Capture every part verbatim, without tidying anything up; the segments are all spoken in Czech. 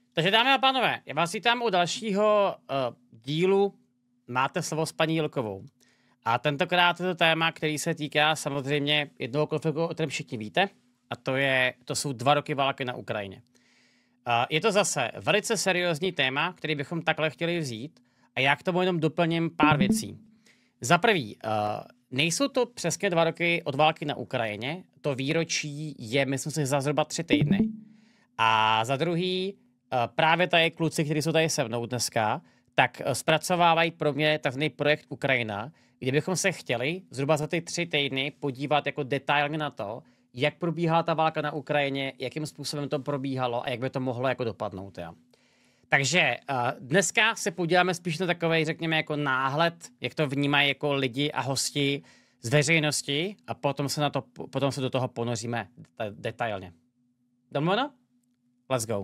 Takže dámy a pánové, já vás vítám u dalšího uh, dílu Máte slovo s paní Jilkovou. A tentokrát je to téma, který se týká samozřejmě jednoho konfliktu, o kterém všichni víte, a to, je, to jsou dva roky války na Ukrajině. Uh, je to zase velice seriózní téma, který bychom takhle chtěli vzít, a já k tomu jenom doplním pár věcí. Za prvý, uh, nejsou to přesně dva roky od války na Ukrajině, to výročí je, myslím si, za zhruba tři týdny. A za druhý, právě tady kluci, kteří jsou tady se mnou dneska, tak zpracovávají pro mě takzvaný projekt Ukrajina, kde bychom se chtěli zhruba za ty tři týdny podívat jako detailně na to, jak probíhá ta válka na Ukrajině, jakým způsobem to probíhalo a jak by to mohlo jako dopadnout. Jo. Takže dneska se podíváme spíš na takový, řekněme, jako náhled, jak to vnímají jako lidi a hosti z veřejnosti a potom se, na to, potom se do toho ponoříme detailně. Domluveno? Let's go.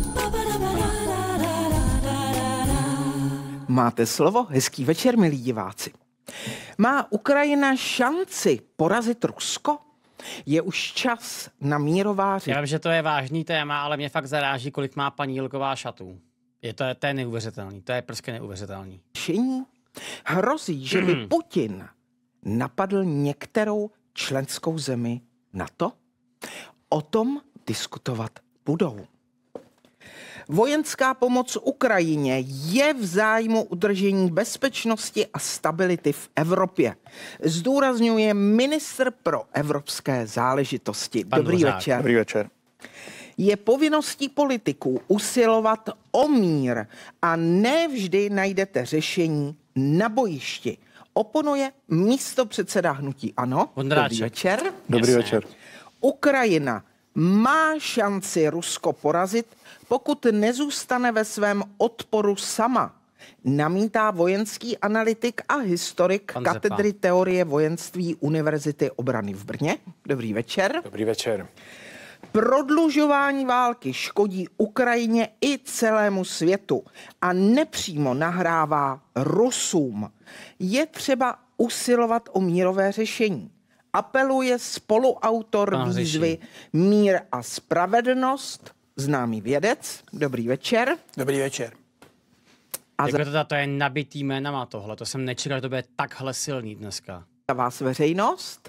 Máte slovo, hezký večer, milí diváci. Má Ukrajina šanci porazit Rusko? Je už čas na mírová řešení. Já vím, že to je vážný téma, ale mě fakt zaráží, kolik má paní Jilková šatů. Je to, to je neuvěřitelný, to je prostě neuvěřitelný. Hrozí, že by Putin napadl některou členskou zemi NATO? O tom diskutovat budou. Vojenská pomoc Ukrajině je v zájmu udržení bezpečnosti a stability v Evropě. Zdůrazňuje ministr pro evropské záležitosti. Pan Dobrý Dvořák. večer. Dobrý večer. Je povinností politiků usilovat o mír a ne vždy najdete řešení na bojišti. Oponuje místopředseda hnutí ANO. Vondráček. Dobrý večer. Dobrý Jasně. večer. Ukrajina má šanci Rusko porazit, pokud nezůstane ve svém odporu sama. Namítá vojenský analytik a historik Pan katedry Zepa. teorie vojenství Univerzity obrany v Brně. Dobrý večer. Dobrý večer. Prodlužování války škodí Ukrajině i celému světu a nepřímo nahrává Rusům. Je třeba usilovat o mírové řešení. Apeluje spoluautor Pan výzvy Mír a spravedlnost, známý vědec. Dobrý večer. Dobrý večer. A Jako za, to, to je nabitý jménama tohle, to jsem nečekal, že to bude takhle silný dneska. za vás veřejnost.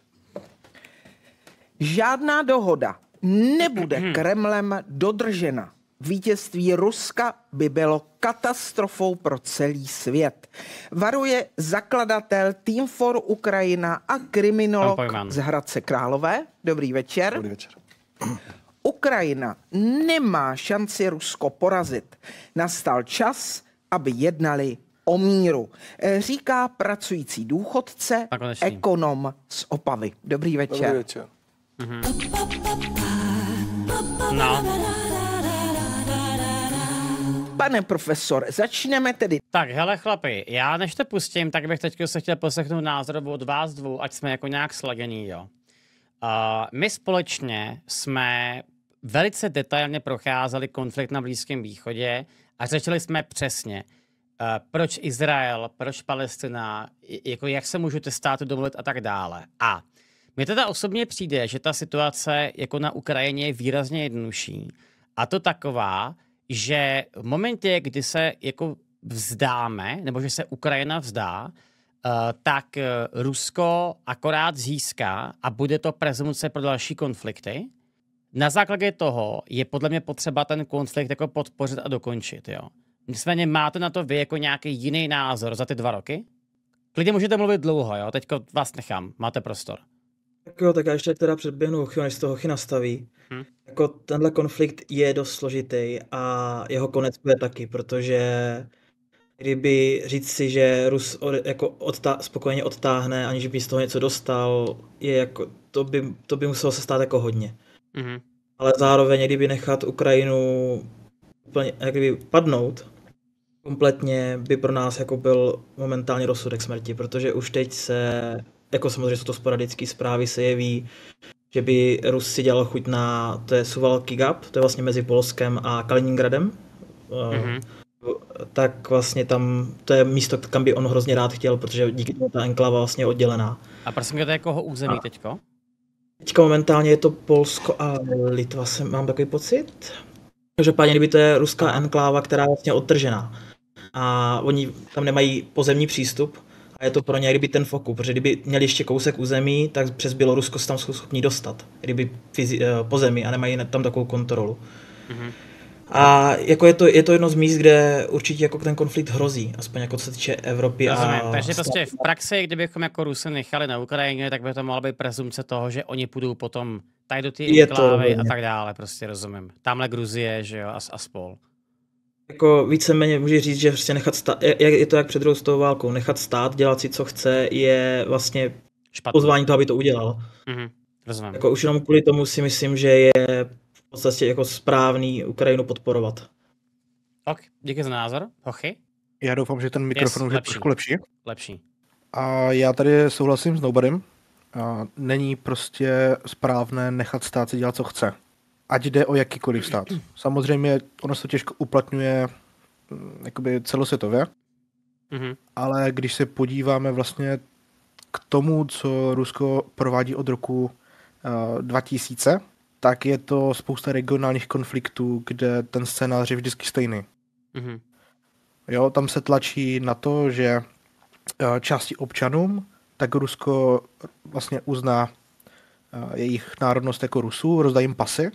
Žádná dohoda nebude Kremlem dodržena. Vítězství Ruska by bylo katastrofou pro celý svět. Varuje zakladatel Team for Ukrajina a kriminolog z Hradce Králové. Dobrý večer. Dobrý večer. Ukrajina nemá šanci Rusko porazit. Nastal čas, aby jednali o míru. Říká pracující důchodce, Nakonečný. ekonom z Opavy. Dobrý večer. Dobrý večer. No, Pane profesor, začneme tedy. tak hele chlapi, já než to pustím, tak bych teď se chtěl poslechnout názor od vás dvou, ať jsme jako nějak sladěný, jo. Uh, my společně jsme velice detailně procházeli konflikt na Blízkém východě a řešili jsme přesně, uh, proč Izrael, proč Palestina, jako jak se můžou ty státy domluvit a tak dále. A mně teda osobně přijde, že ta situace jako na Ukrajině je výrazně jednodušší. A to taková, že v momentě, kdy se jako vzdáme, nebo že se Ukrajina vzdá, uh, tak uh, Rusko akorát získá a bude to prezumce pro další konflikty. Na základě toho je podle mě potřeba ten konflikt jako podpořit a dokončit. Jo. Nicméně máte na to vy jako nějaký jiný názor za ty dva roky? Klidně můžete mluvit dlouho, jo. Teďko vás nechám, máte prostor. Tak jo, tak já ještě teda předběhnu chvíli, než se toho Chy nastaví. Hm. Jako tenhle konflikt je dost složitý a jeho konec bude taky, protože kdyby říct si, že Rus od, jako odtá, spokojeně odtáhne, aniž by z toho něco dostal, je jako, to, by, to by muselo se stát jako hodně. Mhm. Ale zároveň, kdyby nechat Ukrajinu úplně, jak kdyby padnout, kompletně by pro nás jako byl momentálně rozsudek smrti, protože už teď se, jako samozřejmě jsou to sporadické zprávy, se jeví, že by Rus si dělal chuť na, to je Suwalki Gap, to je vlastně mezi Polskem a Kaliningradem, Mhm. tak vlastně tam, to je místo, kam by on hrozně rád chtěl, protože díky tomu ta enklava vlastně je oddělená. A prosím, to je koho území A- teďko? Teďka momentálně je to Polsko a Litva, jsem, mám takový pocit. Každopádně, kdyby to je ruská enkláva, která je vlastně odtržená a oni tam nemají pozemní přístup a je to pro ně kdyby ten fokus, protože kdyby měli ještě kousek území, tak přes Bělorusko se tam jsou schopni dostat, kdyby fyzi- pozemí a nemají tam takovou kontrolu. Mm-hmm. A jako je to, je to jedno z míst, kde určitě jako ten konflikt hrozí, aspoň jako co se týče Evropy. Rozumím, a... takže prostě v praxi, kdybychom jako Rusy nechali na Ukrajině, tak by to mohla být prezumce toho, že oni půjdou potom tady do té enklávy a tak dále, prostě rozumím. Tamhle Gruzie, že jo, a, a spol. Jako víceméně můžu říct, že prostě nechat stát, je, je to jak před druhou světovou válkou, nechat stát, dělat si co chce, je vlastně špatný. Pozvání toho, aby to udělal. Mhm, rozumím. Jako už jenom kvůli tomu si myslím, že je v podstatě jako správný Ukrajinu podporovat. Ok, díky za názor. Hochy? Já doufám, že ten mikrofon Yes, už je lepší. trošku lepší. Lepší. A já tady souhlasím s Nobarem. A není prostě správné nechat stát si dělat, co chce. Ať jde o jakýkoliv stát. Samozřejmě ono se to těžko uplatňuje mm, jakoby celosvětově, Mhm. ale když se podíváme vlastně k tomu, co Rusko provádí od roku uh, dva tisíce, tak je to spousta regionálních konfliktů, kde ten scénář je vždycky stejný. Mhm. Jo, tam se tlačí na to, že uh, části občanům, tak Rusko vlastně uzná uh, jejich národnost jako Rusů, rozdá jim pasy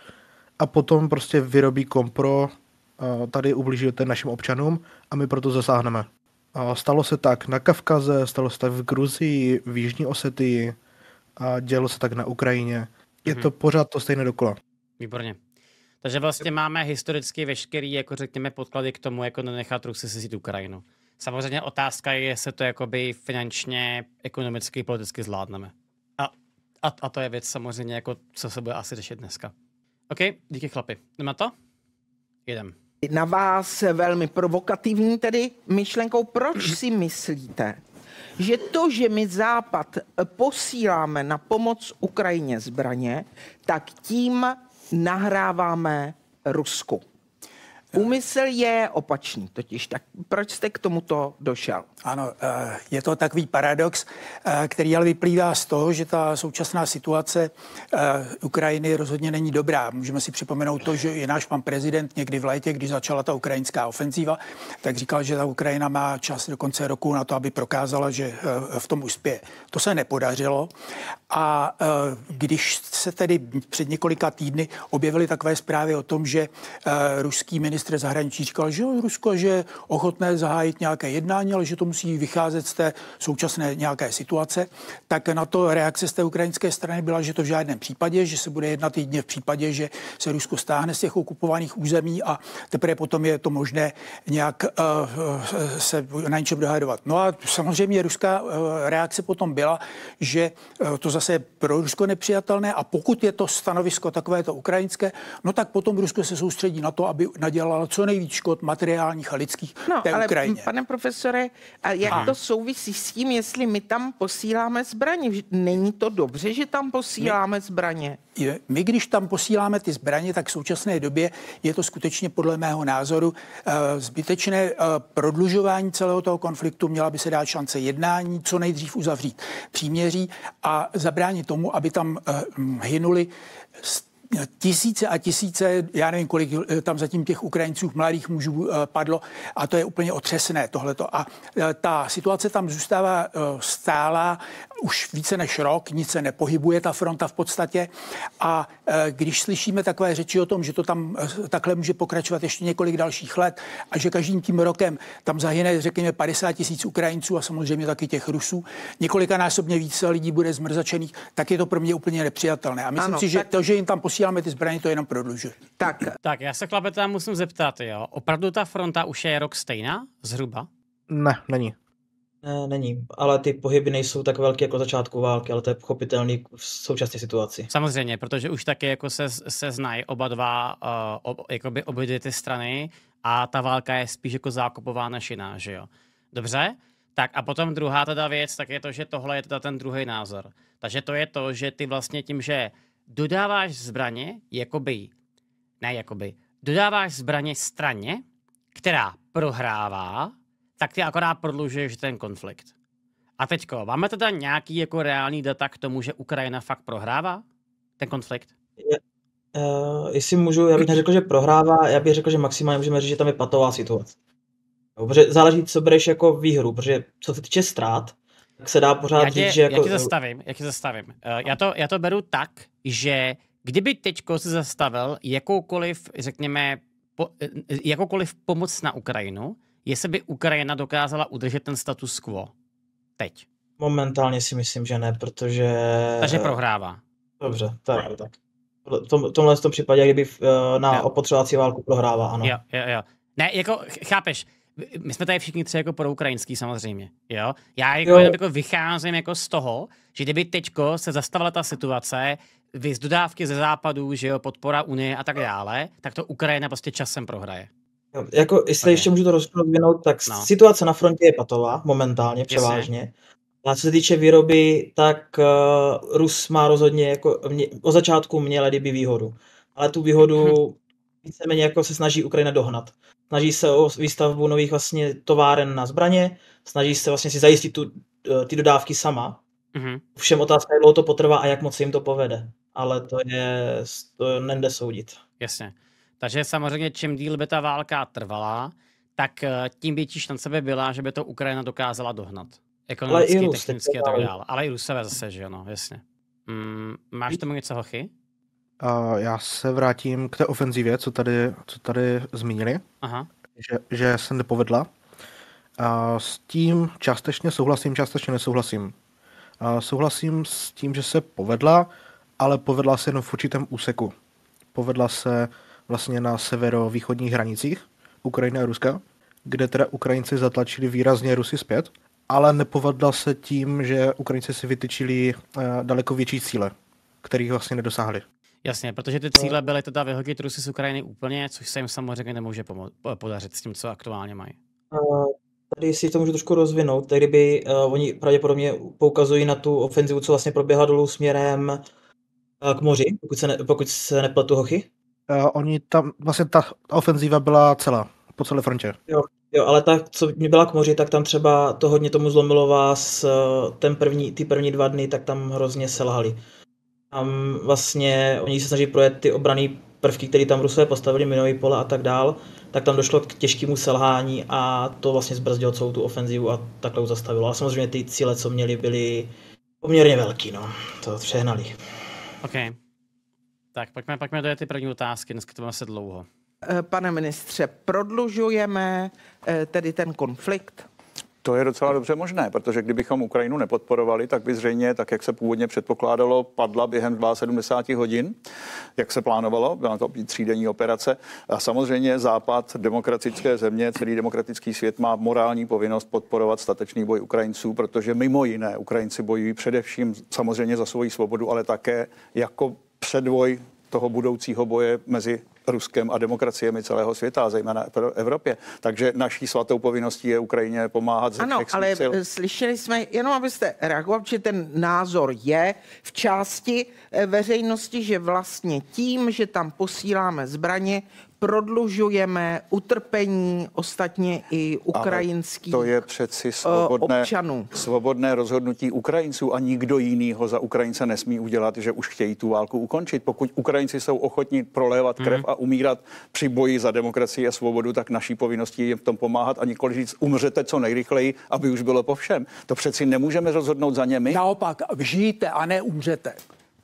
a potom prostě vyrobí kompro, uh, tady ubližujete našim občanům a my proto zasáhneme. Uh, stalo se tak na Kavkaze, stalo se tak v Gruzii, v Jižní Osetii a dělo se tak na Ukrajině. Je to pořád to stejné dokola. Výborně. Takže vlastně máme historicky veškerý, jako řekněme, podklady k tomu, jako nenechat Rusy si vzít Ukrajinu. Samozřejmě otázka je, jestli to jakoby finančně, ekonomicky, politicky zvládneme. A, a, a to je věc samozřejmě, jako, co se bude asi řešit dneska. OK, díky chlapi. Jdeme to? Jedem. Na vás velmi provokativní tedy myšlenkou, proč si myslíte, že to, že my Západ posíláme na pomoc Ukrajině zbraně, tak tím nahráváme Rusku. Úmysl je opačný, totiž tak proč jste k tomuto došel? Ano, je to takový paradox, který ale vyplývá z toho, že ta současná situace Ukrajiny rozhodně není dobrá. Můžeme si připomenout to, že je náš pan prezident někdy v létě, když začala ta ukrajinská ofenzíva, tak říkal, že ta Ukrajina má čas do konce roku na to, aby prokázala, že v tom uspěje. To se nepodařilo a když se tedy před několika týdny objevily takové zprávy o tom, že ruský ministr zahraničí říkal, že Rusko je ochotné zahájit nějaké jednání, ale že to musí vycházet z té současné nějaké situace, tak na to reakce z té ukrajinské strany byla, že to v žádném případě, že se bude jednat jedině v případě, že se Rusko stáhne z těch okupovaných území a teprve potom je to možné nějak uh, se na něčem dohadovat. No a samozřejmě ruská uh, reakce potom byla, že uh, to zase je pro Rusko nepřijatelné a pokud je to stanovisko takovéto ukrajinské, no tak potom Rusko se soustředí na to, aby nadělalo co nejvíc škod materiálních a lidských no, té ale Ukrajině. Pane profesore, a jak a. to souvisí s tím, jestli my tam posíláme zbraně? Není to dobře, že tam posíláme my, zbraně? My, když tam posíláme ty zbraně, tak v současné době je to skutečně podle mého názoru uh, zbytečné uh, prodlužování celého toho konfliktu. Měla by se dát šance jednání, co nejdřív uzavřít příměří a zabránit tomu, aby tam uh, hynuli tisíce a tisíce, já nevím, kolik tam zatím těch Ukrajinců, mladých mužů padlo a to je úplně otřesné tohleto. A ta situace tam zůstává stálá už více než rok, nic se nepohybuje ta fronta v podstatě a když slyšíme takové řeči o tom, že to tam takhle může pokračovat ještě několik dalších let a že každým tím rokem tam zahyne, řekněme, padesát tisíc Ukrajinců a samozřejmě taky těch Rusů, několikanásobně více lidí bude zmrzačených, tak je to pro mě úplně nepřijatelné. A myslím ano, si, že tak... to, že jim tam posíláme ty zbraně, to jenom prodlužuje. Tak. tak já se chlape tam musím zeptat, jo. Opravdu ta fronta už je rok stejná? Zhruba? Ne, není. Ne, není, ale ty pohyby nejsou tak velké jako začátku války, ale to je pochopitelný v současné situaci. Samozřejmě, protože už taky jako se, se znají oba dva, uh, ob, jakoby obě dvě ty strany a ta válka je spíš jako zákopová než jiná, že jo. Dobře? Tak a potom druhá teda věc, tak je to, že tohle je teda ten druhý názor. Takže to je to, že ty vlastně tím, že dodáváš zbraně, jakoby, ne jakoby, dodáváš zbraně straně, která prohrává, tak ty akorát prodlužuješ ten konflikt. A teďko, máme teda nějaký jako reální data k tomu, že Ukrajina fakt prohrává ten konflikt? Je, Uh, jestli můžu, já bych neřekl, že prohrává, já bych řekl, že maximálně můžeme říct, že tam je patová situace. Jo, protože záleží, co bereš jako výhru, protože co se týče ztrát, tak se dá pořád já tě, říct, že jako... Já tě zastavím, já tě zastavím. Uh, já, to, já to beru tak, že kdyby teďko se zastavil jakoukoliv, řekněme, po, jakoukoliv pomoc na Ukrajinu, jestli by Ukrajina dokázala udržet ten status quo. Teď. Momentálně si myslím, že ne, protože... Takže prohrává. Dobře, tak, tak. V tom, tomhle tom případě, kdyby na jo. opotřebovací válku prohrává, ano. Jo, jo, jo. Ne, jako, chápeš, my jsme tady všichni tři jako proukrajinský samozřejmě, jo. Já jako, jenom jako vycházím jako z toho, že kdyby teďko se zastavila ta situace, vys dodávky ze západu, že jo, podpora Unie a tak dále, tak to Ukrajina prostě časem prohraje. Jo, jako, jestli okay. ještě můžu to rozvinout, tak no. situace na frontě je patová, momentálně, převážně. Jasně. A co se týče výroby, tak uh, Rus má rozhodně, jako, mě, od začátku měl kdyby výhodu. Ale tu výhodu hm. víceméně jako se snaží Ukrajina dohnat. Snaží se o výstavbu nových vlastně továren na zbraně, snaží se vlastně si zajistit tu, ty dodávky sama. Mm-hmm. Všem otázka, jak dlouho to potrvá a jak moc se jim to povede. Ale to je, to nejde soudit. Jasně. Takže samozřejmě, čím díl by ta válka trvala, tak tím větší šance by byla, že by to Ukrajina dokázala dohnat. Ekonomicky, ale technicky a tak dále. Ale i Rusové zase, že ano, jasně. Mm, máš tomu něco, Hochy? Uh, já se vrátím k té ofenzivě, co tady, co tady zmínili, Aha. Že, že se nepovedla. Uh, s tím částečně souhlasím, částečně nesouhlasím. Uh, souhlasím s tím, že se povedla, ale povedla se jenom v určitém úseku. Povedla se vlastně na severovýchodních hranicích Ukrajiny a Ruska, kde teda Ukrajinci zatlačili výrazně Rusy zpět, ale nepovedla se tím, že Ukrajinci si vytyčili uh, daleko větší cíle, kterých vlastně nedosáhli. Jasně, protože ty cíle byly teda vyhodit Rusy z Ukrajiny úplně, což se jim samozřejmě nemůže pomo- podařit s tím, co aktuálně mají. Uh, tady si to můžu trošku rozvinout, tak kdyby uh, oni pravděpodobně poukazují na tu ofenzivu, co vlastně proběhla dolů směrem uh, k moři, pokud se, ne, pokud se nepletu, Hochy. Uh, oni tam, vlastně ta ofenziva byla celá, po celé frontě. Jo, jo, ale ta, co mě byla k moři, tak tam třeba to hodně tomu zlomilo vás, ten první, ty první dva dny, tak tam hrozně selhali. Tam vlastně oni se snaží projet ty obranný prvky, které tam Rusové postavili, minový pole a tak dál, tak tam došlo k těžkému selhání a to vlastně zbrzdilo celou tu ofenzivu a takhle zastavilo. A samozřejmě ty cíle, co měli, byly poměrně velký, no. To přehnali. OK. Tak pojďme, pojďme do ty první otázky, dneska to máme se dlouho. Pane ministře, prodlužujeme tedy ten konflikt? To je docela dobře možné, protože kdybychom Ukrajinu nepodporovali, tak by zřejmě, tak jak se původně předpokládalo, padla během sedmdesáti dvou hodin, jak se plánovalo, byla to třídenní operace. A samozřejmě Západ, demokratické země, celý demokratický svět má morální povinnost podporovat statečný boj Ukrajinců, protože mimo jiné Ukrajinci bojují především samozřejmě za svoji svobodu, ale také jako předvoj toho budoucího boje mezi Ruskem a demokraciemi celého světa, zejména v Evropě. Takže naší svatou povinností je Ukrajině pomáhat ze ano, všech ale sil. Slyšeli jsme, jenom abyste reagoval, že ten názor je v části veřejnosti, že vlastně tím, že tam posíláme zbraně, prodlužujeme utrpení ostatně i ukrajinských to je přeci svobodné, občanů. svobodné rozhodnutí Ukrajinců a nikdo jiný ho za Ukrajince nesmí udělat, že už chtějí tu válku ukončit. Pokud Ukrajinci jsou ochotní prolévat krev hmm. a umírat při boji za demokracii a svobodu, tak naší povinností je v tom pomáhat a nikoli říct, umřete co nejrychleji, aby už bylo po všem. To přeci nemůžeme rozhodnout za ně my. Naopak, žijte a ne umřete.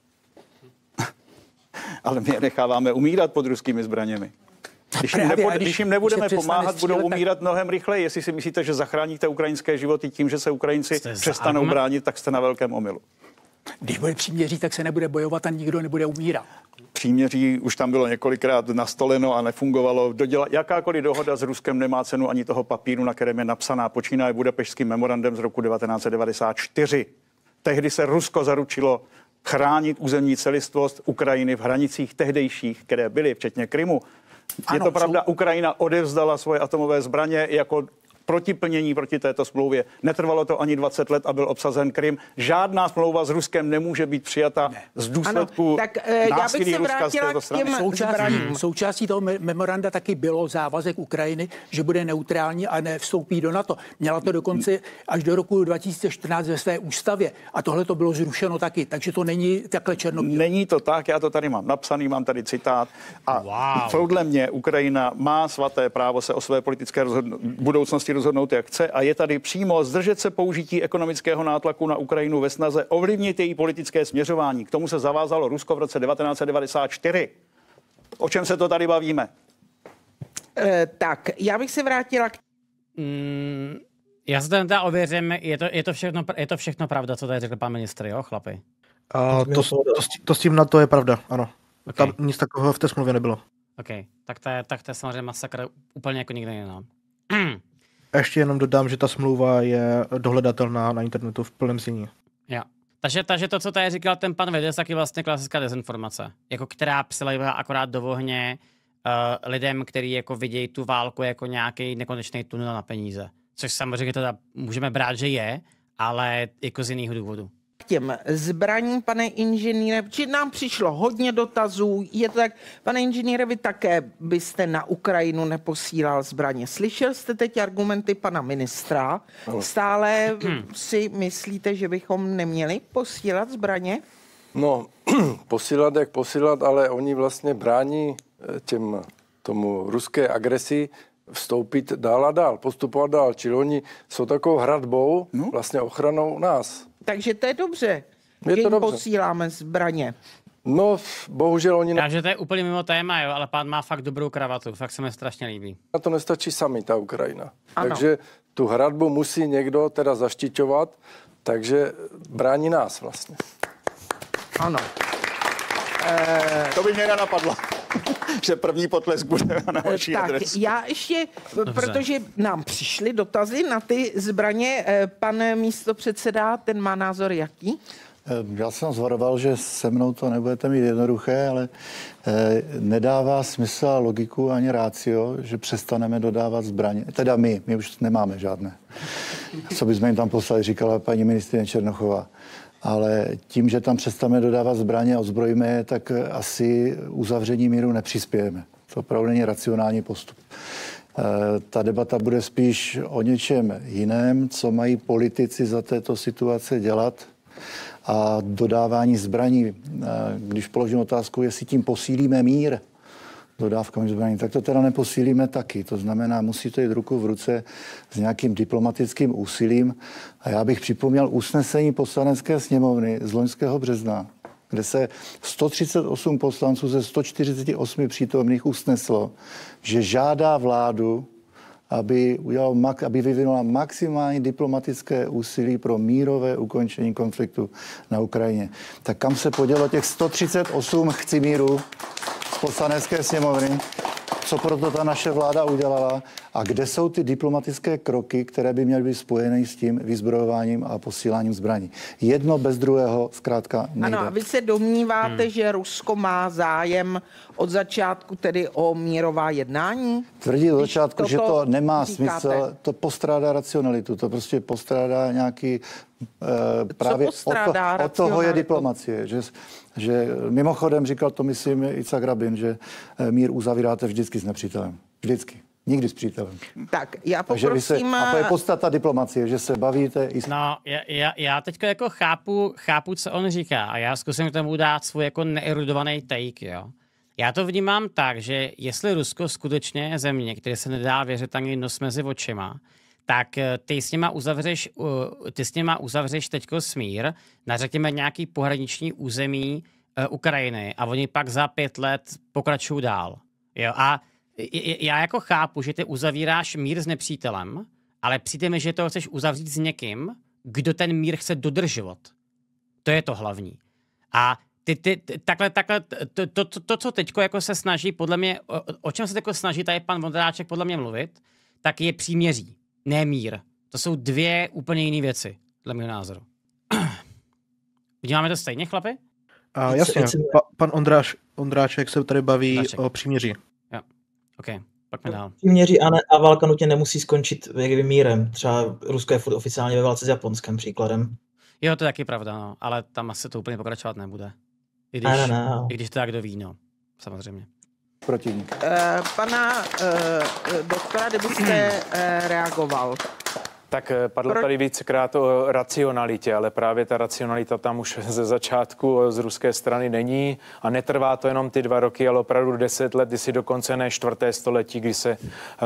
Ale my je necháváme umírat pod ruskými zbraněmi. Když jim, nepod, když jim nebudeme pomáhat, střílet, budou umírat tak... mnohem rychleji. Jestli si myslíte, že zachráníte ukrajinské životy tím, že se Ukrajinci přestanou bránit, tak jste na velkém omylu. Když bude příměří, tak se nebude bojovat a nikdo nebude umírat. Příměří už tam bylo několikrát nastoleno a nefungovalo. Doděla, jakákoliv dohoda s Ruskem nemá cenu ani toho papíru, na kterém je napsaná. Počínaje Budapešťským memorandem z roku devatenáct set devadesát čtyři. Tehdy se Rusko zaručilo chránit územní celistvost Ukrajiny v hranicích tehdejších, které byly, včetně Krymu. Je ano, to pravda, jsou... Ukrajina odevzdala svoje atomové zbraně jako proti plnění proti této smlouvě. Netrvalo to ani dvacet let a byl obsazen Krym. Žádná smlouva s Ruskem nemůže být přijata ne. z důsledku ano, tak, uh, násilí Ruska z této strany. Součástí, součástí toho memoranda taky bylo závazek Ukrajiny, že bude neutrální a nevstoupí do NATO. Měla to dokonce až do roku dva tisíce čtrnáct ve své ústavě a tohle to bylo zrušeno taky, takže to není takhle černobílé. Není to tak, já to tady mám napsaný, mám tady citát a wow. podle mě Ukrajina má svaté právo se o své politické rozhodn- budoucnosti rozhodnout, jak chce a je tady přímo zdržet se použití ekonomického nátlaku na Ukrajinu ve snaze ovlivnit její politické směřování. K tomu se zavázalo Rusko v roce devatenáct set devadesát čtyři. O čem se to tady bavíme? E, tak, já bych se vrátila k... Mm, já se teda ověřím, je to, je, to všechno, je to všechno pravda, co tady řekl pan ministr, jo, chlapi? A to, to, to, to s tím na to je pravda, ano. Okay. Tam nic takového v té smlouvě nebylo. OK, tak to je, tak to je samozřejmě masakr úplně jako nikde jiná. A ještě jenom dodám, že ta smlouva je dohledatelná na internetu v plném znění. Jo. Takže, takže to, co tady říkal ten pan Vědec, tak je vlastně klasická dezinformace, jako která přilejvá akorát do ohně uh, lidem, kteří jako vidějí tu válku jako nějaký nekonečný tunel na peníze. Což samozřejmě teda můžeme brát, že je, ale jako z jiného důvodu. K těm zbraním, pane inženýre, protože nám přišlo hodně dotazů, je to tak, pane inženýre, vy také byste na Ukrajinu neposílal zbraně. Slyšel jste teď argumenty pana ministra, stále si myslíte, že bychom neměli posílat zbraně? No, posílat jak posílat, ale oni vlastně brání těm, tomu ruské agresi vstoupit dál a dál, postupovat dál. Čili oni jsou takovou hradbou, no. vlastně ochranou nás. Takže to je dobře, je že to jim dobře. posíláme zbraně. No, bohužel oni... Já, že to je úplně mimo téma, jo, ale pán má fakt dobrou kravatu, fakt se mi strašně líbí. Na to nestačí sami, ta Ukrajina. Ano. Takže tu hradbu musí někdo teda zaštiťovat, takže brání nás vlastně. Ano. E... To by mě nenapadlo, že první potlesk bude na naší tak, adresu. Já ještě, Dobře. protože nám přišly dotazy na ty zbraně, pan místopředseda, ten má názor jaký? Já jsem zvaroval, že se mnou to nebudete mít jednoduché, ale eh, nedává smysl a logiku ani rácio, že přestaneme dodávat zbraně. Teda my, my už nemáme žádné. Co bychom jim tam poslali, říkala paní ministryně Černochová. Ale tím, že tam přestaneme dodávat zbraně a ozbrojíme je, tak asi uzavření míru nepřispějeme. To opravdu není racionální postup. Eh, ta debata bude spíš o něčem jiném, co mají politici za této situace dělat. A dodávání zbraní, když položím otázku, jestli tím posílíme mír dodávkami zbraní, tak to teda neposílíme taky. To znamená, musí to jít ruku v ruce s nějakým diplomatickým úsilím. A já bych připomněl usnesení Poslanecké sněmovny z loňského března, kde se sto třicet osm poslanců ze sto čtyřicet osm přítomných usneslo, že žádá vládu, aby, udělal, aby vyvinula maximální diplomatické úsilí pro mírové ukončení konfliktu na Ukrajině. Tak kam se podělo těch sto třicet osm chci míru z Poslanecké sněmovny? Co proto ta naše vláda udělala? A kde jsou ty diplomatické kroky, které by měly být spojeny s tím vyzbrojováním a posíláním zbraní? Jedno bez druhého zkrátka nejde. Ano, a vy se domníváte, hmm. že Rusko má zájem od začátku tedy o mírová jednání? Tvrdí od začátku, že to nemá říkáte. smysl, to postrádá racionalitu, to prostě postrádá nějaký e, právě postrádá od, to, od toho je diplomacie, že, že mimochodem říkal to, myslím, Icak Rabin, že mír uzavíráte vždycky s nepřítelem. Vždycky. Nikdy s přítelem. Tak, já poprosím... Se, a to je podstata diplomacie, že se bavíte i s... No, já, já, já teď jako chápu, chápu, co on říká a já zkusím k tomu dát svůj jako neerudovaný take, jo. Já to vnímám tak, že jestli Rusko skutečně je země, které se nedá věřit ani nos mezi očima, tak ty s nima uzavřeš, ty s nima uzavřeš teďko smír na řekněme nějaký pohraniční území uh, Ukrajiny a oni pak za pět let pokračují dál. Jo, a já jako chápu, že ty uzavíráš mír s nepřítelem, ale přijde mi, že to chceš uzavřít s někým, kdo ten mír chce dodržovat. To je to hlavní. A ty, ty, ty, takhle, takhle, to, to, to, to co teďko jako se snaží, podle mě, o, o čem se teďko snaží tady pan Vondráček podle mě mluvit, tak je příměří, ne mír. To jsou dvě úplně jiné věci, dle mého názoru. Vnímáme to stejně, chlapi? A jasně, pa, pan Ondráš, Ondráček se tady baví Ondráček. o příměří. Jo, OK. Pak mi dál. Příměří a, ne, a válka nutně nemusí skončit jakby mírem. Třeba Rusko je furt oficiálně ve válce s Japonskem příkladem. Jo, to je taky pravda, no. Ale tam asi to úplně pokračovat nebude. I když, Ne, ne, ne. I když to tak kdo ví, no. Samozřejmě. Protivník. Eh, pana eh, doktora, kdybyste eh, reagoval. Tak padlo Pro- tady vícekrát o racionalitě, ale právě ta racionalita tam už ze začátku z ruské strany není a netrvá to jenom ty dva roky, ale opravdu deset let, kdy si dokonce ne čtvrté století, kdy se uh,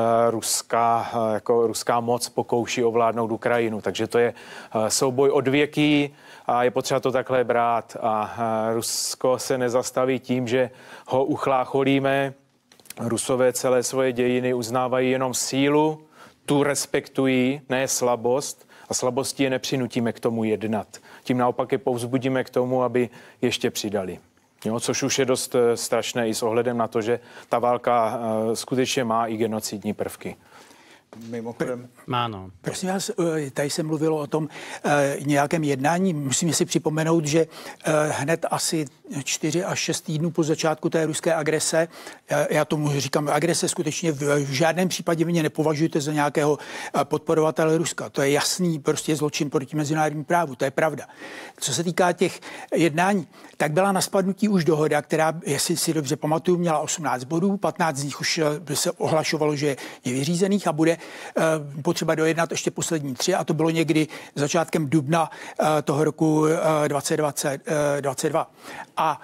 ruská, uh, jako ruská moc pokouší ovládnout Ukrajinu. Takže to je uh, souboj odvěký a je potřeba to takhle brát a uh, Rusko se nezastaví tím, že ho uchlácholíme. Rusové celé svoje dějiny uznávají jenom sílu, tu respektují, ne slabost, a slabosti je nepřinutíme k tomu jednat. Tím naopak je povzbudíme k tomu, aby ještě přidali. Jo, což už je dost strašné i s ohledem na to, že ta válka uh, skutečně má i genocidní prvky. Mimochodem. Má, no. Prosím vás, tady se mluvilo o tom e, nějakém jednání. Musíme si připomenout, že e, hned asi čtyři až šest týdnů po začátku té ruské agrese, e, já tomu říkám agrese, skutečně v, v žádném případě mě nepovažujete za nějakého podporovatele Ruska. To je jasný prostě zločin proti mezinárodnímu právu, to je pravda. Co se týká těch jednání, tak byla na spadnutí už dohoda, která, jestli si dobře pamatuju, měla osmnáct bodů, patnáct z nich už se ohlašovalo, že je vyřízených a bude potřeba dojednat ještě poslední tři a to bylo někdy začátkem dubna toho roku dvacet dvacet dva. A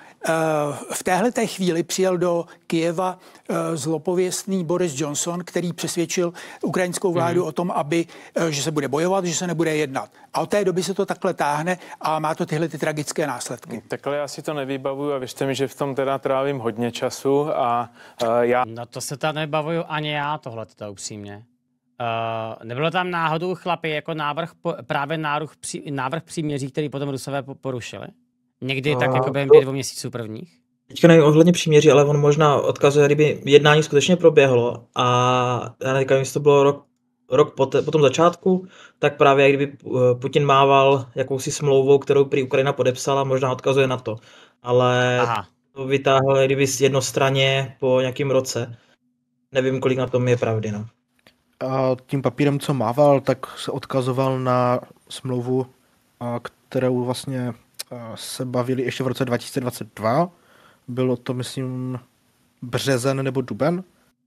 v téhleté chvíli přijel do Kyjeva zlopověstný Boris Johnson, který přesvědčil ukrajinskou vládu mm. o tom, aby, že se bude bojovat, že se nebude jednat. A od té doby se to takhle táhne a má to tyhle ty tragické následky. Takhle já si to nevybavuju a věřte mi, že v tom teda trávím hodně času a uh, já... No to se tam nevybavuju ani já, tohle teda upřímně. Uh, nebylo tam náhodou, chlapi, jako návrh, po, právě návrh, při, návrh příměří, který potom Rusové porušili? Někdy uh, tak jako během těch dvou měsíců prvních? Teďka nevím ohledně příměří, ale on možná odkazuje, kdyby jednání skutečně proběhlo a já nevím, jestli to bylo rok, rok po, te, po tom začátku, tak právě kdyby Putin mával jakousi smlouvou, kterou prý Ukrajina podepsala, možná odkazuje na to. Ale Aha. to vytáhl kdyby jednostranně po nějakém roce. Nevím, kolik na tom je pravdy, no. A tím papírem, co mával, tak se odkazoval na smlouvu, kterou vlastně se bavili ještě v roce dva tisíce dvacet dva. Bylo to, myslím, březen nebo duben,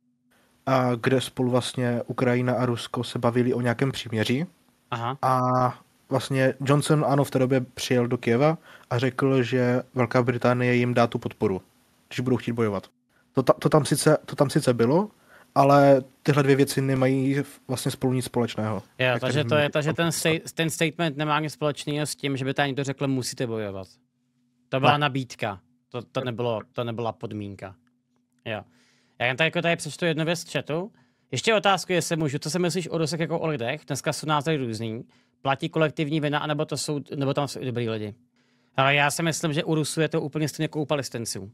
a kde spolu vlastně Ukrajina a Rusko se bavili o nějakém příměří. Aha. A vlastně Johnson, ano, v té době přijel do Kyjeva a řekl, že Velká Británie jim dá tu podporu, když budou chtít bojovat. To, ta, to, tam, sice, to tam sice bylo, ale tyhle dvě věci nemají vlastně spolu nic společného. Jo, takže, to je, takže ten, ten statement nemá nic společného s tím, že by tady někdo řekl, musíte bojovat. To byla ne. nabídka, to, to, nebylo, to nebyla podmínka. Jo. Já jen tady, jako tady přečtu jednu věc z chatu. Ještě otázku, jestli můžu, co si myslíš o Rusech jako o lidech? Dneska jsou názory různý. Platí kolektivní vina, anebo, to jsou, nebo tam jsou i dobrý lidi? Ale já si myslím, že u Rusů je to úplně stejně jako u Palestinců.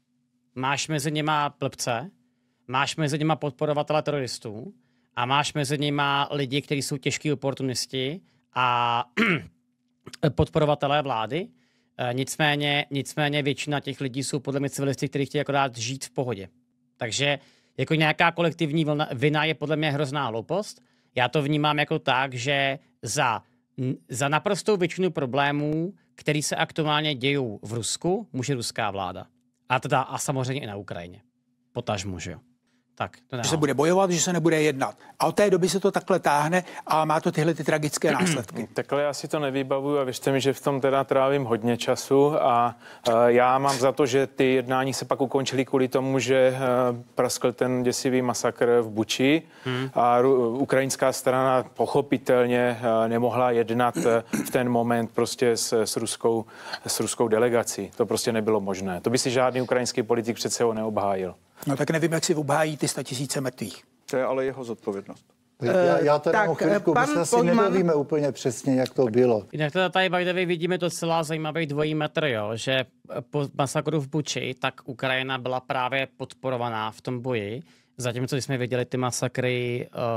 Máš mezi nima blbce, máš mezi nima podporovatele teroristů a máš mezi nima lidi, kteří jsou těžký oportunisti a podporovatelé vlády. E, nicméně, nicméně většina těch lidí jsou podle mě civilisti, kteří chtějí akorát žít v pohodě. Takže jako nějaká kolektivní vlna, vina je podle mě hrozná hloupost. Já to vnímám jako tak, že za, za naprostou většinu problémů, který se aktuálně dějou v Rusku, může ruská vláda. A teda a samozřejmě i na Ukrajině. Potažmo, že jo. Tak, to že se bude bojovat, že se nebude jednat. A od té doby se to takhle táhne a má to tyhle ty tragické následky. Takhle já si to nevybavuju a věřte mi, že v tom teda trávím hodně času a uh, já mám za to, že ty jednání se pak ukončily kvůli tomu, že uh, praskl ten děsivý masakr v Buči hmm. a uh, ukrajinská strana pochopitelně uh, nemohla jednat uh, v ten moment prostě s, s, ruskou, s ruskou delegací. To prostě nebylo možné. To by si žádný ukrajinský politik přece ho neobhájil. No tak nevím, jak si obhájí ty statisíce mrtvých. To je ale jeho zodpovědnost. Já, já teda tak, o chvíľku, my se asi Podman... nedovíme úplně přesně, jak to bylo. Jinak teda tady by vidíme docela zajímavý dvojí metr, jo, že po masakru v Buči, tak Ukrajina byla právě podporovaná v tom boji, zatímco když jsme viděli ty masakry uh,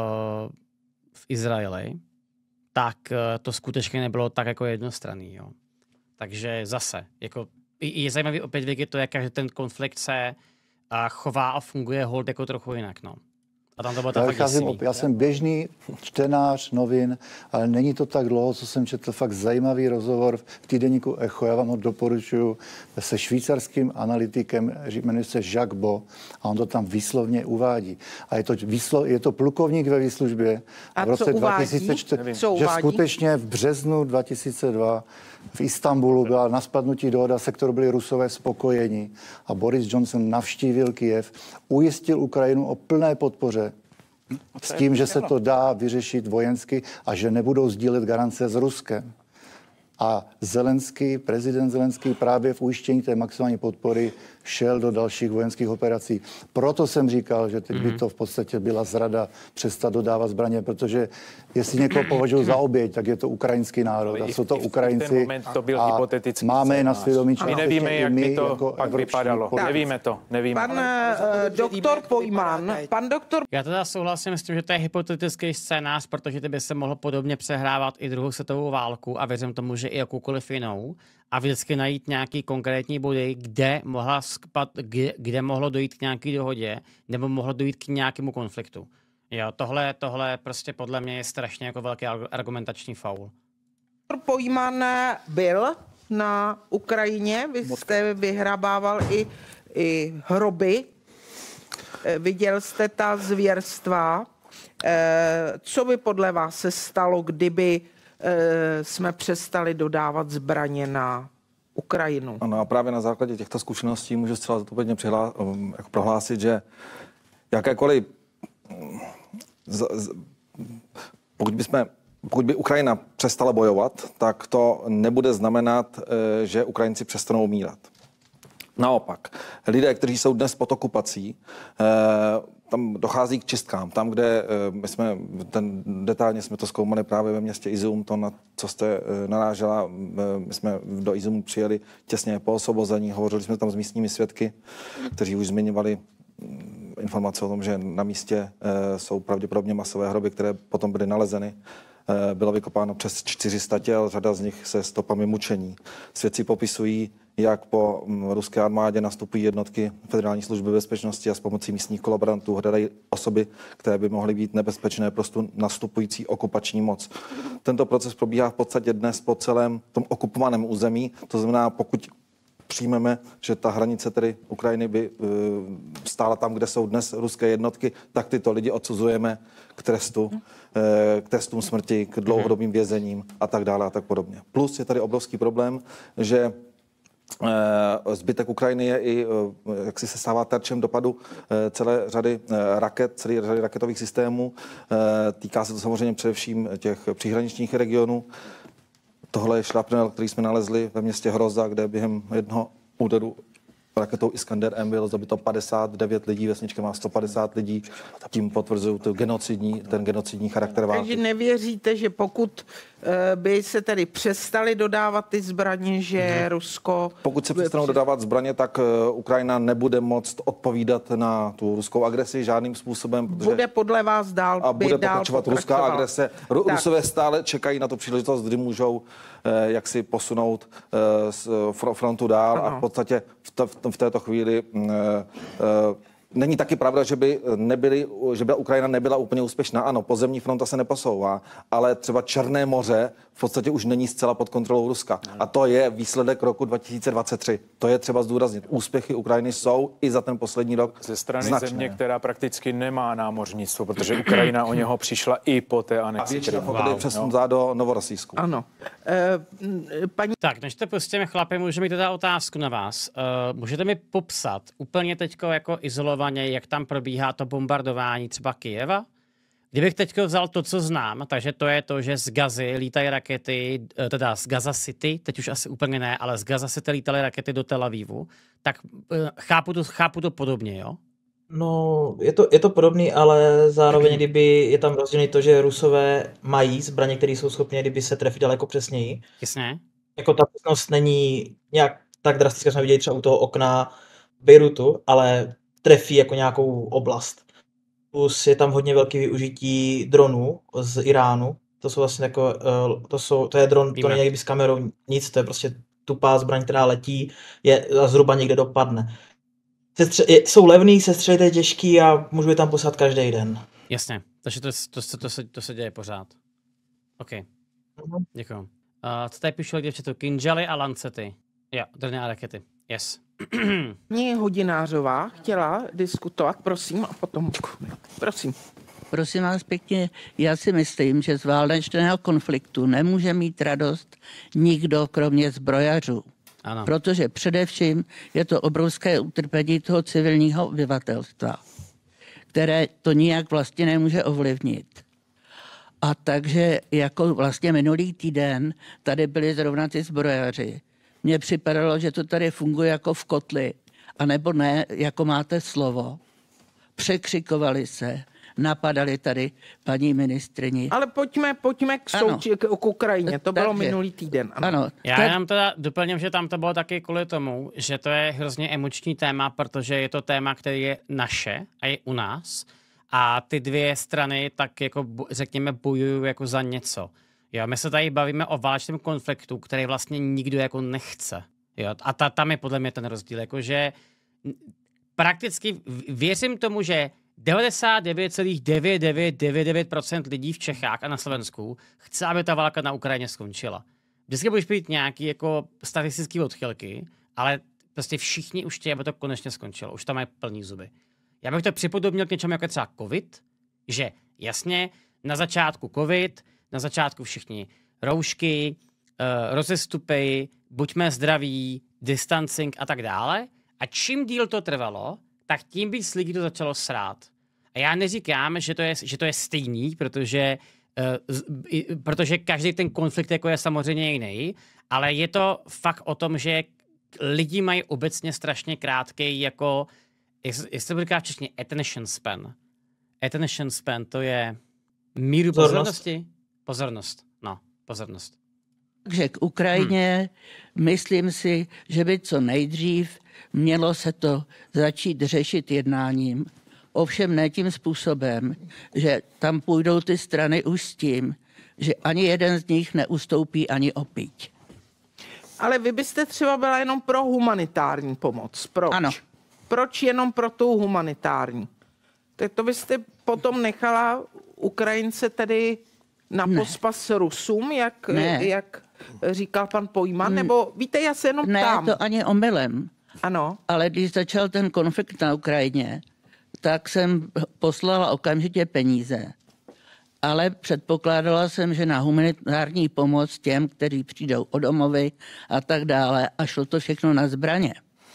v Izraeli, tak uh, to skutečně nebylo tak jako jednostranný, jo. Takže zase, jako je zajímavý opět vidět to, jak ten konflikt se a chová a funguje hold jako trochu jinak, no. A tam to bylo Já, tak vycházím, op- já jsem běžný čtenář novin, ale není to tak dlouho, co jsem četl fakt zajímavý rozhovor v týdeníku Echo. Já vám ho doporučuji se švýcarským analytikem, jmenuje se Jacques Bo, a on to tam výslovně uvádí. A je to, výslo, je to plukovník ve výslužbě. A v roce co uvádí? dva tisíce čtyři, Co že uvádí? skutečně v březnu dva tisíce dva v Istanbulu byla na spadnutí dohoda, se kterou byli Rusové spokojeni. A Boris Johnson navštívil Kyjev, ujistil Ukrajinu o plné podpoře s tím, že se to dá vyřešit vojensky a že nebudou sdílet garance s Ruskem. A Zelenský, prezident Zelenský právě v ujištění té maximální podpory šel do dalších vojenských operací. Proto jsem říkal, že teď by to v podstatě byla zrada přestat dodávat zbraně, protože jestli někoho považují za oběť, tak je to ukrajinský národ. A jsou to Ukrajinci. To byl a hypotetický máme je na scénář. svědomí. My nevíme, jak by to jako pak evropští vypadalo. politici. Nevíme to. Nevíme. Pan uh, doktor Pojman, pan doktor Já teda souhlasím s tím, že to je hypotetický scénář, protože ty by se mohlo podobně přehrávat i druhou světovou válku a věřím tomu, že i jakoukoliv jinou. A vždycky najít nějaký konkrétní body, kde, mohla spat, kde, kde mohlo dojít k nějaké dohodě, nebo mohlo dojít k nějakému konfliktu. Jo, tohle, tohle prostě podle mě je strašně jako velký argumentační faul. Pojman byl na Ukrajině, vy jste vyhrabával i, i hroby, Eh, viděl jste ta zvěrstva. Eh, Co by podle vás se stalo, kdyby eh, jsme přestali dodávat zbraně na Ukrajinu? Ano, a právě na základě těchto zkušeností můžu zcela zodpovědně přihlá, um, jako prohlásit, že jakékoliv, z, z, pokud, bychom, pokud by Ukrajina přestala bojovat, tak to nebude znamenat, že Ukrajinci přestanou umírat. Naopak, lidé, kteří jsou dnes pod okupací, tam dochází k čistkám. Tam, kde my jsme, ten, detailně jsme to zkoumali právě ve městě Izum, to, na co jste narážela, my jsme do Izumu přijeli těsně po osvobození, hovořili jsme tam s místními svědky, kteří už zmiňovali informace o tom, že na místě jsou pravděpodobně masové hroby, které potom byly nalezeny. Bylo vykopáno přes čtyři sta těl, řada z nich se stopami mučení. Svědci popisují, jak po ruské armádě nastupují jednotky Federální služby bezpečnosti a s pomocí místních kolaborantů hledají osoby, které by mohly být nebezpečné pro tu nastupující okupační moc. Tento proces probíhá v podstatě dnes po celém tom okupovaném území, to znamená, pokud přijmeme, že ta hranice tedy Ukrajiny by uh, stála tam, kde jsou dnes ruské jednotky, tak tyto lidi odsuzujeme k trestu, uh, k trestům smrti, k dlouhodobým vězením a tak dále a tak podobně. Plus je tady obrovský problém, že Uh, zbytek Ukrajiny je i, uh, jak si se stává terčem dopadu uh, celé řady uh, raket, celé řady raketových systémů. Uh, týká se to samozřejmě především těch příhraničních regionů. Tohle je šrapnel, který jsme nalezli ve městě Hroza, kde během jednoho úderu raketou Iskander M bylo zabito padesát devět lidí, vesnička má sto padesát lidí, tím potvrzují ten genocidní, ten genocidní charakter války. Takže nevěříte, že pokud uh, by se tedy přestali dodávat ty zbraně, že hmm. Rusko... Pokud se přestanou dodávat zbraně, tak uh, Ukrajina nebude moct odpovídat na tu ruskou agresi žádným způsobem. Bude podle vás dál A bude dál pokračovat ruská agrese. Ru- Rusové stále čekají na tu příležitost, kdy můžou uh, jak si posunout uh, z frontu dál ano. A v podstatě v, to, v této chvíli uh, uh, není taky pravda, že by, nebyli, že by Ukrajina nebyla úplně úspěšná. Ano, pozemní fronta se neposouvá, ale třeba Černé moře v podstatě už není zcela pod kontrolou Ruska. A to je výsledek roku dva tisíce dvacet tři. To je třeba zdůraznit. Úspěchy Ukrajiny jsou i za ten poslední rok ze strany značné. Země, která prakticky nemá námořnictvo, protože Ukrajina o něho přišla i po té anexi. A většina flotily přesunula do Novorossijsku. Ano. E, paní... Tak, než to pustíme, chlapi, můžeme mít teda otázku na vás. Uh, můžete mi popsat úplně teďko jako izolovaně, jak tam probíhá to bombardování třeba Kyjeva? Kdybych teď vzal to, co znám, takže to je to, že z Gazy lítají rakety, teda z Gaza City, teď už asi úplně ne, ale z Gaza City lítaly rakety do Tel Avivu, tak chápu to, chápu to podobně, jo? No, je to, je to podobný, ale zároveň, kdyby je tam rozdílný to, že Rusové mají zbraně, které jsou schopné, kdyby se trefit daleko přesněji. Jasně. Jako ta přesnost není nějak tak drastická, jsme viděli třeba u toho okna Bejrutu, ale trefí jako nějakou oblast. Plus je tam hodně velké využití dronů z Iránu. To jsou vlastně jako, to, jsou, to je dron, to není s kamerou nic, to je prostě tupá zbraň, která letí je a zhruba někde dopadne. Sestře- jsou levný, sestřelité těžký a můžu je tam poslat každý den. Jasně, takže to, to, to, to, se, to se děje pořád. OK, děkuju. Uh, co tady píšu lidi v chatu? Kinžaly a lancety. Jo, drně a rakety. Yes. Mě Hodinářová chtěla diskutovat, prosím, a potom, prosím. Prosím vás pěkně, já si myslím, že z válečného konfliktu nemůže mít radost nikdo, kromě zbrojařů. Ano. Protože především je to obrovské utrpení toho civilního obyvatelstva, které to nijak vlastně nemůže ovlivnit. A takže jako vlastně minulý týden tady byli zrovna ty zbrojaři. Mně připadalo, že to tady funguje jako v kotli, anebo ne, jako máte slovo. Překřikovali se, napadali tady paní ministrini. Ale pojďme, pojďme k, souči, k, k Ukrajině, to bylo Takže, minulý týden. Ano. ano Já tak... jenom teda doplním, že tam to bylo taky kvůli tomu, že to je hrozně emoční téma, protože je to téma, který je naše a je u nás. A ty dvě strany tak jako, řekněme, bojují jako za něco. Jo, my se tady bavíme o válečném konfliktu, který vlastně nikdo jako nechce. Jo, a ta, tam je podle mě ten rozdíl, jakože prakticky věřím tomu, že devadesát devět celá devět devět devět devět procent lidí v Čechách a na Slovensku chce, aby ta válka na Ukrajině skončila. Vždycky budeš mít nějaký jako statistický odchylky, ale prostě všichni už chtějí, aby to konečně skončilo. Už tam mají plný zuby. Já bych to připodobnil k něčemu jako třeba covid, že jasně na začátku covid, na začátku všichni roušky, uh, rozestupy, buďme zdraví, distancing a tak dále. A čím díl to trvalo, tak tím víc lidí to začalo srát. A já neříkám, že to je, že to je stejný, protože, uh, protože každý ten konflikt jako je samozřejmě jiný, ale je to fakt o tom, že lidi mají obecně strašně krátký jako, jestli to říká v češtině, attention span. Attention span, to je míru Pozornost. pozornosti? Pozornost, no, pozornost. Takže k Ukrajině hmm. myslím si, že by co nejdřív mělo se to začít řešit jednáním. Ovšem ne tím způsobem, že tam půjdou ty strany už s tím, že ani jeden z nich neustoupí ani o píď. Ale vy byste třeba byla jenom pro humanitární pomoc. Proč? Ano. Proč jenom pro tu humanitární? Tak to byste potom nechala Ukrajince tedy na ne. pospas Rusům, jak, jak říkal pan Pojman? Nebo víte, já se jenom ne, ptám. Ne, to ani omylem. Ano. Ale když začal ten konflikt na Ukrajině, tak jsem poslala okamžitě peníze. Ale předpokládala jsem, že na humanitární pomoc těm, kteří přijdou o domovy a tak dále, a šlo to všechno na zbraně.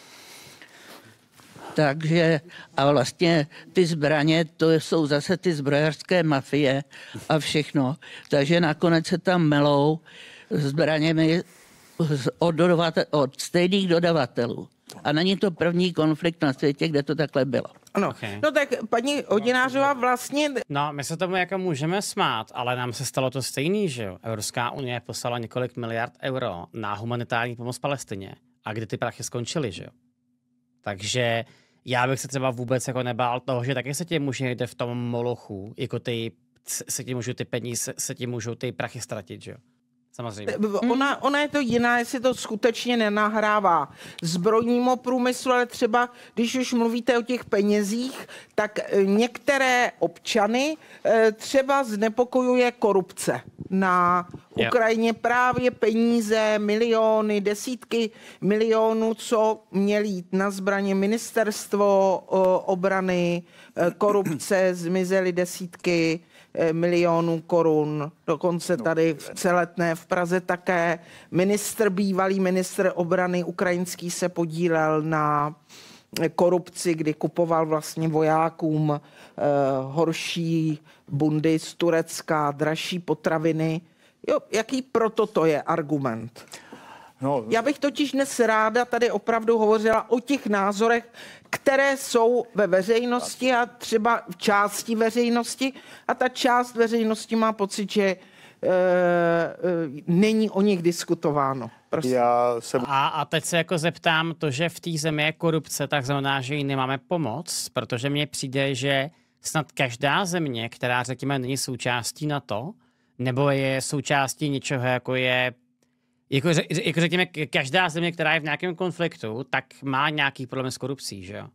Takže a vlastně ty zbraně, to jsou zase ty zbrojařské mafie a všechno. Takže nakonec se tam melou zbraněmi od, dodavatel, od stejných dodavatelů. A není to první konflikt na světě, kde to takhle bylo. Ano, okay. No tak paní Hodinářová vlastně... No, my se tomu jako můžeme smát, ale nám se stalo to stejný, že jo. Evropská unie poslala několik miliard euro na humanitární pomoc Palestině. A kdy ty prachy skončily, že jo. Takže já bych se třeba vůbec jako nebál toho, že taky se ti může jde v tom molochu, jako ty, se ti můžou ty peníze, se ti můžou ty prachy ztratit, že jo. Samozřejmě. Ona, ona je to jiná, jestli to skutečně nenahrává zbrojnímu průmyslu, ale třeba, když už mluvíte o těch penězích, tak některé občany třeba znepokojuje korupce. Na Ukrajině právě peníze, miliony, desítky milionů, co měly jít na zbraně, ministerstvo obrany, korupce, zmizely desítky milionů korun, dokonce tady v Celetné v Praze také. Ministr, bývalý ministr obrany ukrajinský se podílel na korupci, kdy kupoval vlastně vojákům eh, horší bundy z Turecka, dražší potraviny. Jo, jaký proto to je argument? No. Já bych totiž dnes ráda tady opravdu hovořila o těch názorech, které jsou ve veřejnosti a třeba v části veřejnosti, a ta část veřejnosti má pocit, že e, e, není o nich diskutováno. Já jsem... a, a teď se jako zeptám, to, že v té zemi je korupce, tak znamená, že jí nemáme pomoc, protože mně přijde, že snad každá země, která řekněme není součástí NATO, nebo je součástí něčeho, jako je Jako, jako řekněme, každá země, která je v nějakém konfliktu, tak má nějaký problém s korupcí, že jo?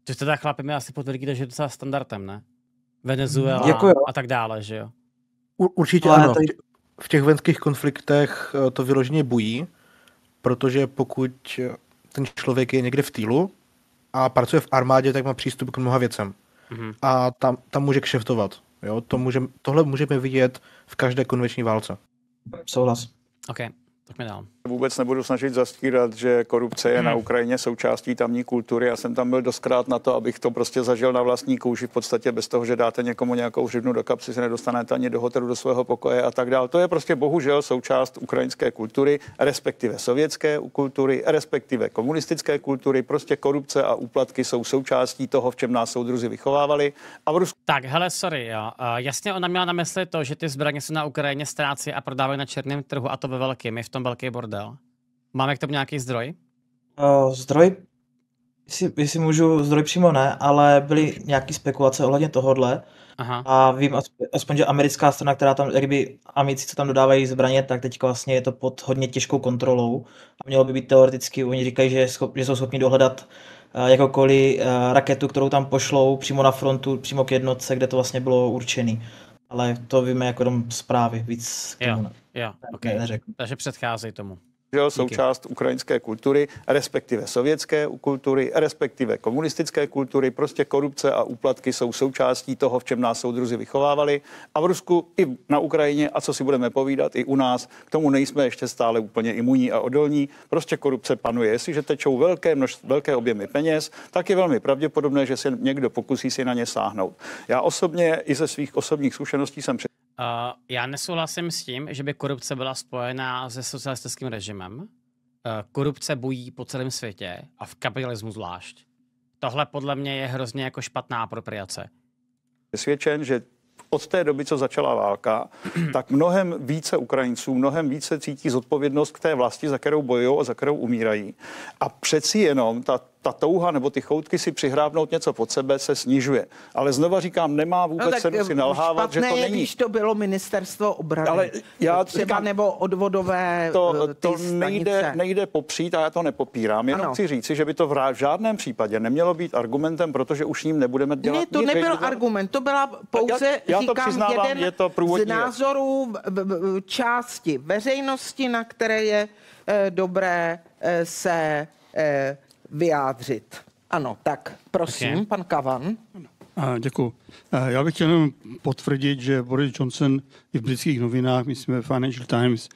Což teda chlapi mi asi potvrdíte, že je docela standardem, ne? Venezuela Jako jo. a tak dále, že jo? U, určitě Ale ano. tady- V tě- V těch vojenských konfliktech eh, to vyloženě bují, protože pokud eh, ten člověk je někde v týlu a pracuje v armádě, tak má přístup k mnoha věcem. Mhm. A tam, tam může kšeftovat. Jo? To můžem, tohle můžeme vidět v každé konvenční válce. Souhlas. OK, tak mi dál. Vůbec nebudu snažit zastírat, že korupce je na Ukrajině součástí tamní kultury. Já jsem tam byl doskrát na to, abych to prostě zažil na vlastní kůži, v podstatě bez toho, že dáte někomu nějakou hřivnu do kapsy, se nedostanete ani do hotelu, do svého pokoje a tak dále. To je prostě bohužel součást ukrajinské kultury, respektive sovětské kultury, respektive komunistické kultury. Prostě korupce a úplatky jsou součástí toho, v čem nás soudruzi vychovávali. A v Rusku... Tak, hele, sorry, jo. Uh, jasně ona měla na mysli to, že ty zbraně se na Ukrajině ztrácí a prodávají na černém trhu a to ve velkém, je v tom velký bordel. Máme k tomu nějaký zdroj? Uh, zdroj, jestli, jestli můžu, zdroj přímo ne, ale byly nějaké spekulace ohledně tohodle. Aha. A vím aspoň, aspoň, že americká strana, která tam, kdyby Amici, co tam dodávají zbraně, tak teďka vlastně je to pod hodně těžkou kontrolou. A mělo by být teoreticky, oni říkají, že, schop, že jsou schopni dohledat uh, jakoukoliv uh, raketu, kterou tam pošlou přímo na frontu, přímo k jednotce, kde to vlastně bylo určený. Ale to víme jako jenom zprávy, víc k tomu ne. Jo, OK. Ne, neřeknu. Takže předcházejí tomu. součást ukrajinské kultury, respektive sovětské kultury, respektive komunistické kultury. Prostě korupce a úplatky jsou součástí toho, v čem nás soudruzi vychovávali. A v Rusku i na Ukrajině, a co si budeme povídat, i u nás, k tomu nejsme ještě stále úplně imunní a odolní. Prostě korupce panuje. Jestliže tečou velké, množ, velké objemy peněz, tak je velmi pravděpodobné, že se někdo pokusí si na ně sáhnout. Já osobně i ze svých osobních zkušeností jsem před Uh, já nesouhlasím s tím, že by korupce byla spojená se socialistickým režimem. Uh, korupce bují po celém světě a v kapitalismu zvlášť. Tohle podle mě je hrozně jako špatná apropriace. přesvědčen, že od té doby, co začala válka, tak mnohem více Ukrajinců, mnohem více cítí zodpovědnost k té vlasti, za kterou bojují a za kterou umírají. A přeci jenom ta, ta touha nebo ty choutky si přihrábnout něco pod sebe se snižuje. Ale znova říkám, nemá vůbec no, cenu si nalhávat, že to je, není. Když to bylo ministerstvo obrany. Ale já třeba říkám, nebo odvodové to, to stanice. nejde, nejde popřít a já to nepopírám. Jenom ano. chci říci, že by to v žádném případě nemělo být argumentem, protože už ním nebudeme dělat. Ne, to nic, nebyl dělat. argument, to byla pouze, já, já říkám, to přiznávám, jeden je to z názorů v, v, v části veřejnosti, na které je eh, dobré eh, se eh, vyjádřit. Ano, tak prosím, okay. Pan Kavan. Děkuji. Já bych chtěl jenom potvrdit, že Boris Johnson i v britských novinách, myslím v Financial Times,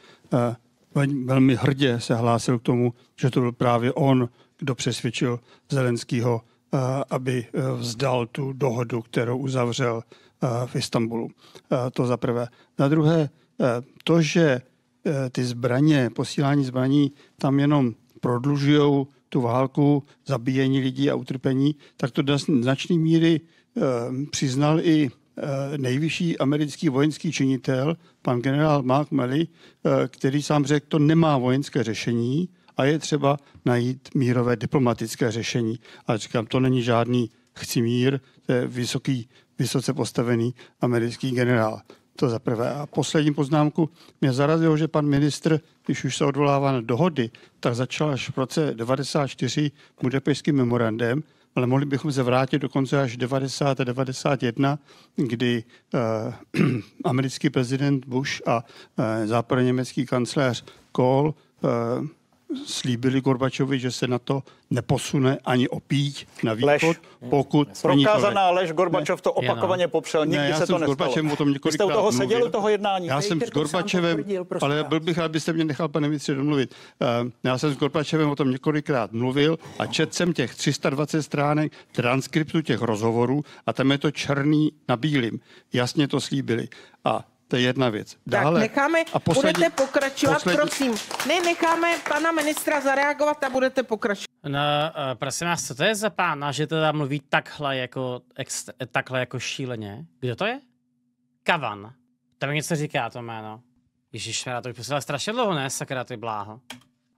velmi hrdě se hlásil k tomu, že to byl právě on, kdo přesvědčil Zelenskýho, aby vzdal tu dohodu, kterou uzavřel v Istanbulu. To za prvé. Za druhé, to, že ty zbraně, posílání zbraní tam jenom prodlužují tu válku, zabíjení lidí a utrpení, tak to do značné míry e, přiznal i e, nejvyšší americký vojenský činitel, pan generál Mark Milley, e, který sám řekl, to nemá vojenské řešení a je třeba najít mírové diplomatické řešení. A říkám, to není žádný chci mír, to je vysoký, vysoce postavený americký generál. To za prvé. A poslední poznámku. Mě zarazilo, že pan ministr, když už se odvolává na dohody, tak začal až v roce devadesát čtyři Budapešťským memorandem, ale mohli bychom se vrátit dokonce až devadesát a devadesát jedna, kdy eh, americký prezident Bush a eh, západoněmecký kancléř Kohl eh, slíbili Gorbačovi, že se na to neposune ani opít na východ, lež. Pokud... Prokázaná lež, Gorbačov to opakovaně popřel, nikdy ne, se to nestalo. Vy jste u toho seděli, u toho jednání. Já jsem s Gorbačevem, ale byl bych rád, abyste mě nechal, pane ministře, domluvit. Já jsem s Gorbačevem o tom několikrát mluvil a četl jsem těch tři sta dvacet stránek transkriptu těch rozhovorů a tam je to černý na bílým. Jasně to slíbili. A to je jedna věc. Dále, tak necháme, a poslední, budete pokračovat, poslední... prosím. Ne, necháme pana ministra zareagovat a budete pokračovat. No, uh, prosím vás, co to je za pána, že teda mluví takhle jako, ex, takhle jako šíleně? Kdo to je? Kavan. To mi něco říká to jméno. Ježišmarja, to bych posílal strašně dlouho, ne? Sakra, ty bláho. Uh,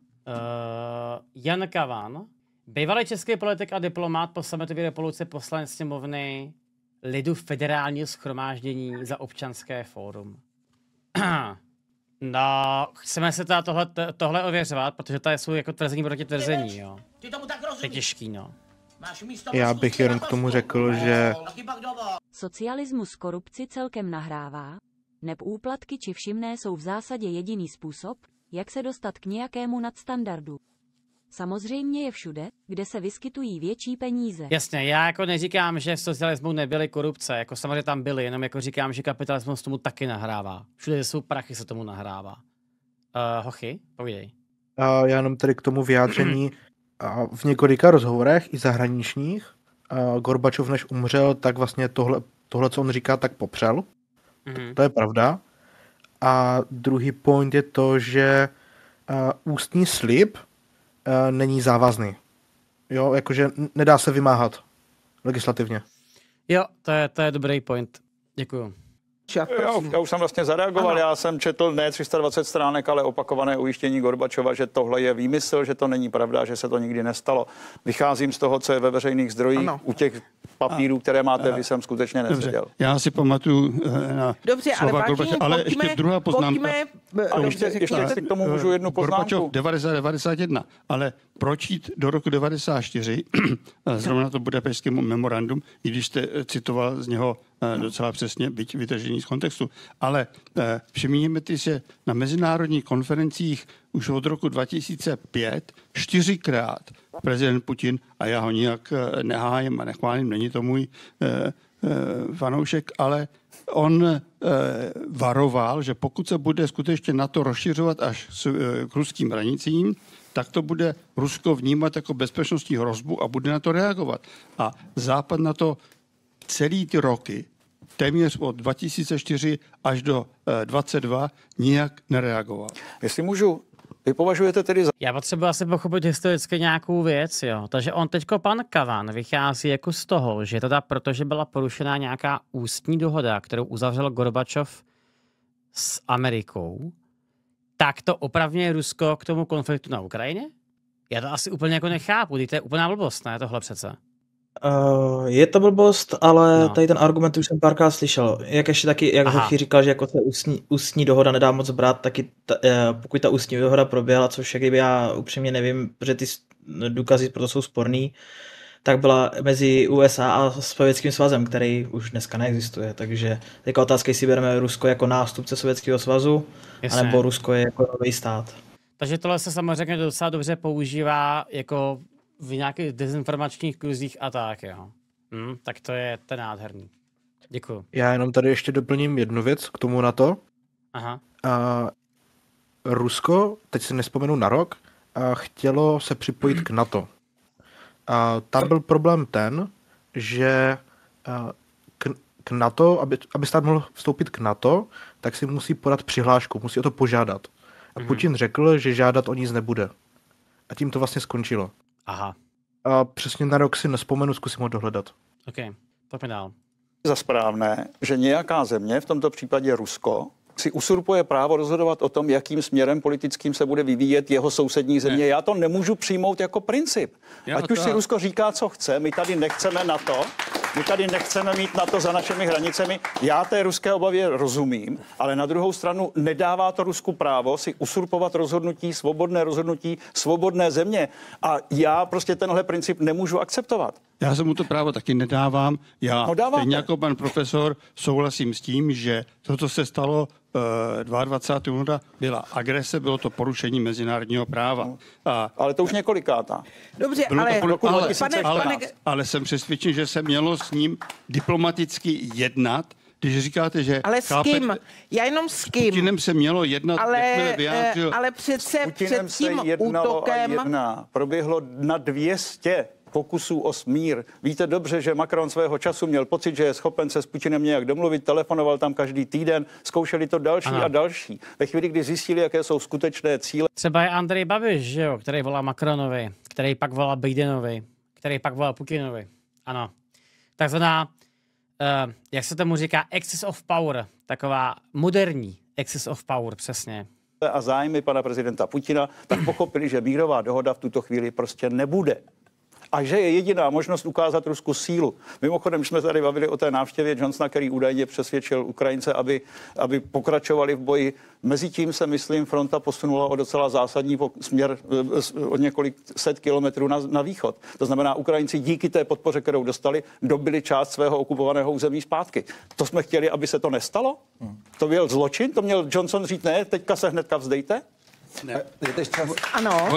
Jan Kavan, bývalý český politik a diplomat po sametové revoluci, poslanec sněmovny lidu federálního shromáždění za občanské fórum. No, chceme se teda tohle, tohle ověřovat, protože tady jsou jako tvrzení proti tvrzení, jo. To je těžký, no. Já bych jenom k tomu řekl, že Socialismus korupci celkem nahrává, neb úplatky či všimné jsou v zásadě jediný způsob, jak se dostat k nějakému nadstandardu. Samozřejmě je všude, kde se vyskytují větší peníze. Jasně, já jako neříkám, že v socialismu nebyly korupce, jako samozřejmě tam byly, jenom jako říkám, že kapitalismus tomu taky nahrává. Všude jsou prachy, se tomu nahrává. Uh, hochy, povídej. a já jenom tady k tomu vyjádření a v několika rozhovorech i zahraničních a Gorbačov než umřel, tak vlastně tohle, tohle, co on říká, tak popřel. Mhm. To je pravda. A druhý point je to, že uh, ústní slib uh, není závazný. Jo, jakože n- nedá se vymáhat legislativně. Jo, to je, to je dobrý point. Děkuju. Já, já už jsem vlastně zareagoval, ano. Já jsem četl ne tři sta dvacet stránek, ale opakované ujištění Gorbačova, že tohle je výmysl, že to není pravda, že se to nikdy nestalo. Vycházím z toho, co je ve veřejných zdrojích, ano. U těch papírů, které máte, vy jsem skutečně neseděl. Dobře, já si pamatuju na Dobře, slova ale Gorbačova, vážení, ale pojďme, ještě druhá poznámka. Pojďme, a ještě, ještě si k tomu můžu jednu poznámku. Gorbačov devadesát devadesát jedna, ale proč jít do roku devadesát čtyři, zrovna to Budapešťské memorandum, i když jste citoval z něho docela přesně, byť vytržení z kontextu. Ale eh, všimněme si, že na mezinárodních konferencích už od roku dva tisíce pět čtyřikrát prezident Putin, a já ho nijak eh, nehájím a nechválím, není to můj eh, eh, fanoušek, ale on eh, varoval, že pokud se bude skutečně NATO rozšiřovat až s, eh, k ruským hranicím, tak to bude Rusko vnímat jako bezpečnostní hrozbu a bude na to reagovat. A Západ na to celý ty roky, téměř od dva tisíce čtyři až do dvacet dva, nijak nereagoval. Jestli můžu, vy považujete tedy za... Já potřebuji asi pochopit historicky nějakou věc, jo. Takže on teďko, pan Kavan, vychází jako z toho, že teda protože byla porušená nějaká ústní dohoda, kterou uzavřel Gorbačov s Amerikou, tak to opravňuje Rusko k tomu konfliktu na Ukrajině? Já to asi úplně jako nechápu, to je úplná blbost, ne, tohle přece. Uh, je to blbost, ale No. tady ten argument už jsem párkrát slyšel. Jak ještě taky, jak Aha. Hochy říkal, že jako ta ústní, ústní dohoda nedá moc brát, taky ta, uh, pokud ta ústní dohoda proběhla, což jak kdyby já upřímně nevím, protože ty s- důkazy proto jsou sporný, tak byla mezi U S A a Sovětským svazem, který už dneska neexistuje. Takže teďka otázka, jestli bereme Rusko jako nástupce Sovětského svazu, Jasně. anebo Rusko je jako nový stát. Takže tohle se samozřejmě docela dobře používá jako v nějakých dezinformačních kruzích a tak, jo. Hm, tak to je ten nádherný. Děkuju. Já jenom tady ještě doplním jednu věc k tomu NATO. Aha. A Rusko, teď si nespomenu na rok, a chtělo se připojit k NATO. A tam byl problém ten, že a, k, k NATO, aby, aby stát mohl vstoupit k NATO, tak si musí podat přihlášku, musí o to požádat. A Mhm. Putin řekl, že žádat o nic nebude. A tím to vlastně skončilo. Aha. A přesně na rok si nespomenu, zkusím ho dohledat. OK, pojďme dál. za správné, že nějaká země, v tomto případě Rusko, si usurpuje právo rozhodovat o tom, jakým směrem politickým se bude vyvíjet jeho sousední země. Ne. Já to nemůžu přijmout jako princip. Já Ať to... už si Rusko říká, co chce, my tady nechceme na to, my tady nechceme mít na to za našimi hranicemi. Já té ruské obavě rozumím, ale na druhou stranu nedává to Rusku právo si usurpovat rozhodnutí, svobodné rozhodnutí svobodné země. A já prostě tenhle princip nemůžu akceptovat. Já se mu to právo taky nedávám. Já No dáváte. stejně jako pan profesor souhlasím s tím, že to, co se stalo uh, dvacátého druhého února, byla agrese, bylo to porušení mezinárodního práva. No. A, Ale to už několikátá. Dobře, bylo ale, to polu- ale, pane, ale, pane, ale jsem přesvědčen, že se mělo s ním diplomaticky jednat, když říkáte, že... ale s chápete, kým? Já jenom s S kým? Putinem se mělo jednat, Ale, jakmile vyjádřil... eh, ale přece Putinem před tím se jednalo útokem... a jedná. Proběhlo na dvě stě pokusů o smír. Víte dobře, že Macron svého času měl pocit, že je schopen se s Putinem nějak domluvit, telefonoval tam každý týden, zkoušeli to další Ano. a další. Ve chvíli, kdy zjistili, jaké jsou skutečné cíle. Třeba je Andrej Babiš, že jo, který volá Macronovi, který pak volá Bidenovi, který pak volá Putinovi. Ano. Takzvaná, uh, jak se tomu říká, excess of power. Taková moderní excess of power, přesně. A zájmy pana prezidenta Putina, tak pochopili, že mírová dohoda v tuto chvíli prostě nebude. a že je jediná možnost ukázat Rusku sílu. Mimochodem, jsme tady bavili o té návštěvě Johnsona, který údajně přesvědčil Ukrajince, aby, aby pokračovali v boji. Mezitím se, myslím, fronta posunula o docela zásadní směr o několik set kilometrů na, na východ. To znamená, Ukrajinci díky té podpoře, kterou dostali, dobili část svého okupovaného území zpátky. To jsme chtěli, aby se to nestalo? To byl zločin? To měl Johnson říct, ne, teďka se hnedka vzdejte? Ne. Ano.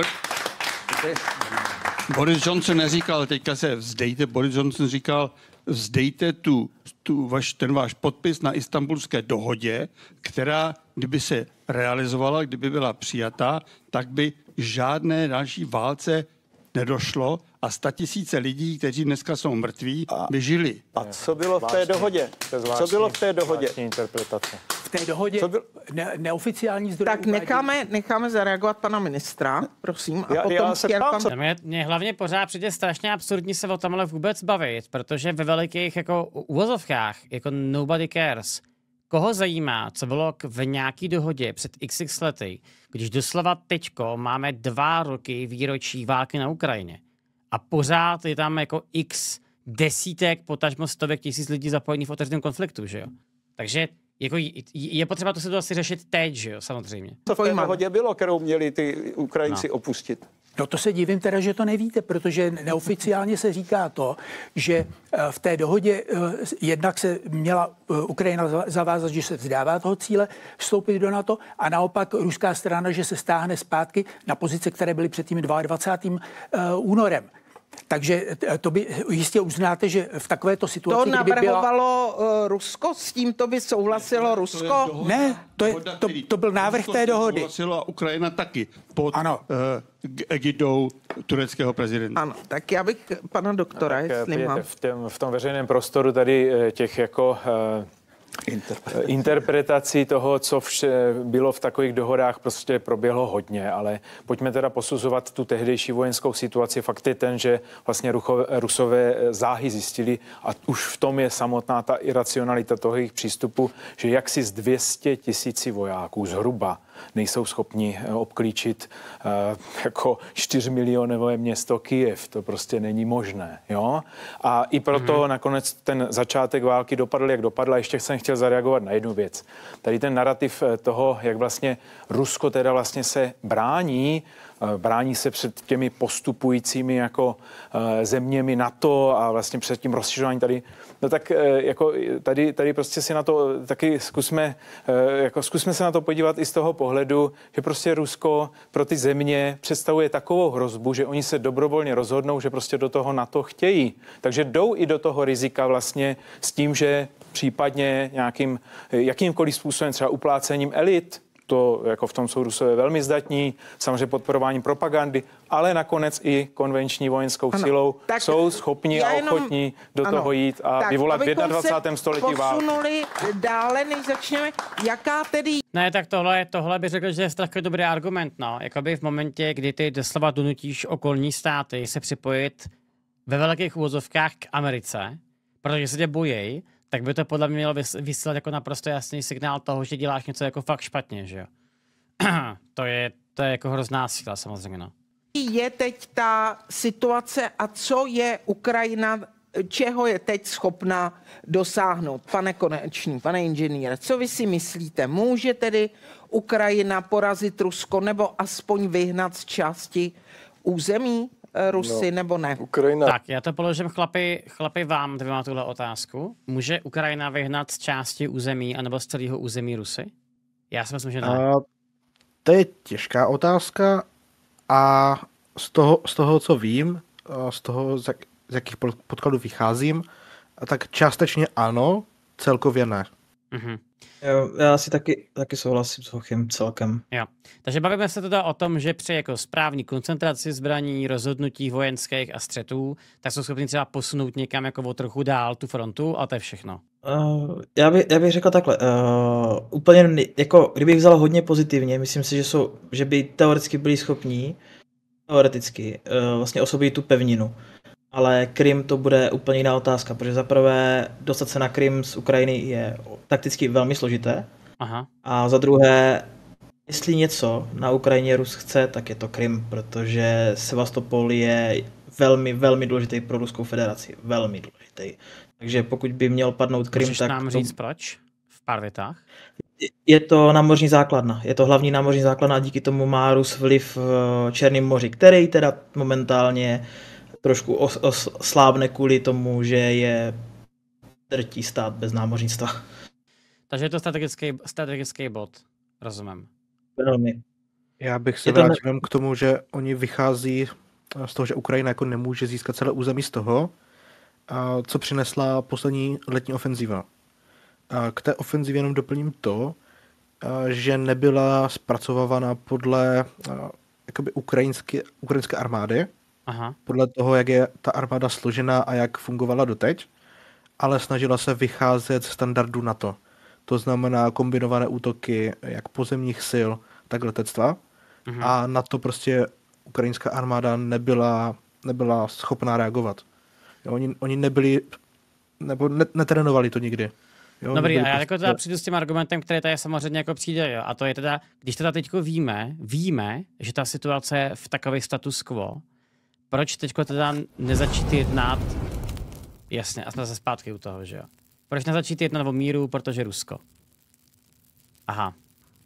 Boris Johnson neříkal, teďka se vzdejte, Boris Johnson říkal, vzdejte tu, tu vaš, ten váš podpis na Istanbulské dohodě, která, kdyby se realizovala, kdyby byla přijatá, tak by žádné další válce nedošlo a statisíce lidí, kteří dneska jsou mrtví, by žili. A co bylo v té dohodě? Co bylo v té dohodě? Interpretace. V té dohodě ne, neoficiální zdroje. Tak necháme, necháme zareagovat pana ministra, prosím. A Já- potom já se chtěl ptám, pan... co- Mě, mě hlavně pořád přijde strašně absurdní se o tomhle vůbec bavit, protože ve velikých jako uvozovkách, jako nobody cares, koho zajímá, co bylo k- v nějaký dohodě před xx lety, když doslova teďko máme dva roky výročí války na Ukrajině a pořád je tam jako x desítek, potažmo stovek tisíc lidí zapojených v otevřeném konfliktu, že jo? Takže jako je- je potřeba tu situaci řešit teď, že jo, samozřejmě. Co v té dohodě bylo, kterou měli ty Ukrajinci No. opustit? No to se divím teda, že to nevíte, protože neoficiálně se říká to, že eh, v té dohodě eh, jednak se měla eh, Ukrajina za- zavázat, že se vzdává toho cíle vstoupit do NATO a naopak ruská strana, že se stáhne zpátky na pozice, které byly před tím dvacátým druhým únorem. Takže eh, to by jistě uznáte, že v takovéto situaci, To kdyby byla... navrhovalo uh, Rusko, s tím to by souhlasilo Rusko? Ne, to, je, to, to byl návrh té dohody. Souhlasilo a Ukrajina taky pod Ano. uh, egidou tureckého prezidenta. Ano, tak já bych pana doktora, Tak, jestli eh, mám. v, tom, v tom veřejném prostoru tady eh, těch jako eh, Interpretace. interpretací toho, co vše bylo v takových dohodách, prostě proběhlo hodně, ale pojďme teda posuzovat tu tehdejší vojenskou situaci. Fakt je ten, že vlastně Ruchové, Rusové záhy zjistili, a už v tom je samotná ta iracionalita toho jejich přístupu, že jaksi z dvě stě tisíci vojáků zhruba nejsou schopni obklíčit uh, jako čtyřmilionové město Kyjev. To prostě není možné. Jo? A i proto mm-hmm. nakonec ten začátek války dopadl, jak dopadl. A ještě jsem chtěl zareagovat na jednu věc. Tady ten narrativ toho, jak vlastně Rusko teda vlastně se brání, brání se před těmi postupujícími jako zeměmi NATO a vlastně před tím rozšiřováním tady. No tak jako tady, tady prostě si na to taky zkusme, jako zkusme se na to podívat i z toho pohledu, že prostě Rusko pro ty země představuje takovou hrozbu, že oni se dobrovolně rozhodnou, že prostě do toho NATO chtějí. Takže jdou i do toho rizika vlastně s tím, že případně nějakým, jakýmkoliv způsobem, třeba uplácením elit, to jako v tom jsou Rusové velmi zdatní, samozřejmě podporováním propagandy, ale nakonec i konvenční vojenskou ano, silou jsou schopni a ochotní jenom, do ano, toho jít a tak, vyvolat v dvacátém století válku. Posunuli dále, než začneme. Jaká tedy... Ne, tak tohle, tohle bych řekl, že je takový dobrý argument, no. Jakoby v momentě, kdy ty doslova donutíš okolní státy se připojit ve velkých úvozovkách k Americe, protože se tě bojí, tak by to podle mě mělo vysílat jako naprosto jasný signál toho, že děláš něco jako fakt špatně, že jo. to, je, to je jako hrozná síla samozřejmě, no. Je teď ta situace a co je Ukrajina, čeho je teď schopna dosáhnout? Pane Konečný, pane inženýre, co vy si myslíte? Může tedy Ukrajina porazit Rusko nebo aspoň vyhnat z části území Rusy, no, nebo ne? Ukrajina. Tak, já to položím chlapi, chlapi vám dvěma tuhle otázku. Může Ukrajina vyhnat z části území anebo z celého území Rusy? Já si myslím, že ne. A to je těžká otázka a z toho, z toho co vím, z toho, z, jak, z jakých podkladů vycházím, tak částečně ano, celkově ne. Mhm. Jo, já si taky, taky souhlasím s Hochem celkem. Jo. Takže bavíme se teda o tom, že při jako správní koncentraci zbraní, rozhodnutí vojenských a střetů, tak jsou schopni třeba posunout někam jako o trochu dál tu frontu a to je všechno. Uh, já, by, já bych řekl takhle, uh, úplně jako, kdybych vzal hodně pozitivně, myslím si, že, jsou, že by teoreticky byli schopní, teoreticky, uh, vlastně osobit tu pevninu. Ale Krym to bude úplně jiná otázka, protože zaprvé dostat se na Krym z Ukrajiny je takticky velmi složité. Aha. A za druhé, jestli něco na Ukrajině Rus chce, tak je to Krym, protože Sevastopol je velmi, velmi důležitý pro Ruskou federaci. Velmi důležitý. Takže pokud by měl padnout Krym, Můžeš tak... nám to... říct proč? V pár větách? Je to námořní základna. Je to hlavní námořní základna a díky tomu má Rus vliv v Černém moři, který teda momentálně trošku os, os, slábne kvůli tomu, že je drtí stát bez námořnictva. Takže je to strategický, strategický bod, rozumím. Velmi. Já bych se Je to vrátil ne- ne... k tomu, že oni vychází z toho, že Ukrajina jako nemůže získat celé území z toho, a co přinesla poslední letní ofenzíva. A k té ofenzivě jenom doplním to, a že nebyla zpracovávána podle a, jakoby ukrajinské, ukrajinské armády, Aha. podle toho, jak je ta armáda složená a jak fungovala doteď, ale snažila se vycházet z standardu NATO. To znamená kombinované útoky jak pozemních sil, tak letectva. Mhm. A na to prostě ukrajinská armáda nebyla, nebyla schopná reagovat. Jo, oni, oni nebyli, nebo ne, netrénovali to nikdy. Jo, Dobrý, nebyli a já jako prostě- teda přijdu s tím argumentem, který tady samozřejmě jako přijde, jo. A to je teda, když teda teďko víme, víme, že ta situace je v takový status quo, proč teďko teda nezačít jednat, jasně, a jsme zase zpátky u toho, že jo. Proč nezačít jednat o míru, protože Rusko. Aha.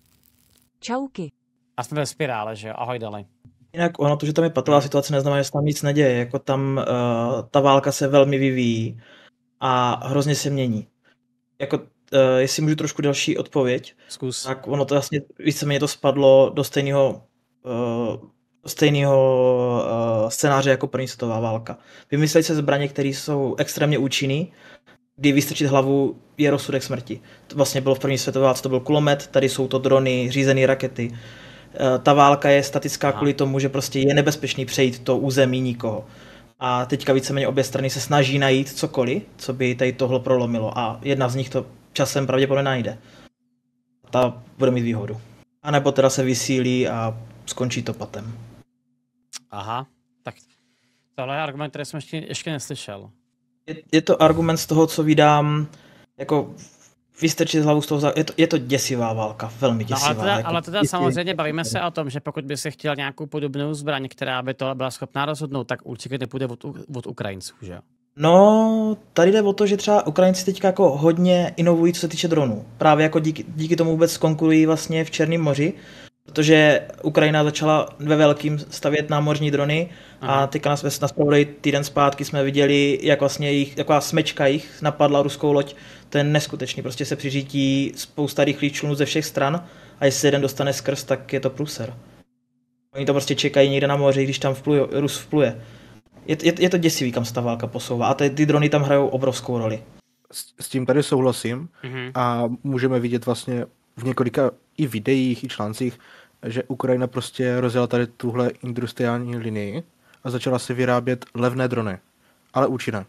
Čauky. A jsme ve spirále, že jo, ahoj dali. Jinak ono to, že tam je patová situace, neznamená, že se tam nic neděje. Jako tam uh, ta válka se velmi vyvíjí a hrozně se mění. Jako, uh, jestli můžu trošku další odpověď, Zkus. tak ono to vlastně víceméně to spadlo do stejného uh, do stejného uh, scénáře jako první světová válka. Vymysleli se zbraně, které jsou extrémně účinné, kdy vystrčit hlavu je rozsudek smrti. To vlastně bylo v první světové válce, to byl kulomet, tady jsou to drony, řízené rakety. Ta válka je statická kvůli tomu, že prostě je nebezpečný přejít to území nikoho. A teďka víceméně obě strany se snaží najít cokoliv, co by tady tohle prolomilo. A jedna z nich to časem pravděpodobně najde. Ta bude mít výhodu. A nebo teda se vysílí a skončí to patem. Aha, tak tohle je argument, který jsem ještě, ještě neslyšel. Je, je to argument z toho, co vydám, jako vystrčit hlavu z toho, za... je, to, je to děsivá válka, velmi děsivá. No ale teda, jako, ale teda jistě... samozřejmě bavíme se o tom, že pokud by si chtěl nějakou podobnou zbraň, která by to byla schopná rozhodnout, tak určitě nepůjde od, od Ukrajinců, že jo? No, tady jde o to, že třeba Ukrajinci teďka jako hodně inovují, co se týče dronů. Právě jako díky, díky tomu vůbec konkurují vlastně v Černém moři, protože Ukrajina začala ve velkým stavět námořní drony. Aha. A teďka nás na zpravodaji týden zpátky jsme viděli, jak vlastně jich, jaká smečka jich napadla ruskou loď. To je neskutečný, prostě se přiřítí spousta rychlých člunů ze všech stran a jestli jeden dostane skrz, tak je to průser. Oni to prostě čekají někde na moři, když tam vpluje, Rus vpluje. Je, je, je to děsivý, kam se ta válka posouvá a ty, ty drony tam hrajou obrovskou roli. S, s tím tady souhlasím Mhm. a můžeme vidět vlastně v několika i videích, i článcích, že Ukrajina prostě rozjela tady tuhle industriální linii a začala si vyrábět levné drony, ale účinné.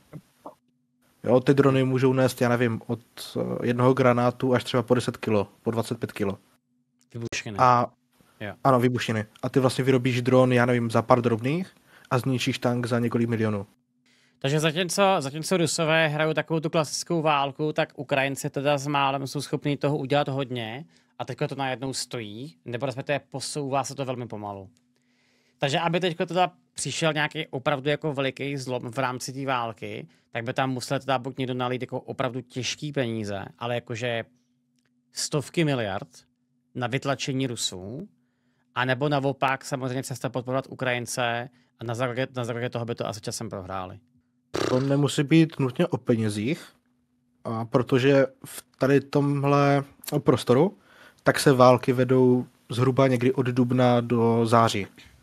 Jo, ty drony můžou nést, já nevím, od eh, jednoho granátu až třeba po deset kilo, po dvacet pět kilo. Vybušiny. A Jo. ano, výbušiny. A ty vlastně vyrobíš dron, já nevím, za pár drobných a zničíš tank za několik milionů. Takže zatímco, zatímco Rusové hrajou takovou tu klasickou válku, tak Ukrajinci teda s málem jsou schopni toho udělat hodně a teďka to najednou stojí, nebo respektive posouvá se to velmi pomalu. Takže aby teďka teda přišel nějaký opravdu jako veliký zlom v rámci té války, tak by tam musel teda buď někdo nalít jako opravdu těžký peníze, ale jakože stovky miliard na vytlačení Rusů, a nebo naopak samozřejmě přestat podporovat Ukrajince a na základě, na základě toho by to asi časem prohráli. To nemusí být nutně o penězích, a protože v tady tomhle prostoru tak se války vedou zhruba někdy od dubna do září.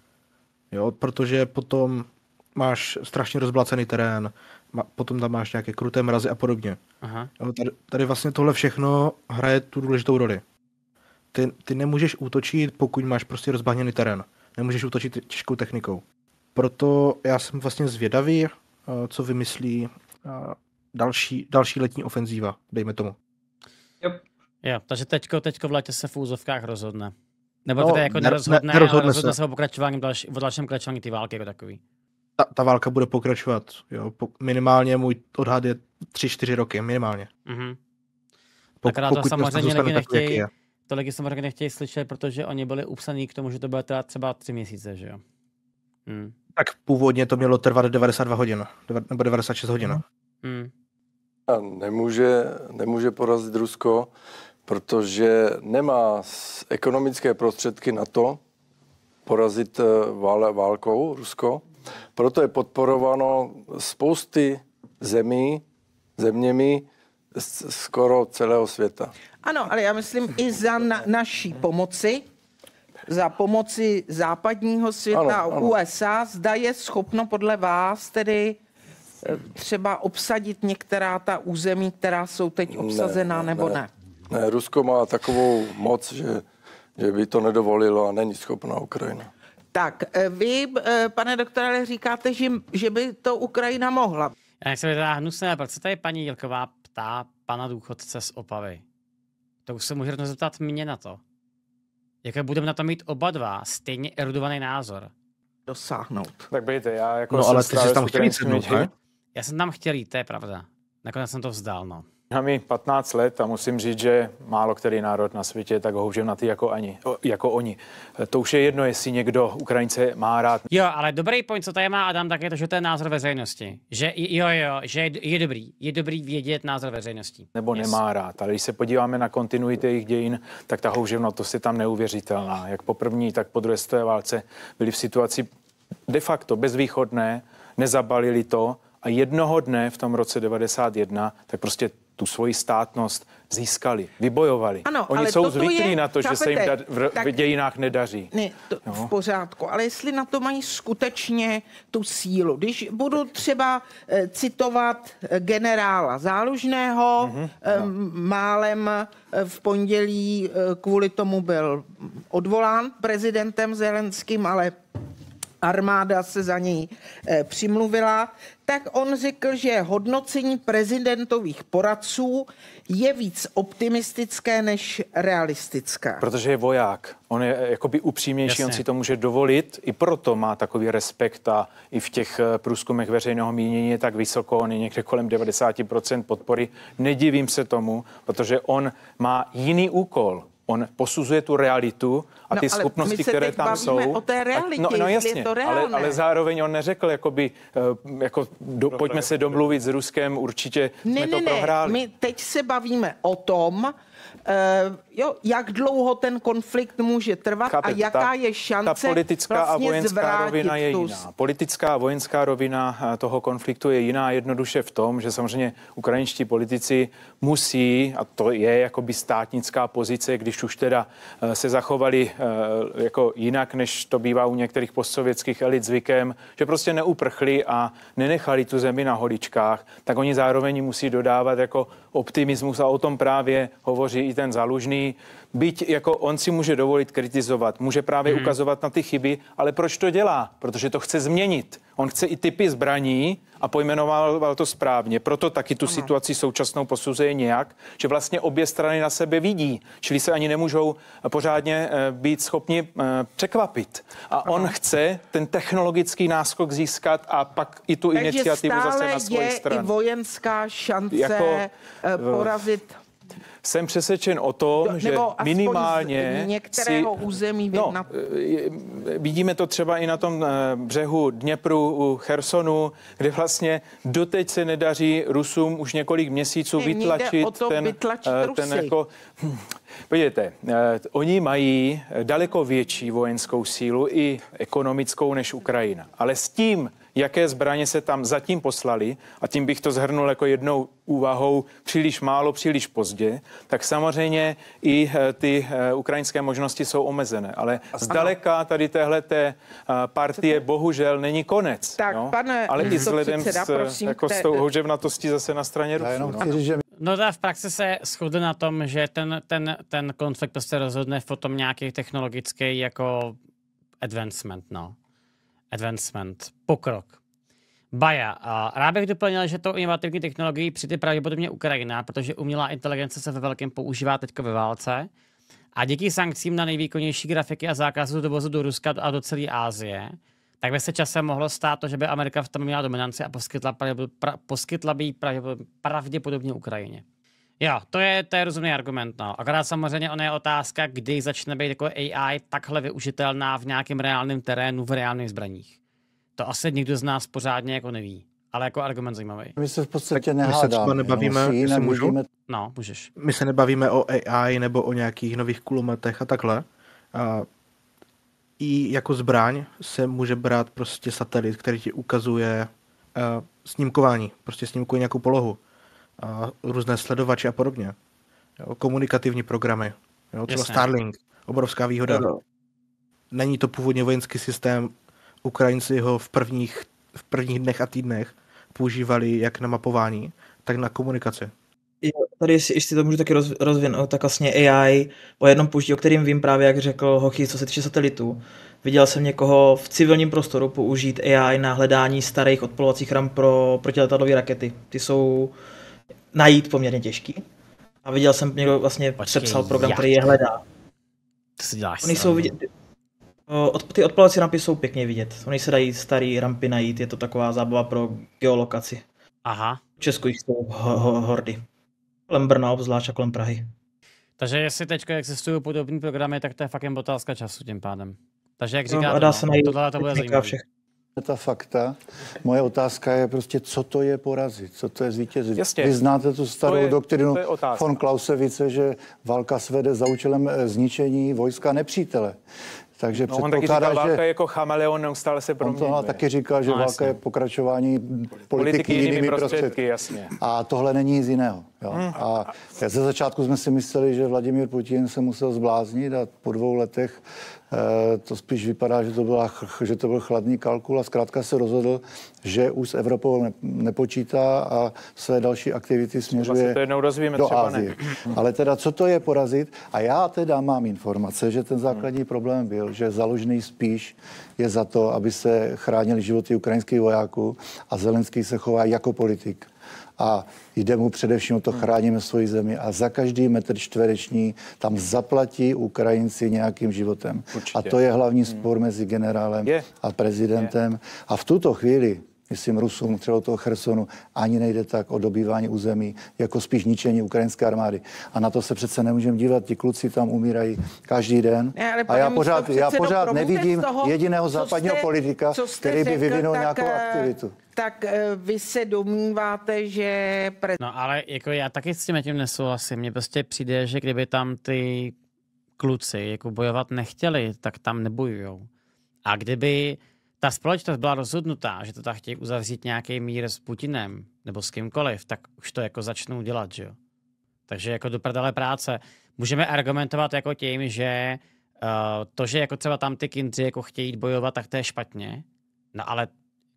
Jo, protože potom máš strašně rozblacený terén, potom tam máš nějaké kruté mrazy a podobně. Aha. Jo, tady, tady vlastně tohle všechno hraje tu důležitou roli. Ty, ty nemůžeš útočit, pokud máš prostě rozbahněný terén. Nemůžeš útočit těžkou technikou. Proto já jsem vlastně zvědavý, co vymyslí další, další letní ofenzíva, dejme tomu. Yep. Jo, takže teďko, teďko v létě se v úzovkách rozhodne. Nebo No, teda jako ne- nerozhodne, ne- nerozhodne ale rozhodne se. se o pokračování, další, o dalším pokračování ty války jako takový. Ta, ta válka bude pokračovat. Jo. Po, minimálně můj odhad je tři čtyři roky, minimálně. Mhm. Pok- Akorát to pokud samozřejmě zůstane lidi takový, jaký nechtějí, je. to lidi samozřejmě nechtějí slyšet, protože oni byli upsaný k tomu, že to bude teda třeba tři měsíce, že jo. Hm. Tak původně to mělo trvat devadesát dva hodin, nebo devadesát šest hodin. Hmm. A nemůže, nemůže porazit Rusko, protože nemá ekonomické prostředky na to porazit vál, válkou Rusko. Proto je podporováno spousty zemí, zeměmi skoro celého světa. Ano, ale já myslím i za na, naší pomoci, za pomoci západního světa a U S A, zda je schopno podle vás tedy třeba obsadit některá ta území, která jsou teď obsazená, ne, nebo ne? ne? Ne, Rusko má takovou moc, že, že by to nedovolilo a není schopná Ukrajina. Tak, vy, pane doktore, říkáte, že, že by to Ukrajina mohla. Já se teda hnusné, proč se tady paní Jilková ptá pana důchodce z Opavy? To už se může rovnou zeptat mě na to. Jak budeme na to mít oba dva stejně erudovaný názor? Dosáhnout. Tak bejte, já jako... No ale ty jsi tam chtěl jít sednout, ne? Já jsem tam chtěl jít, to je pravda. Nakonec jsem to vzdal, no. Já mi patnáct let a musím říct, že málo který národ na světě je tak houževnatý jako, ani, jako oni. To už je jedno, jestli někdo Ukrajince má rád. Jo, ale dobrý point, co tady má Adam, tak je to, že to je názor veřejnosti. Že jo, jo, že je, je dobrý. Je dobrý vědět názor veřejnosti. Nebo yes. nemá rád. Ale když se podíváme na kontinuitu jejich dějin, tak ta houževnatost je tam neuvěřitelná. Jak po první, tak po druhé světové válce byli v situaci de facto bezvýchodné, nezabalili to a jednoho dne v tom roce devadesát jedna tak prostě tu svoji státnost získali, vybojovali. Ano, Oni ale jsou zvyklí je, na to, chápete, že se jim da, v, v dějinách nedaří. Ne, to, no. V pořádku, ale jestli na to mají skutečně tu sílu. Když budu třeba e, citovat generála Zálužného, mm-hmm, e, málem e, v pondělí e, kvůli tomu byl odvolán prezidentem Zelenským, ale armáda se za něj e, přimluvila, tak on řekl, že hodnocení prezidentových poradců je víc optimistické než realistické. Protože je voják. On je jakoby upřímnější, Jasně. on si to může dovolit, i proto má takový respekt a i v těch průzkumech veřejného mínění je tak vysoko, on je někde kolem devadesát procent podpory. Nedivím se tomu, protože on má jiný úkol. On posuzuje tu realitu a no, ty schopnosti, které tam jsou. O té realitě, no, no jasně, je to ale, ale zároveň on neřekl, jakoby, jako, do, pojďme se domluvit s Ruskem, určitě ne, jsme ne, to ne. prohráli. My teď se bavíme o tom, Uh, jo, jak dlouho ten konflikt může trvat Chápete, a jaká ta, je šance ta politická vlastně a vojenská rovina je tu... jiná. Politická a vojenská rovina toho konfliktu je jiná jednoduše v tom, že samozřejmě ukrajinští politici musí, a to je jakoby státnická pozice, když už teda se zachovali jako jinak, než to bývá u některých postsovětských elit zvykem, že prostě neuprchli a nenechali tu zemi na holičkách, tak oni zároveň musí dodávat jako optimismus a o tom právě hovoří i ten Zalužný. Byť jako on si může dovolit kritizovat, může právě hmm. ukazovat na ty chyby, ale proč to dělá? Protože to chce změnit. On chce i typy zbraní a pojmenoval to správně. Proto taky tu situaci současnou posuzuje nějak, že vlastně obě strany na sebe vidí, čili se ani nemůžou pořádně být schopni překvapit. A on chce ten technologický náskok získat a pak i tu Takže iniciativu zase na svoji stranu. Takže stále je i vojenská šance jako, porazit... Jsem přesvědčen o tom, Do, že minimálně některého si, území no, na... vidíme to třeba i na tom břehu Dněpru u Chersonu, kde vlastně doteď se nedaří Rusům už několik měsíců ne, vytlačit ten, vytlačit ten jako... Hm, podívejte, oni mají daleko větší vojenskou sílu i ekonomickou než Ukrajina. Ale s tím, jaké zbraně se tam zatím poslali, a tím bych to shrnul jako jednou úvahou příliš málo, příliš pozdě, tak samozřejmě i ty ukrajinské možnosti jsou omezené. Ale zdaleka tady téhleté partie bohužel není konec. Tak, no? pane Ale i vzhledem předseda, s, prosím, jako s tou houževnatostí zase na straně Rusů. No, no tak v praxi se shodne na tom, že ten, ten, ten konflikt prostě rozhodne v tom nějaký technologický jako advancement, no. Advancement, pokrok. Baja. A rád bych doplnil, že to inovativní technologií přijde pravděpodobně Ukrajina, protože umělá inteligence se ve velkém používá teďko ve válce. A díky sankcím na nejvýkonnější grafiky a zákazu dovozu do Ruska a do celé Asie, tak by se časem mohlo stát to, že by Amerika v tom měla dominanci a poskytla, pra, pra, poskytla by ji pravděpodobně Ukrajině. Jo, to je, to je rozumný argument, no. Akorát samozřejmě ona je otázka, kdy začne být jako A I takhle využitelná v nějakém reálném terénu, v reálných zbraních. To asi nikdo z nás pořádně jako neví. Ale jako argument zajímavý. My se v podstatě My se nehádáme. třeba nebavíme, jestli můžu? No, můžeš. My se nebavíme o A I nebo o nějakých nových kulometech a takhle. A i jako zbraň se může brát prostě satelit, který ti ukazuje uh, snímkování. Prostě snímkuje nějakou polohu. A různé sledovače a podobně. Jo, komunikativní programy. Jo, třeba Jasně. Starlink. Obrovská výhoda. No. Není to původně vojenský systém. Ukrajinci ho v prvních, v prvních dnech a týdnech používali jak na mapování, tak na komunikaci. Jo, tady, jestli, jestli to můžu taky roz, rozvinout, tak vlastně A I, o jednom použití, o kterým vím právě, jak řekl Hochy, co se týče satelitů. Viděl jsem někoho v civilním prostoru použít A I na hledání starých odpolovacích ram pro protiletadlové rakety. Ty jsou najít poměrně těžký. A viděl jsem, někdo vlastně Počkej, přepsal program, jak? který je hledá. To si děláš Oni jsou srandu. vidět, od, ty odpolovací rampy jsou pěkně vidět. Oni se dají starý rampy najít, je to taková zábava pro geolokaci. Aha. V Česku jich jsou ho, ho, hordy. Kolem Brna obzvlášť a kolem Prahy. Takže jestli teď existují podobné programy, tak to je fakt jen otázka času tím pádem. Takže jak No, říkáte, a dá no, se najít tohle to bude technika zajímavé. všech. Ta fakta. Moje otázka je prostě, co to je porazit, co to je zvítězit. Jasně. Vy znáte tu starou To je- doktrinu to je otázka. von Clausewitze, že válka svede za účelem eh, zničení vojska nepřítele. Takže No, on taky říkal, předpokládá, válka je že jako chameleon, neustále se on proměňuje. to taky říkal, že No, válka jasně. je pokračování politiky, Politiky jinými prostředky. prostředky, jasně. A tohle není nic jiného. Jo? A ze začátku jsme si mysleli, že Vladimír Putin se musel zbláznit a po dvou letech eh, to spíš vypadá, že to, byla, že to byl chladný kalkul a zkrátka se rozhodl, že už s Evropou ne, nepočítá a své další aktivity směřuje to jednou dozvíme, do třeba ne. Asie. Ale teda, co to je porazit? A já teda mám informace, že ten základní problém byl, že založený spíš je za to, aby se chránili životy ukrajinských vojáků a Zelenský se chová jako politik. A jde mu především o to, chráníme svoji zemi a za každý metr čtvereční tam zaplatí Ukrajinci nějakým životem. Určitě. A to je hlavní spor mezi generálem Je. a prezidentem. Je. A v tuto chvíli, myslím Rusům, třeba toho Chersonu, ani nejde tak o dobývání území, jako spíš ničení ukrajinské armády. A na to se přece nemůžeme dívat, ti kluci tam umírají každý den. Ne, ale A pane já pořád, já místopředsedo, pořád promluvte nevidím z toho, jediného co západního jste- politika, co jste který by řekl, vyvinul tak, nějakou eh, aktivitu. Tak eh, vy se domníváte, že pre... No ale jako já taky s tím tím nesouhlasím. Mně prostě přijde, že kdyby tam ty kluci jako bojovat nechtěli, tak tam nebojujou. A kdyby ta společnost byla rozhodnutá, že to tak chtějí uzavřít nějaký mír s Putinem nebo s kýmkoliv, tak už to jako začnou dělat, že jo. Takže jako do prdele práce. Můžeme argumentovat jako tím, že uh, to, že jako třeba tam ty kindři jako chtějí jít bojovat, tak to je špatně. No ale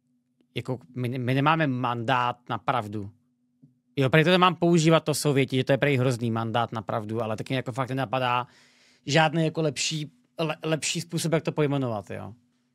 jako my, my nemáme mandát na pravdu. Jo, protože to mám používat, to jsou věti, že to je prý hrozný mandát na pravdu, ale taky jako fakt nenapadá žádný jako lepší, le, lepší způsob, jak to pojmenovat, jo.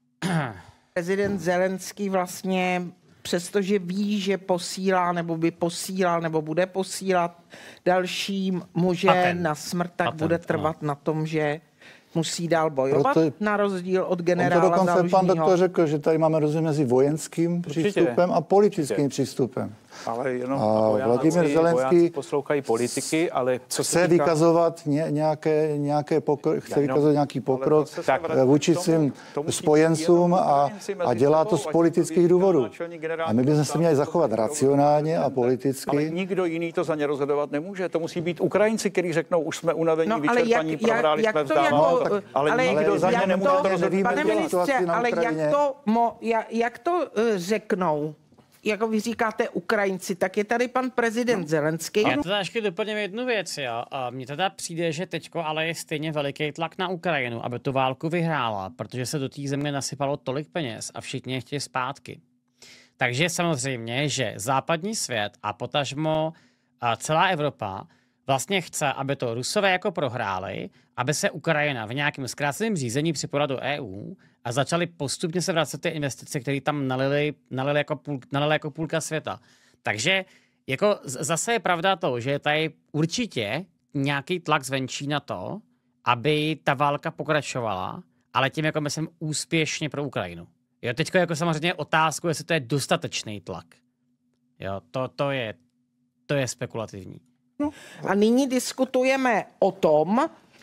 prezident Zelenský vlastně, přestože ví, že posílá, nebo by posílal, nebo bude posílat dalším muže Patent. na smrt, tak Patent, bude trvat ano. na tom, že musí dál bojovat, Proto- na rozdíl od On to generála dokonce pan Zalužního. doktor řekl, že tady máme rozdíl mezi vojenským Určitě. přístupem a politickým Určitě. přístupem. Ale jenom A Vojáci- Vladimír Zelenský vojáci poslouchají politiky, ale co se chce týká... vykazovat ně, nějaké, nějaké pokro, chce jenom- vykazovat nějaký pokrok zase se tak, vracím vůči k tomu- svým tomu spojencům jenom a, Ukrajinci mezi a dělá to sebou, z ať politických to důvodů. náčelník generálního A my bychom se štábu, měli to zachovat bude racionálně a Ale politicky. nikdo jiný to za ně rozhodovat nemůže. To musí být Ukrajinci, kteří řeknou, už jsme unavení, No, ale vyčerpaní, jak, jak, prohráli jak jsme, to jako, vzdáváme. tak- ale, ale nikdo za ně jak nemůže to, to rozhodnout. nevíme, pane jak ministře, situaci na ale Ukrajině. jak to, mo, jak, jak to uh, řeknou, jako vy říkáte Ukrajinci, tak je tady pan prezident Zelenský. Já teda ještě doplním jednu věc, jo. A mně teda přijde, že teďko ale je stejně veliký tlak na Ukrajinu, aby tu válku vyhrála, protože se do té země nasypalo tolik peněz a všichni je chtějí zpátky. Takže samozřejmě, že západní svět a potažmo a celá Evropa vlastně chce, aby to Rusové jako prohráli, aby se Ukrajina v nějakém zkráceném řízení připojila do E U a začaly postupně se vracet ty investice, které tam nalili, nalili, jako půl, nalili jako půlka světa. Takže jako z- zase je pravda to, že je tady určitě nějaký tlak zvenčí na to, aby ta válka pokračovala, ale tím jako myslím úspěšně pro Ukrajinu. Jo, teďko jako samozřejmě otázku, jestli to je dostatečný tlak. Jo, to, to je, to je spekulativní. A nyní diskutujeme o tom,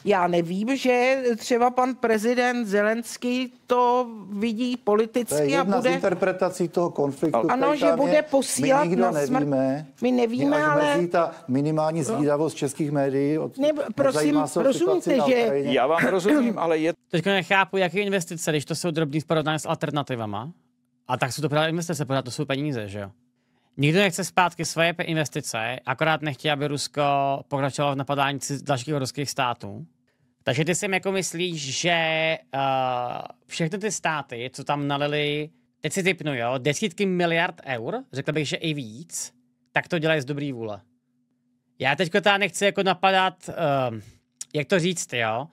Já nevím, že třeba pan prezident Zelenský to vidí politicky to je jedna a bude... z interpretací toho konfliktu. Ano, že bude je, posílat my nikdo na smrt. Nevíme, my nevíme, mě ale... mrzí ta minimální zvídavost českých médií. Od... Ne, prosím, rozumíte, že... Já vám rozumím, ale je... Teď nechápu, jaké investice, když to jsou drobný porovnání s alternativama. A tak jsou to právě investice, pořád to jsou peníze, že jo? Nikdo nechce zpátky svoje investice, akorát nechtějí, aby Rusko pokračovalo v napadání dalších ruských států. Takže ty si jako myslíš, že uh, všechny ty státy, co tam nalili, teď si typnu, jo, desítky miliard eur, řekl bych, že i víc, tak to dělají z dobrý vůle. Já teďko tady nechci jako napadat, uh, jak to říct, jo,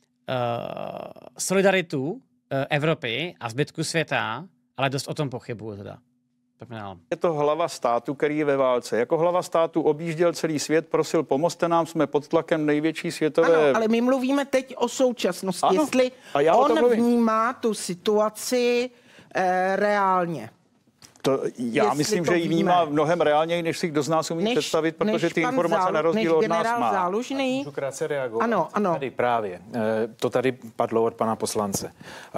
uh, solidaritu uh, Evropy a zbytku světa, ale dost o tom pochybuju teda. Je to hlava státu, který je ve válce. Jako hlava státu objížděl celý svět, prosil, pomozte nám, jsme pod tlakem největší světové... Ano, ale my mluvíme teď o současnosti. Ano. Jestli on vnímá tu situaci eh, reálně. To, já Jestli myslím, že ji vnímá mnohem reálněji, než si kdo z nás umí než, představit, protože ty informace Zálu, na rozdíl od nás má. Zálužný. Můžu krátce reagovat? Ano, ano. Tady právě. To tady padlo od pana poslance.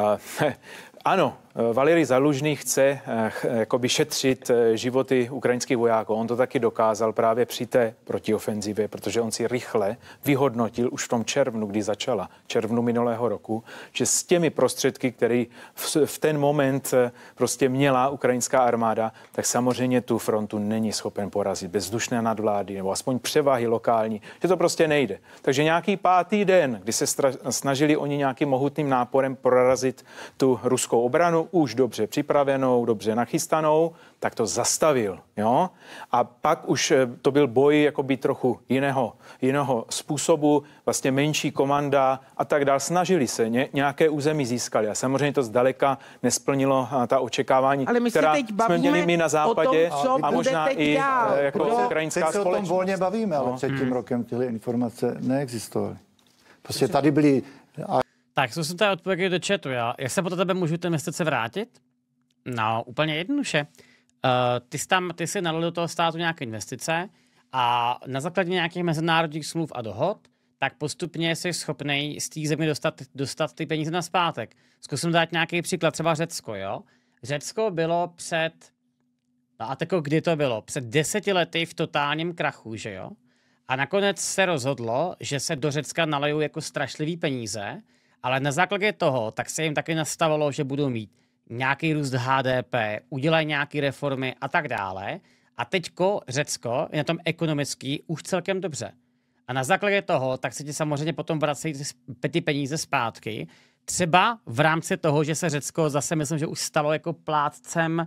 Ano, Valerij Zalužný chce jakoby šetřit životy ukrajinských vojáků. On to taky dokázal právě při té protiofenzivě, protože on si rychle vyhodnotil už v tom červnu, kdy začala, červnu minulého roku, že s těmi prostředky, které v, v ten moment prostě měla ukrajinská armáda, tak samozřejmě tu frontu není schopen porazit bez vzdušné nadvlády nebo aspoň převahy lokální, že to prostě nejde. Takže nějaký pátý den, kdy se stra- snažili oni nějakým mohutným náporem prorazit tu ruskou obranu, už dobře připravenou, dobře nachystanou, tak to zastavil. Jo? A pak už to byl boj jakoby trochu jiného, jiného způsobu, vlastně menší komanda a tak dál. Snažili se, ně, nějaké území získali. A samozřejmě to zdaleka nesplnilo ta očekávání, která jsme měli my na západě tom, a možná i dál. Jako Pro, ukrajinská teď se společnost. o tom volně bavíme, ale no. před tím hmm. rokem tyhle informace neexistovaly. Prostě tady byly... A... Tak, zkusím tady odpovědět do chatu. Já. Jak se po tebe můžu ty investice vrátit? No, úplně jednoduše. Uh, ty jsi tam, ty jsi nalil do toho státu nějaké investice a na základě nějakých mezinárodních smluv a dohod, tak postupně jsi schopný z té země dostat, dostat ty peníze nazpátek. Zkusím dát nějaký příklad, třeba Řecko, jo? Řecko bylo před, no a tako kdy to bylo? Před deseti lety v totálním krachu, že jo? A nakonec se rozhodlo, že se do Řecka nalejou jako strašlivý peníze, ale na základě toho tak se jim taky nastavilo, že budou mít nějaký růst H D P, udělají nějaké reformy a tak dále. A teďko Řecko je na tom ekonomicky už celkem dobře. A na základě toho tak se ti samozřejmě potom vracejí ty peníze zpátky. Třeba v rámci toho, že se Řecko zase myslím, že už stalo jako plátcem,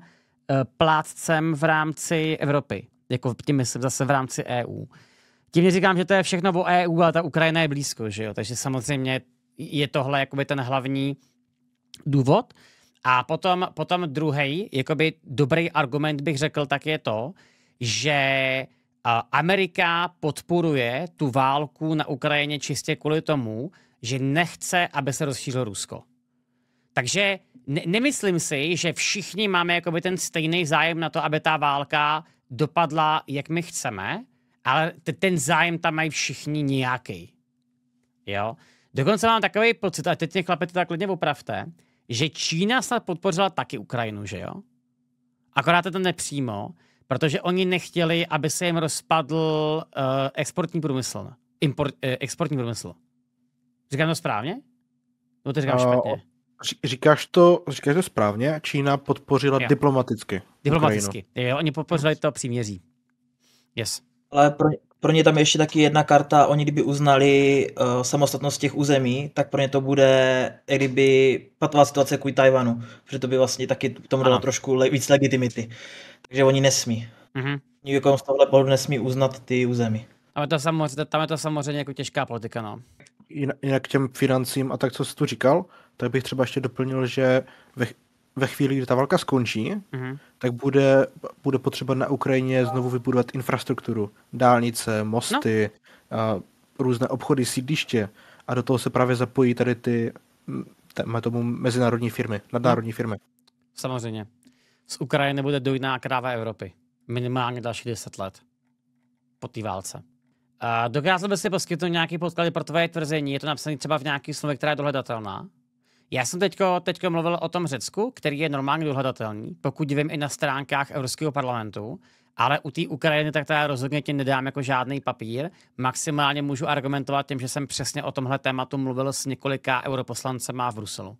plátcem v rámci Evropy. Jako tím myslím zase v rámci E U. Tím říkám, že to je všechno o E U, ale ta Ukrajina je blízko, že jo? Takže samozřejmě je tohle jakoby ten hlavní důvod. A potom, potom druhý, jakoby dobrý argument bych řekl, tak je to, že Amerika podporuje tu válku na Ukrajině čistě kvůli tomu, že nechce, aby se rozšířilo Rusko. Takže ne- nemyslím si, že všichni máme jakoby ten stejný zájem na to, aby ta válka dopadla, jak my chceme, ale t- ten zájem tam mají všichni nějaký. Jo? Dokonce mám takový pocit, a teď mě chlapete tak klidně opravte, že Čína snad podpořila taky Ukrajinu, že jo? Akorát je to nepřímo, protože oni nechtěli, aby se jim rozpadl uh, exportní průmysl. Import, uh, exportní průmysl. Říkám to správně? No to říkám uh, špatně. Říkáš to, říkáš to správně, Čína podpořila jo. diplomaticky. Diplomaticky. Jo, oni podpořili to příměří. Yes. Ale pro, pro ně tam je ještě taky jedna karta, oni kdyby uznali uh, samostatnost těch území, tak pro ně to bude kdyby patová situace kvůli Tajvanu, protože to by vlastně taky tomu dalo trošku le, víc legitimity. Takže oni nesmí. Mm-hmm. Nikdo z tohohle pohledu nesmí uznat ty území. Ale to samozřejmě, tam je to samozřejmě jako těžká politika, no. Jinak těm financím a tak, co jsi tu říkal, tak bych třeba ještě doplnil, že ve, ve chvíli, kdy ta válka skončí, mm-hmm. tak bude, bude potřeba na Ukrajině znovu vybudovat infrastrukturu, dálnice, mosty, no. a různé obchody, sídliště a do toho se právě zapojí tady ty tomu mezinárodní firmy, nadnárodní no. firmy. Samozřejmě. Z Ukrajiny bude dojná kráva Evropy. Minimálně další deset let. Po té válce. A dokázal by si poskytnout nějaký podklady pro tvoje tvrzení? Je to napsané třeba v nějaké smlouvě, která je dohledatelná? Já jsem teďko, teďko mluvil o tom Řecku, který je normálně dohledatelný, pokud vím i na stránkách Evropského parlamentu, ale u té Ukrajiny tak teda rozhodně ti nedám jako žádný papír. Maximálně můžu argumentovat tím, že jsem přesně o tomhle tématu mluvil s několika europoslancema v Bruselu.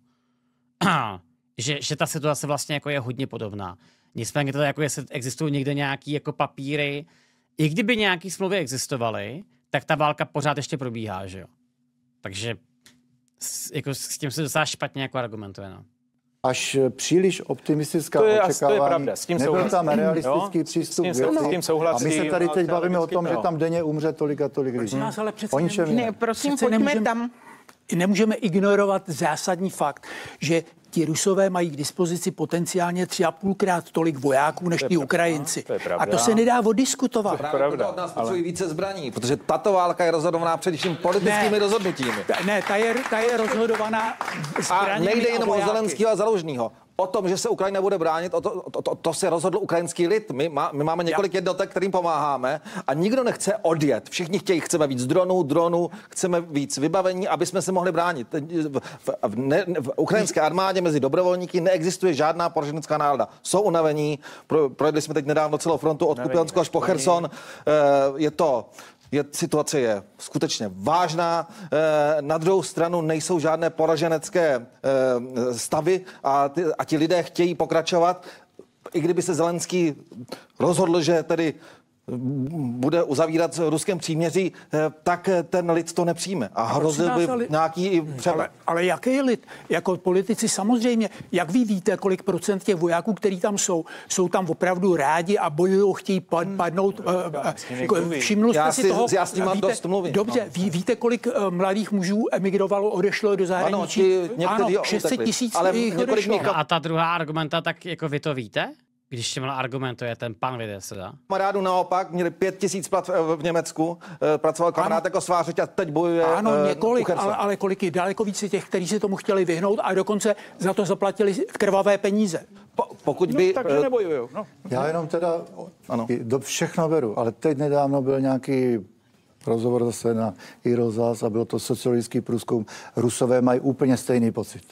že, že ta situace vlastně jako je hodně podobná. Nicméně to jako, jestli existují někde nějaký jako papíry, i kdyby nějaký smlouvy existovaly, tak ta válka pořád ještě probíhá, že jo. Takže s, jako s tím se docela špatně jako argumentuje, no. Až příliš optimistická to je, očekávání. To je pravda, s tím nebyl souhlasím. tam realistický jo? přístup s tím, věci. s tím souhlasím. A my se tady teď bavíme o tom, že tam denně umře tolik a tolik lidí. Nás ale přece O ničem nemůžeme- Ne, prosím, přece pojďme nemůžeme- tam. Nemůžeme ignorovat zásadní fakt, že ti Rusové mají k dispozici potenciálně tři a půlkrát tolik vojáků než ti Ukrajinci. To je pravda. A to se nedá oddiskutovat. Právě od nás potřebují více zbraní, protože tato válka je rozhodovaná především politickými Ne. rozhodnutími. Ta- Ne, ta je, ta je rozhodovaná A zbraněmi nejde a jenom o vojáky. Zelenského a Zalužného. O tom, že se Ukrajina bude bránit, o to, to, to, to se rozhodl ukrajinský lid. My, má, my máme několik jednotek, kterým pomáháme a nikdo nechce odjet. Všichni chtějí, chceme víc dronů, dronů, chceme víc vybavení, aby jsme se mohli bránit. V, v, v, ne, v ukrajinské armádě mezi dobrovolníky neexistuje žádná poraženecká nálada. Jsou unavení, pro, projedli jsme teď nedávno celou frontu od Kupiansku až po Cherson. Je to Je, situace je skutečně vážná. E, na druhou stranu nejsou žádné poraženecké e, stavy a, ty, a ti lidé chtějí pokračovat. I kdyby se Zelenský rozhodl, že tedy bude uzavírat s Ruskem příměří, tak ten lid to nepřijme. A hrozil by ale, nějaký převrat. Ale, ale jaký lid? Jako politici samozřejmě, jak vy víte, kolik procent těch vojáků, kteří tam jsou, jsou tam opravdu rádi a bojují, chtějí pad, padnout. Uh, všimnul jste Já si si- toho? já s ním mám víte, dost mluvit, Dobře, no. ví, víte, kolik uh, mladých mužů emigrovalo, odešlo do zahraničí? Ano, ti někteří ano, šest set utekli. tisíc Ale jich několik odešlo. mých- No a ta druhá argumenta, tak jako vy to víte? Když tímhle argumentuje ten pan Videseda. Kamarádu naopak měli pět tisíc plat v, v Německu, e, pracoval kamarád jako svářeť a teď bojuje Ano, e, několik, u Chersonu. ale, ale kolik je daleko více těch, kteří se tomu chtěli vyhnout a dokonce za to zaplatili krvavé peníze. Po, pokud by... Takže nebojujou. No. Já jenom teda Ano. i do všechno beru, ale teď nedávno byl nějaký rozhovor zase na iRozhlas a byl to sociologický průzkum. Rusové mají úplně stejný pocit.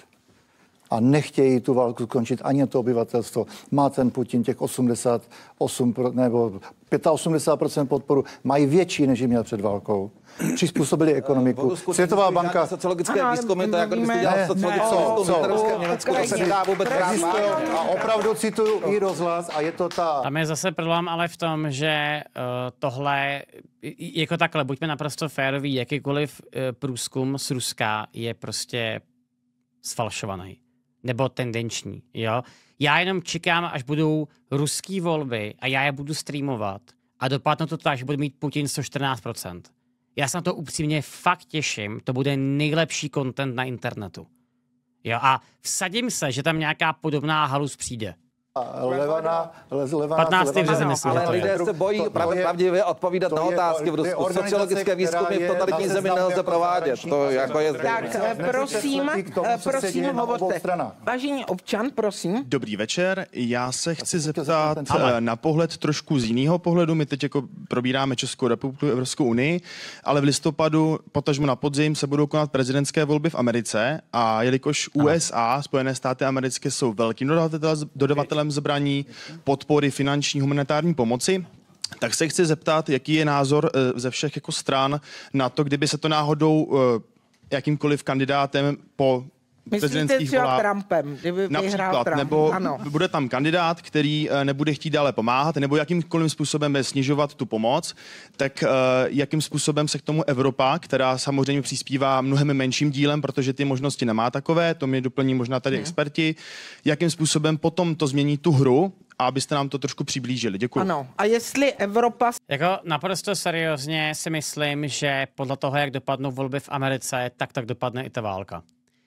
A nechtějí tu válku skončit ani to obyvatelstvo. Má ten Putin těch osmdesát osm nebo osmdesát pět procent podporu, mají větší, než jim měl před válkou. Přizpůsobili ekonomiku. Světová banka... Sociologické Ano, výzkumy, to jako kdybyste mluvíme- dělal Ne, sociologický ne, výzkum co, v Německu, co? v Německu, to se nedá vůbec brát vážně. A opravdu cituju iRozhlas a je to ta... Tam je zase problém ale v tom, že uh, tohle, i- jako takhle, buďme naprosto féroví, jakýkoliv uh, průzkum z Ruska je prostě sfalšovaný. Nebo tendenční, jo. Já jenom čekám, až budou ruský volby a já je budu streamovat a dopadne to tak, že bude mít Putin sto čtrnáct procent. Já se na to upřímně fakt těším, to bude nejlepší content na internetu. Jo, a vsadím se, že tam nějaká podobná halus přijde. A Levana, Levana, patnáctý březen, myslím, že Ale to je. lidé se bojí To- to právě je- pravdivě odpovídat to na je- otázky v to je Rusku. organizace, Sociologické výzkumy která v je totalitní na zemi seznamu nelze jako provádět. zahraniční To jako je Tak zřejmé. eh, prosím, k tomu eh, se prosím, děje na obou hovořte. stranách. Vážení občan, prosím. Dobrý večer, já se chci zeptat zeptat ten celek. eh, na pohled trošku z jiného pohledu. My teď jako probíráme Českou republiku, Evropskou unii, ale v listopadu, potažmo na podzim, se budou konat prezidentské volby v Americe a jelikož U S A, Spojené státy americké, jsou velkým dodavatel- dodavatelem zbraní, podpory finanční, humanitární pomoci, tak se chci zeptat, jaký je názor eh, ze všech jako stran na to, kdyby se to náhodou eh, jakýmkoliv kandidátem po Myslíte prezidentských třeba volách Trumpem, kdyby vyhrál například, Trump? nebo Ano. bude tam kandidát, který eh, nebude chtít dále pomáhat, nebo jakýmkoliv způsobem bude snižovat tu pomoc, tak eh, jakým způsobem se k tomu Evropa, která samozřejmě přispívá mnohem menším dílem, protože ty možnosti nemá takové, to mi doplní možná tady Hmm. experti, jakým způsobem potom to změní tu hru, a abyste nám to trošku přiblížili. Děkuji. Ano. A jestli Evropa... Jako naprosto seriózně si myslím, že podle toho, jak dopadnou volby v Americe, tak tak dopadne i ta válka.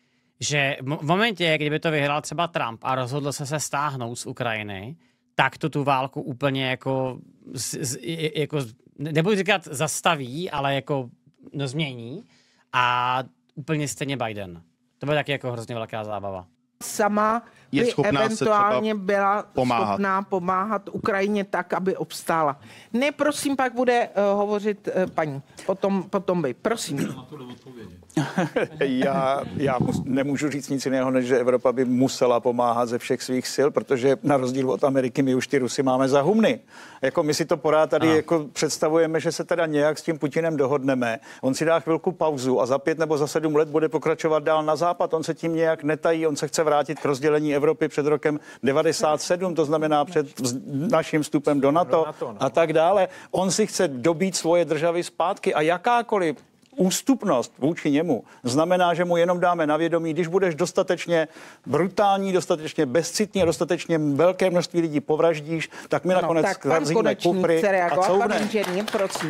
Že v momentě, kdyby to vyhrál třeba Trump a rozhodl se se stáhnout z Ukrajiny, tak to tu válku úplně jako, z, z, jako nebudu říkat zastaví, ale jako no, změní a úplně stejně Biden. To bude taky jako hrozně velká zábava. sama je by schopná eventuálně byla pomáhat. schopná pomáhat Ukrajině tak, aby obstála. Ne, prosím, pak bude uh, hovořit uh, paní. Potom, potom by. Prosím. já, já nemůžu říct nic jiného, než že Evropa by musela pomáhat ze všech svých sil, protože na rozdíl od Ameriky my už ty Rusy máme za humny. Jako my si to pořád tady jako představujeme, že se teda nějak s tím Putinem dohodneme. On si dá chvilku pauzu a za pět nebo za sedm let bude pokračovat dál na západ. On se tím nějak netají, on se chce vrátit k rozdělení Evropy před rokem devadesát sedm, to znamená před naším vstupem do NATO a tak dále. On si chce dobít svoje državy zpátky a jakákoliv ústupnost vůči němu znamená, že mu jenom dáme na vědomí, když budeš dostatečně brutální, dostatečně bezcitný a dostatečně velké množství lidí povraždíš, tak my ano, nakonec zrazíme kufry a couvne. Prosím.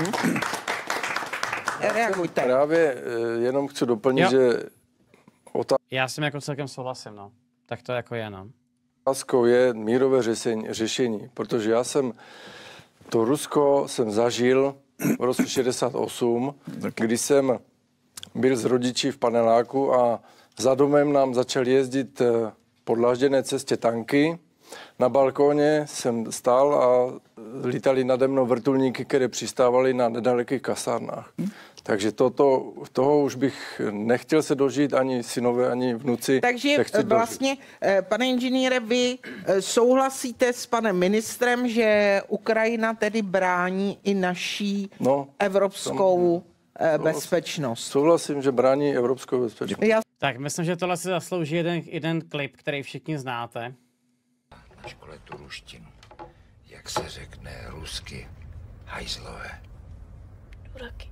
Reagujte. Právě jenom chci doplnit, jo. že otázka... Já s tím jako celkem souhlasím, no. Tak to jako je, no. Otázkou je mírové řešení, řešení, protože já jsem to Rusko jsem zažil v roce šedesát osm, kdy jsem byl s rodiči v paneláku a za domem nám začal jezdit po dlažděné cestě tanky. Na balkóně jsem stál a lítali nade mnou vrtulníky, které přistávaly na nedalekých kasárnách. Takže toto, toho už bych nechtěl se dožít, ani synové, ani vnuci. Takže vlastně, dožít. Pane inženýre, vy souhlasíte s panem ministrem, že Ukrajina tedy brání i naší no, evropskou tom, bezpečnost? Souhlasím, že brání evropskou bezpečnost. Já... Tak myslím, že tohle si zaslouží jeden, jeden klip, který všichni znáte. Na škole tu ruštinu. Jak se řekne rusky? Hajzlové. Duraky.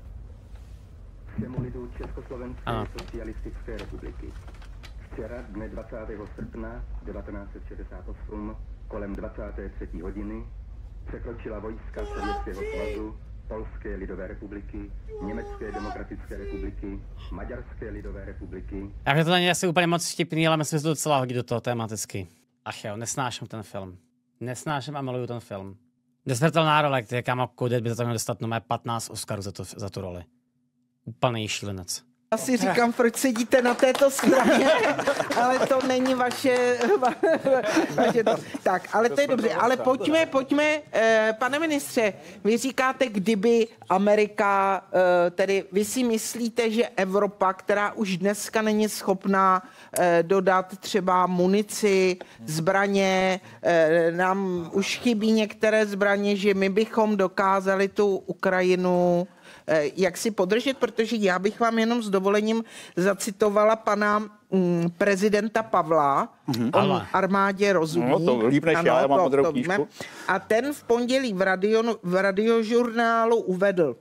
Všemu lidu Československé socialistické republiky. Včera, dne dvacátého srpna devatenáct set šedesát osm, kolem dvacáté třetí hodiny, překročila vojska Sovětského svazu, Polské lidové republiky, Německé demokratické republiky, Maďarské lidové republiky. Já že to není asi úplně moc vtipný, ale myslím, že to docela hodí do toho tematicky. Ach jo, nesnáším ten film. Nesnáším a miluju ten film. Nesmrtelná role, který kámo Kodet by za to měl dostat no patnáct Oscarů za, to, za tu roli. Úplný šílenec. Asi říkám, proč sedíte na této straně, ale to není vaše... vaše to. Tak, ale to je dobře. Ale pojďme, pojďme, eh, pane ministře, vy říkáte, kdyby Amerika, eh, tedy vy si myslíte, že Evropa, která už dneska není schopná eh, dodat třeba munici, zbraně, eh, nám už chybí některé zbraně, že my bychom dokázali tu Ukrajinu jak si podržet, protože já bych vám jenom s dovolením zacitovala pana mm, prezidenta Pavla. Mm-hmm. On armádě rozumí. No, to líp než ano, já, já mám modrou knížku. A ten v pondělí v, radio, v radiožurnálu uvedl.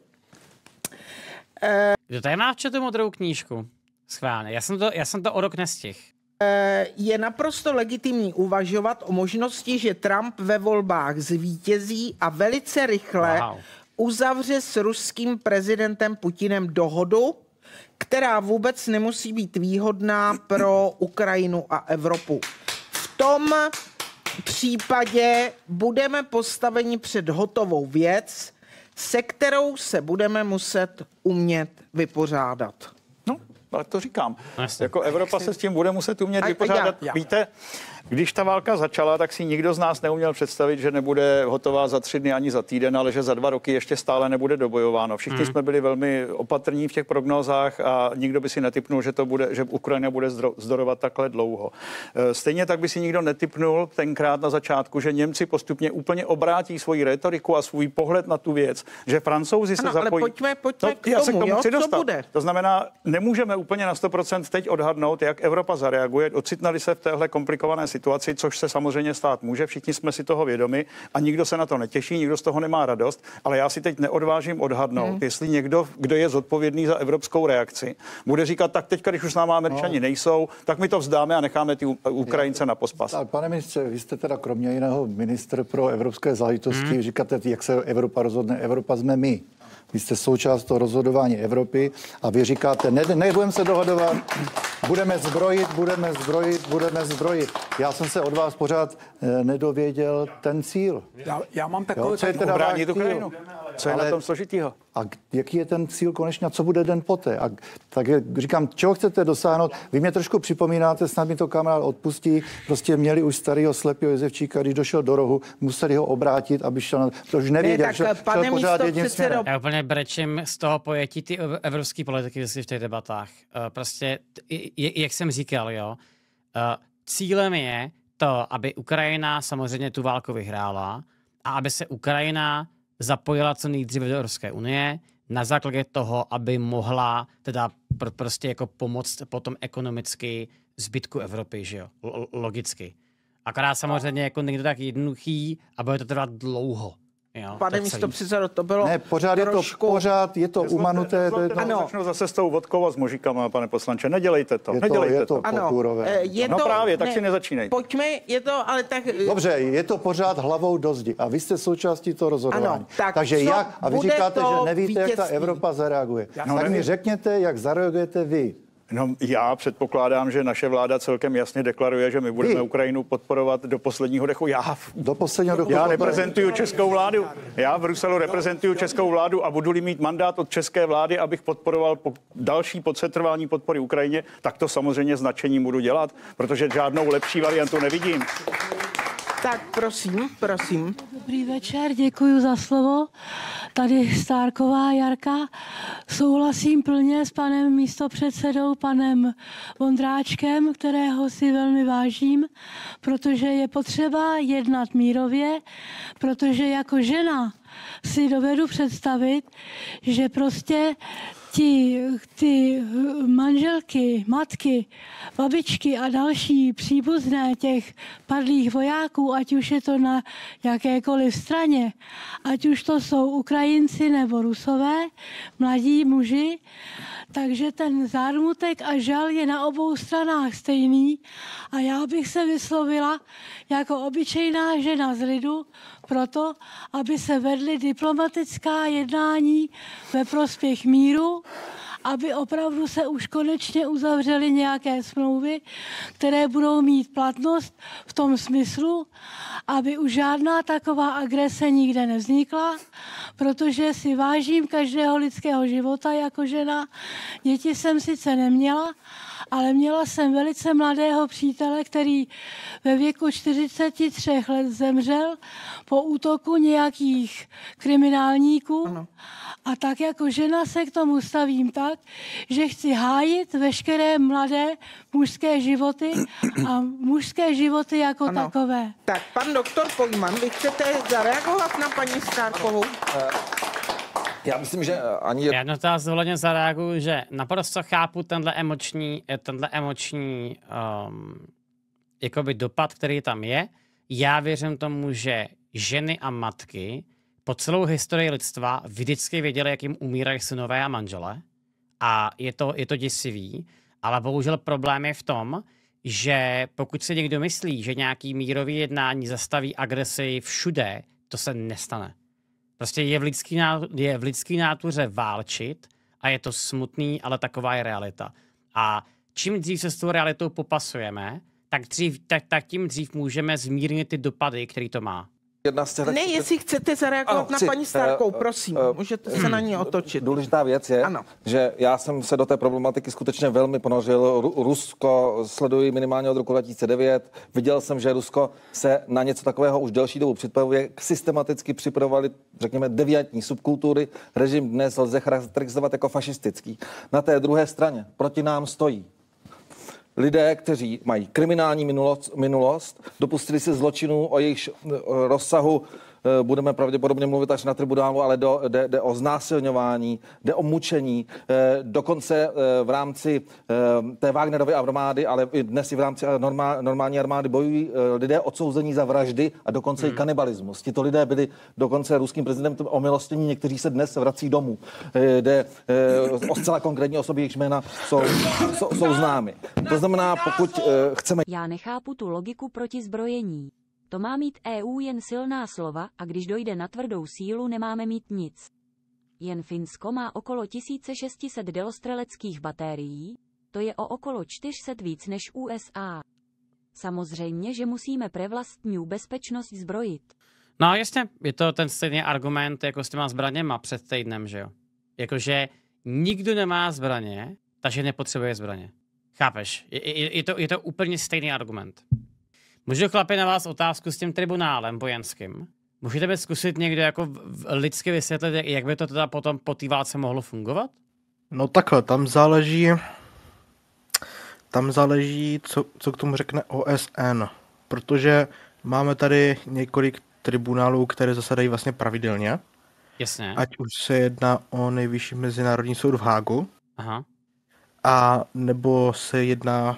Kdo tady má v chatu modrou knížku? Schválně. Já jsem to, já jsem to o rok nestihl. Je naprosto legitimní uvažovat o možnosti, že Trump ve volbách zvítězí a velice rychle wow. uzavře s ruským prezidentem Putinem dohodu, která vůbec nemusí být výhodná pro Ukrajinu a Evropu. V tom případě budeme postaveni před hotovou věc, se kterou se budeme muset umět vypořádat. No, ale to říkám. Jako Evropa se s tím bude muset umět vypořádat. Víte, když ta válka začala, tak si nikdo z nás neuměl představit, že nebude hotová za tři dny ani za týden, ale že za dva roky ještě stále nebude dobojováno. Všichni hmm. jsme byli velmi opatrní v těch prognózách a nikdo by si netipnul, že to bude, že Ukrajina bude zdorovat takhle dlouho. Stejně tak by si nikdo netipnul tenkrát na začátku, že Němci postupně úplně obrátí svoji retoriku a svůj pohled na tu věc, že Francouzi ano, se zapojí. Ale pojďme, pojďme no, k tomu, já se k tomu jo, chci co dostat. bude? To znamená, nemůžeme úplně na sto procent teď odhadnout, jak Evropa zareaguje. Ocitnali se v téhle komplikované situaci, což se samozřejmě stát může, všichni jsme si toho vědomi a nikdo se na to netěší, nikdo z toho nemá radost, ale já si teď neodvážím odhadnout, hmm. jestli někdo, kdo je zodpovědný za evropskou reakci, bude říkat, tak teďka, když už s náma Američani no. nejsou, tak my to vzdáme a necháme ty Ukrajince na pospas. Tak, pane ministře, vy jste teda kromě jiného ministr pro evropské záležitosti, hmm. říkáte, jak se Evropa rozhodne, Evropa jsme my. Vy jste součást toho rozhodování Evropy a vy říkáte, ne, nebudeme se dohodovat, budeme zbrojit, budeme zbrojit, budeme zbrojit. Já jsem se od vás pořád eh, nedověděl ten cíl. Já, já mám takové... Co je teda bránit Ukrajinu? Co je ale... na tom složitýho? A jaký je ten cíl konečně, a co bude den poté? A tak říkám, čeho chcete dosáhnout? Vy mě trošku připomínáte, snad mi to kamarád odpustí, prostě měli už starého slepého Jezevčíka, když došel do rohu, museli ho obrátit, aby šel, to už nevěděl, ne, šel, šel pořád jedním směrem. Já úplně brečím z toho pojetí ty evropské politiky v těch debatách. Prostě, jak jsem říkal, jo, cílem je to, aby Ukrajina samozřejmě tu válku vyhrála a aby se Ukrajina zapojila co nejdříve do Evropské unie na základě toho, aby mohla teda pr- prostě jako pomoct potom ekonomicky zbytku Evropy, že jo, L- logicky. Akorát samozřejmě jako není to tak jednoduchý a bude to trvat dlouho. Jo, Pane místopředsedo, to bylo Ne, pořád je to, trošku... pořád je to umanuté. To je to... Ano. Začnu zase s tou vodkou a s možíkama, pane poslanče. Nedělejte to. Je to, Nedělejte je to, to. Ano, je no to, právě, tak ne, si nezačínejte. Pojďme, je to, ale tak... Dobře, je to pořád hlavou do zdi a vy jste součástí toho rozhodování. Ano, tak Takže jak, a vy říkáte, že nevíte, vítězství. Jak ta Evropa zareaguje. No, tak nevím. mi řekněte, jak zareagujete vy. No, já předpokládám, že naše vláda celkem jasně deklaruje, že my budeme Vy. Ukrajinu podporovat do posledního dechu. Já, do posledního dechu já reprezentuju českou vládu. Já v Bruselu reprezentuju českou vládu a budu-li mít mandát od české vlády, abych podporoval po další podsetrvání podpory Ukrajině, tak to samozřejmě značením budu dělat, protože žádnou lepší variantu nevidím. Tak prosím, prosím. Dobrý večer, děkuji za slovo. Tady Stárková Jarka. Souhlasím plně s panem místopředsedou, panem Vondráčkem, kterého si velmi vážím, protože je potřeba jednat mírově, protože jako žena si dovedu představit, že prostě Ti, ty manželky, matky, babičky a další příbuzné těch padlých vojáků, ať už je to na jakékoliv straně, ať už to jsou Ukrajinci nebo Rusové, mladí muži, takže ten zármutek a žal je na obou stranách stejný a já bych se vyslovila jako obyčejná žena z lidu proto, aby se vedly diplomatická jednání ve prospěch míru, aby opravdu se už konečně uzavřely nějaké smlouvy, které budou mít platnost v tom smyslu, aby už žádná taková agrese nikde nevznikla, protože si vážím každého lidského života jako žena. Děti jsem sice neměla, ale měla jsem velice mladého přítele, který ve věku čtyřicet tři let zemřel po útoku nějakých kriminálníků. Ano. A tak jako žena se k tomu stavím tak, že chci hájit veškeré mladé mužské životy a mužské životy jako ano. takové. Tak pan doktor Pojman, vy chcete zareagovat na paní Stárkovou? Já myslím, že ani... Já na to dovoleně zareaguju, že naprosto chápu tenhle emoční, tenhle emoční um, jakoby dopad, který tam je. Já věřím tomu, že ženy a matky po celou historii lidstva vždycky věděli, jak jim umírají synové a manžele. A je to, je to děsivý. Ale bohužel problém je v tom, že pokud si někdo myslí, že nějaký mírový jednání zastaví agresi všude, to se nestane. Prostě je v lidský, je v lidský nátuře válčit a je to smutný, ale taková je realita. A čím dřív se s tou realitou popasujeme, tak, dřív, tak, tak tím dřív můžeme zmírnit ty dopady, který to má. Jedna z těch... Ne, jestli chcete zareagovat ano, na chci, paní Stárkou, uh, prosím, uh, můžete se uh, na ní otočit. Důležitá věc je, ano. že já jsem se do té problematiky skutečně velmi ponořil. Ru- Rusko sleduji minimálně od roku dva tisíce devět. Viděl jsem, že Rusko se na něco takového už delší dobu připravuje. Systematicky připravovali, řekněme, deviantní subkultury. Režim dnes lze charakterizovat jako fašistický. Na té druhé straně proti nám stojí lidé, kteří mají kriminální minulost, minulost dopustili se zločinů, o jejich rozsahu budeme pravděpodobně mluvit až na tribunálu, ale do, jde, jde o znásilňování, jde o mučení, dokonce v rámci té Wagnerovy armády, ale i dnes i v rámci normál, normální armády bojují lidé odsouzení za vraždy a dokonce hmm. i kanibalismus. Tito lidé byli dokonce ruským prezidentem omilostnění, někteří se dnes vrací domů. Jde o zcela konkrétní osoby, jejichž jména jsou, jsou, jsou známy. To znamená, pokud chceme... Já nechápu tu logiku proti zbrojení. To má mít E U jen silná slova a když dojde na tvrdou sílu, nemáme mít nic. Jen Finsko má okolo tisíc šest set dělostřeleckých batérií, to je o okolo čtyři sta víc než U S A. Samozřejmě, že musíme prevlastní bezpečnost zbrojit. No jasně, je to ten stejný argument jako s těma zbraněma před týdnem, že jo? Jakože nikdo nemá zbraně, takže nepotřebuje zbraně. Chápeš? Je, je, je, to, je to úplně stejný argument. Můžu chlapi na vás otázku s tím tribunálem vojenským? Můžete mi zkusit někdo jako lidsky vysvětlit, jak by to teda potom po té válce mohlo fungovat? No takhle, tam záleží, tam záleží, co, co k tomu řekne O S N, protože máme tady několik tribunálů, které zasedají vlastně pravidelně. Jasně. Ať už se jedná o nejvyšší mezinárodní soud v Hágu, Aha. a nebo se jedná,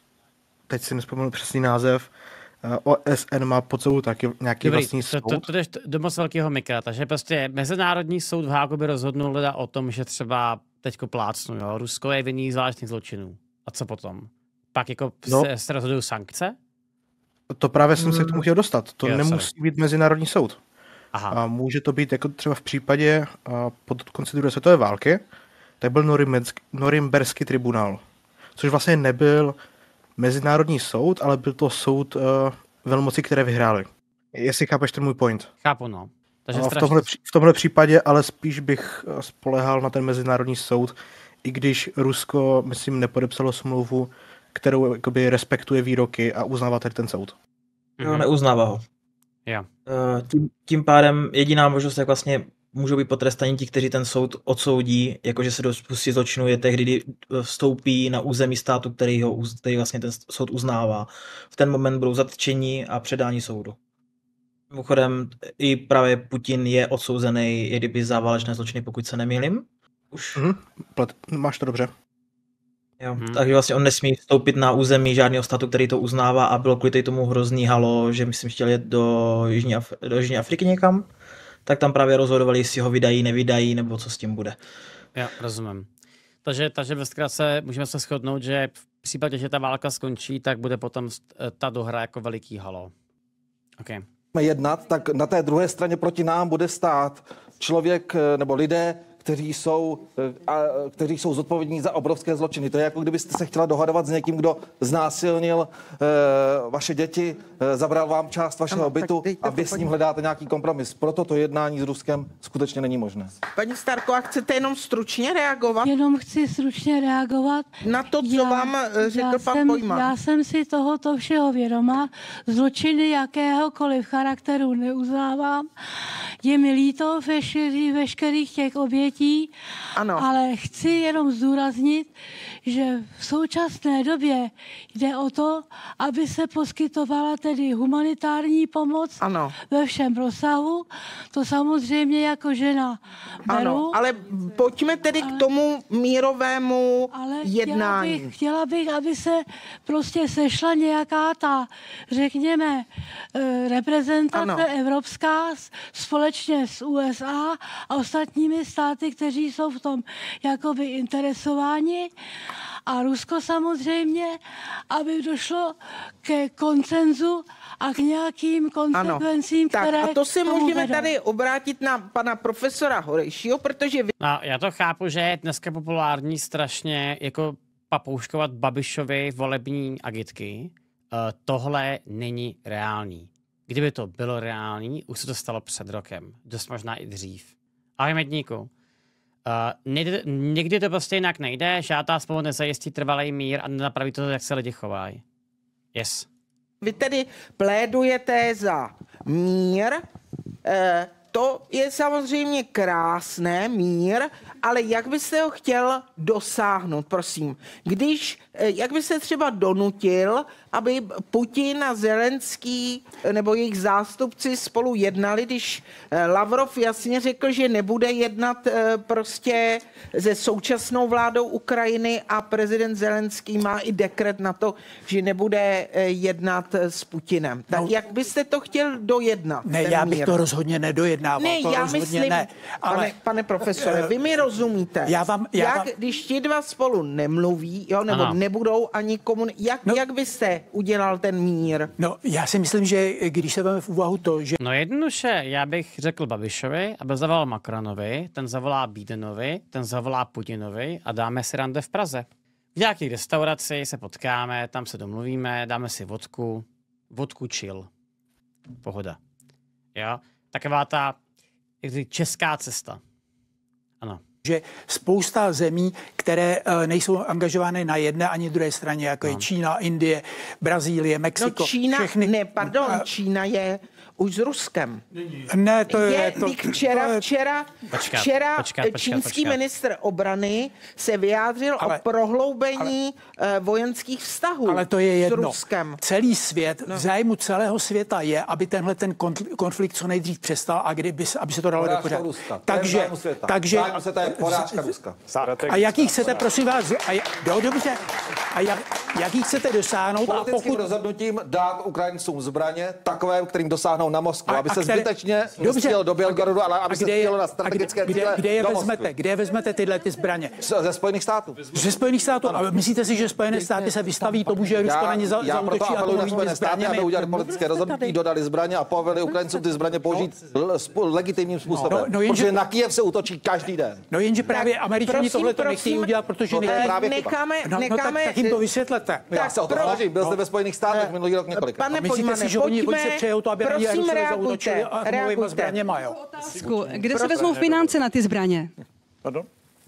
teď si nespomenu přesný název, O S N má pod sebou taky nějaký Dobrý, vlastní soud. to, to, to jdeš do moc velkého mikra, takže prostě Mezinárodní soud v Hágu by rozhodnul teda o tom, že třeba teďko plácnu, jo, Rusko je vinný zvláštních zločinů. A co potom? Pak jako No. se, se rozhodují sankce? To právě jsem se k tomu chtěl dostat. To Jo, nemusí sorry. být mezinárodní soud. Aha. A může to být jako třeba v případě a pod konci druhé světové války, tak byl Norimberský, Norimberský tribunál, což vlastně nebyl mezinárodní soud, ale byl to soud uh, velmocí, které vyhrály. Jestli chápeš ten můj point. Chápu, no. Takže A v, strašně... tomhle, v tomhle případě ale spíš bych spolehal na ten mezinárodní soud, i když Rusko, myslím, nepodepsalo smlouvu, kterou jakoby respektuje výroky a uznává tady ten soud. Jo, neuznává ho. Jo. Tím, tím pádem jediná možnost, jak vlastně můžou být potrestaní ti, kteří ten soud odsoudí, jakože se dopustí zločinu, je tehdy, kdy vstoupí na území státu, který, ho, který vlastně ten soud uznává. V ten moment budou zatčeni a předání soudu. Mimochodem, i právě Putin je odsouzený, je kdyby za válečné zločiny, pokud se nemýlím. Už. Mhm, plet, máš to dobře. Jo, Hmm. takže vlastně on nesmí vstoupit na území žádného státu, který to uznává, a bylo kvůli tomu hrozný halo, že myslím chtěl jet do Jižní, Af- do Jižní Afriky někam, tak tam právě rozhodovali, jestli ho vydají, nevydají, nebo co s tím bude. Jo, rozumím. Takže, takže ve zkratce můžeme se shodnout, že v případě, že ta válka skončí, tak bude potom ta dohra jako veliký halo. Okay. jednat, tak na té druhé straně proti nám bude stát člověk nebo lidé, kteří jsou, a, kteří jsou zodpovědní za obrovské zločiny. To je jako kdybyste se chtěla dohadovat s někým, kdo znásilnil e, vaše děti, e, zabral vám část vašeho Ano, bytu a vy s ním hledáte nějaký kompromis. Proto to jednání s Ruskem skutečně není možné. Paní Starková, chcete jenom stručně reagovat? Jenom chci stručně reagovat. Na to, co já, vám řekl já pan jsem, Pojman. Já jsem si tohoto všeho vědoma. Zločiny jakéhokoliv charakteru neuznávám. Je mi líto veškerých, veškerých těch obětí, ano. Ale chci jenom zdůraznit, že v současné době jde o to, aby se poskytovala tedy humanitární pomoc ano. ve všem rozsahu. To samozřejmě jako žena beru. Ano, ale pojďme tedy ale, k tomu mírovému ale jednání. Chtěla bych, chtěla bych, aby se prostě sešla nějaká ta, řekněme, reprezentace ano. evropská společně s U S A a ostatními státy, kteří jsou v tom jakoby interesováni. A Rusko samozřejmě, aby došlo ke konsenzu a k nějakým konsekvencím, ano. které Tak a to se můžeme vedou. tady obrátit na pana profesora Horejšího, protože... Vy... No, já to chápu, že je dneska populární strašně jako papouškovat Babišovi volební agitky. Uh, tohle není reálný. Kdyby to bylo reálný, už se to stalo před rokem. Dost možná i dřív. Ahoj, Medníku. Uh, někdy, někdy to prostě jinak nejde, žádná spolu nezajistí trvalý mír a nenapraví to, jak se lidi chovají. Yes. Vy tedy plédujete za mír, eh, to je samozřejmě krásné, mír, ale jak byste ho chtěl dosáhnout, prosím? Když, eh, jak byste třeba donutil, aby Putin a Zelenský nebo jejich zástupci spolu jednali, když eh, Lavrov jasně řekl, že nebude jednat eh, prostě se současnou vládou Ukrajiny a prezident Zelenský má i dekret na to, že nebude eh, jednat s Putinem. Tak No, jak byste to chtěl dojednat? Ne, ten já bych mír? to rozhodně nedojednával. Ne, to já rozhodně myslím, ne, ale... pane, pane profesore, vy mi rozumíte. Já vám, já jak, vám... když ti dva spolu nemluví, jo, nebo Ano. nebudou ani komunikovat, jak, no. jak byste udělal ten mír? No, já si myslím, že když se vezme v úvahu to, že... No jednoduše, já bych řekl Babišovi, aby zavolal Macronovi, ten zavolá Bidenovi, ten zavolá Putinovi a dáme si rande v Praze. V nějaké restauraci se potkáme, tam se domluvíme, dáme si vodku, vodku chill. Pohoda. Jo? Taková ta jak říct, česká cesta. Ano. že spousta zemí, které nejsou angažovány na jedné ani druhé straně, jako no. je Čína, Indie, Brazílie, Mexiko. No Čína, všechny... ne, pardon, Čína je už s Ruskem. Ne, to je... je to, včera, to je... Včera, počkat, včera počkat, počkat, čínský počkat. ministr obrany se vyjádřil ale, o prohloubení ale, vojenských vztahů ale to je jedno. s Ruskem. Celý svět, no. v zájmu celého světa je, aby tenhle ten konflikt co nejdřív přestal a kdyby, aby se to dalo do pořádku. Takže, takže a jaký chcete, prosím vás, a, do, dobře, a jak, jaký chcete dosáhnout? Politickým a pokud... rozhodnutím dát Ukrajincům zbraně, takové, kterým dosáhnou na Moskvu, aby a se které... zbytečně nestihlo do Bělgorodu, ale aby se stihlo na strategické kde, kde, kde je vezmete? Kde je vezmete tyhle ty zbraně? Ze Spojených států. Ze Spojených států. A myslíte si, že Spojené státy se vystaví tomu, že Rusko na ně zautočí atomovými zbraněmi? Aby udělali politické rozhodnutí, dodali zbraně a povedli Ukrajincům ty zbraně použít legitimním způsobem. No, no jenže, protože na Kyjev se útočí každý den. No jenže právě Američani tohle to nechtějí udělat, protože no, nechtějí. Necháme, no, no, tak, tak jim to vysvětlete. Já se o to snažím, byl jste ve Spojených státech minulý rok několikrát. Pane Myslíte si, že oni se přejou to, aby na ně zautočili atomovými zbraněma, jo? Kde se vezmou finance na ty zbraně? Pardon?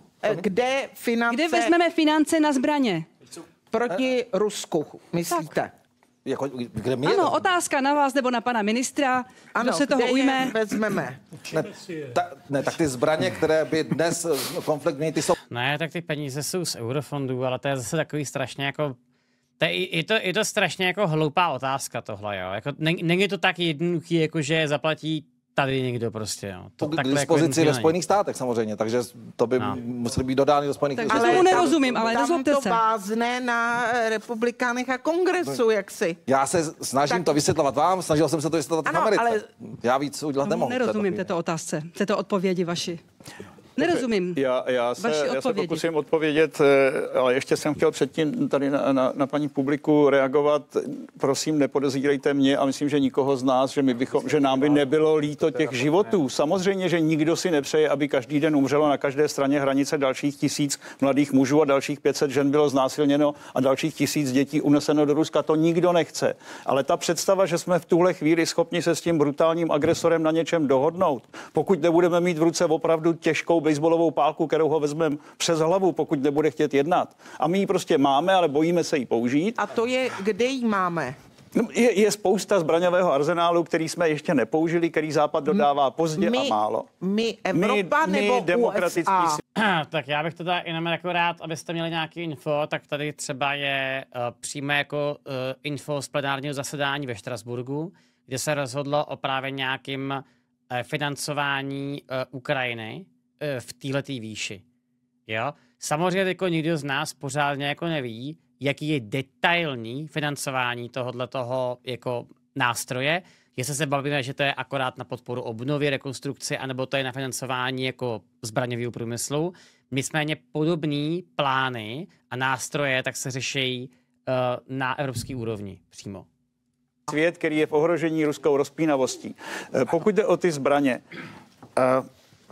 Kde finance... Kde vezmeme finance na zbraně? Proti Rusku, myslíte? Tak. Jako, kde my ano, otázka na vás nebo na pana ministra. Ano, kdo se toho ujme? Vezmeme. Ne, ta, ne, tak ty zbraně, které by dnes konfliktní, ty jsou... Ne, tak ty peníze jsou z eurofondů, ale to je zase takový strašně jako... To je, je, to, je to strašně jako hloupá otázka tohle, jo. Jako, není to tak jednoduchý, jako že zaplatí tady někdo prostě, jo. To k dispozici jako ve Spojených státech samozřejmě, takže to by no. museli být dodány do Spojených států. Takže tomu nerozumím, ale nezlobte se. Tam to vázne na republikánech a kongresu, jaksi. Já se snažím tak... to vysvětlovat vám, snažil jsem se to vysvětlovat ano, v Americe. Ale... Já víc udělat nemohu. Nerozumím této otázce, této odpovědi vaši. Nerozumím. Já, já, se, já se pokusím odpovědět, ale ještě jsem chtěl předtím tady na, na, na paní publiku reagovat. Prosím, nepodezírejte mě a myslím, že nikoho z nás, že, my bychom, že nám by nebylo líto těch životů. Samozřejmě, že nikdo si nepřeje, aby každý den umřelo na každé straně hranice dalších tisíc mladých mužů a dalších pět set žen bylo znásilněno a dalších tisíc dětí uneseno do Ruska. To nikdo nechce. Ale ta představa, že jsme v tuhle chvíli schopni se s tím brutálním agresorem na něčem dohodnout, pokud nebudeme mít v ruce opravdu těžkou baseballovou pálku, kterou ho vezmeme přes hlavu, pokud nebude chtět jednat. A my ji prostě máme, ale bojíme se ji použít. A to je, kde ji máme? Je, je spousta zbraňového arzenálu, který jsme ještě nepoužili, který Západ dodává pozdě my, a málo. My Evropa my, nebo my demokratický U S A? Tak já bych teda jenom jako rád, abyste měli nějaký info, tak tady třeba je uh, přímo jako uh, info z plenárního zasedání ve Štrasburgu, kde se rozhodlo o právě nějakým uh, financování uh, Ukrajiny uh, v této výši. Jo? Samozřejmě jako nikdo z nás pořádně jako neví, jaký je detailní financování tohoto jako nástroje, jestli se bavíme, že to je akorát na podporu obnovy, rekonstrukci, anebo to je na financování jako zbraňového průmyslu. Nicméně podobné plány a nástroje tak se řeší uh, na evropské úrovni přímo. Svět, který je v ohrožení ruskou rozpínavostí. Pokud jde o ty zbraně, uh,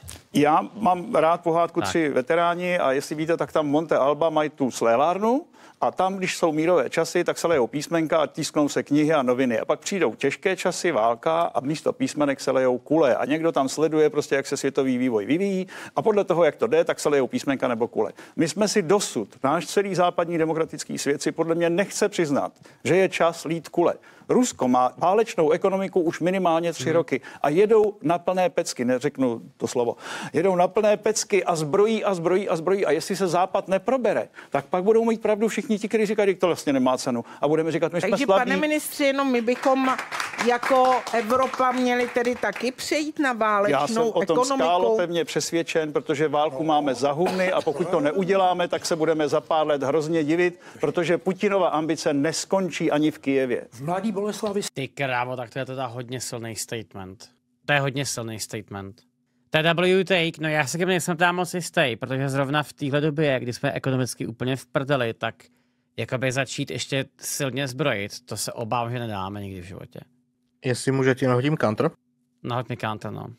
já mám rád pohádku tak. Tři veteráni a jestli víte, tak tam Monte Alba mají tu slévárnu a tam, když jsou mírové časy, tak se lejou písmenka a tisknou se knihy a noviny. A pak přijdou těžké časy, válka a místo písmenek se lejou kule. A někdo tam sleduje prostě, jak se světový vývoj vyvíjí a podle toho, jak to jde, tak se lejou písmenka nebo kule. My jsme si dosud, náš celý západní demokratický svět si podle mě nechce přiznat, že je čas lít kule. Rusko má válečnou ekonomiku už minimálně tři hmm. roky a jedou na plné pecky, neřeknu to slovo, jedou na plné pecky a zbrojí a zbrojí a zbrojí a jestli se Západ neprobere, tak pak budou mít pravdu všichni ti, kteří říkají, že to vlastně nemá cenu a budeme říkat, my jsme Takže slabí. Pane ministře, jenom my bychom jako Evropa měli tedy taky přejít na válečnou Já jsem o tom ekonomikou. skálopevně přesvědčen, protože válku máme za humny a pokud to neuděláme, tak se budeme za pár let hrozně divit, protože Putinova ambice neskončí ani v Kyjevě. V Mladý Boleslavi. Ty krávo, tak to je teda hodně silný statement. To je hodně silný statement. T W take, no já se kým nejsem tam moc jistý, protože zrovna v téhle době, kdy jsme ekonomicky úplně v prdeli, tak jakoby začít ještě silně zbrojit, to se obávám, že nedáme nikdy v životě. Jestli můžu ti nahodím counter? Nahoď mi counter, no.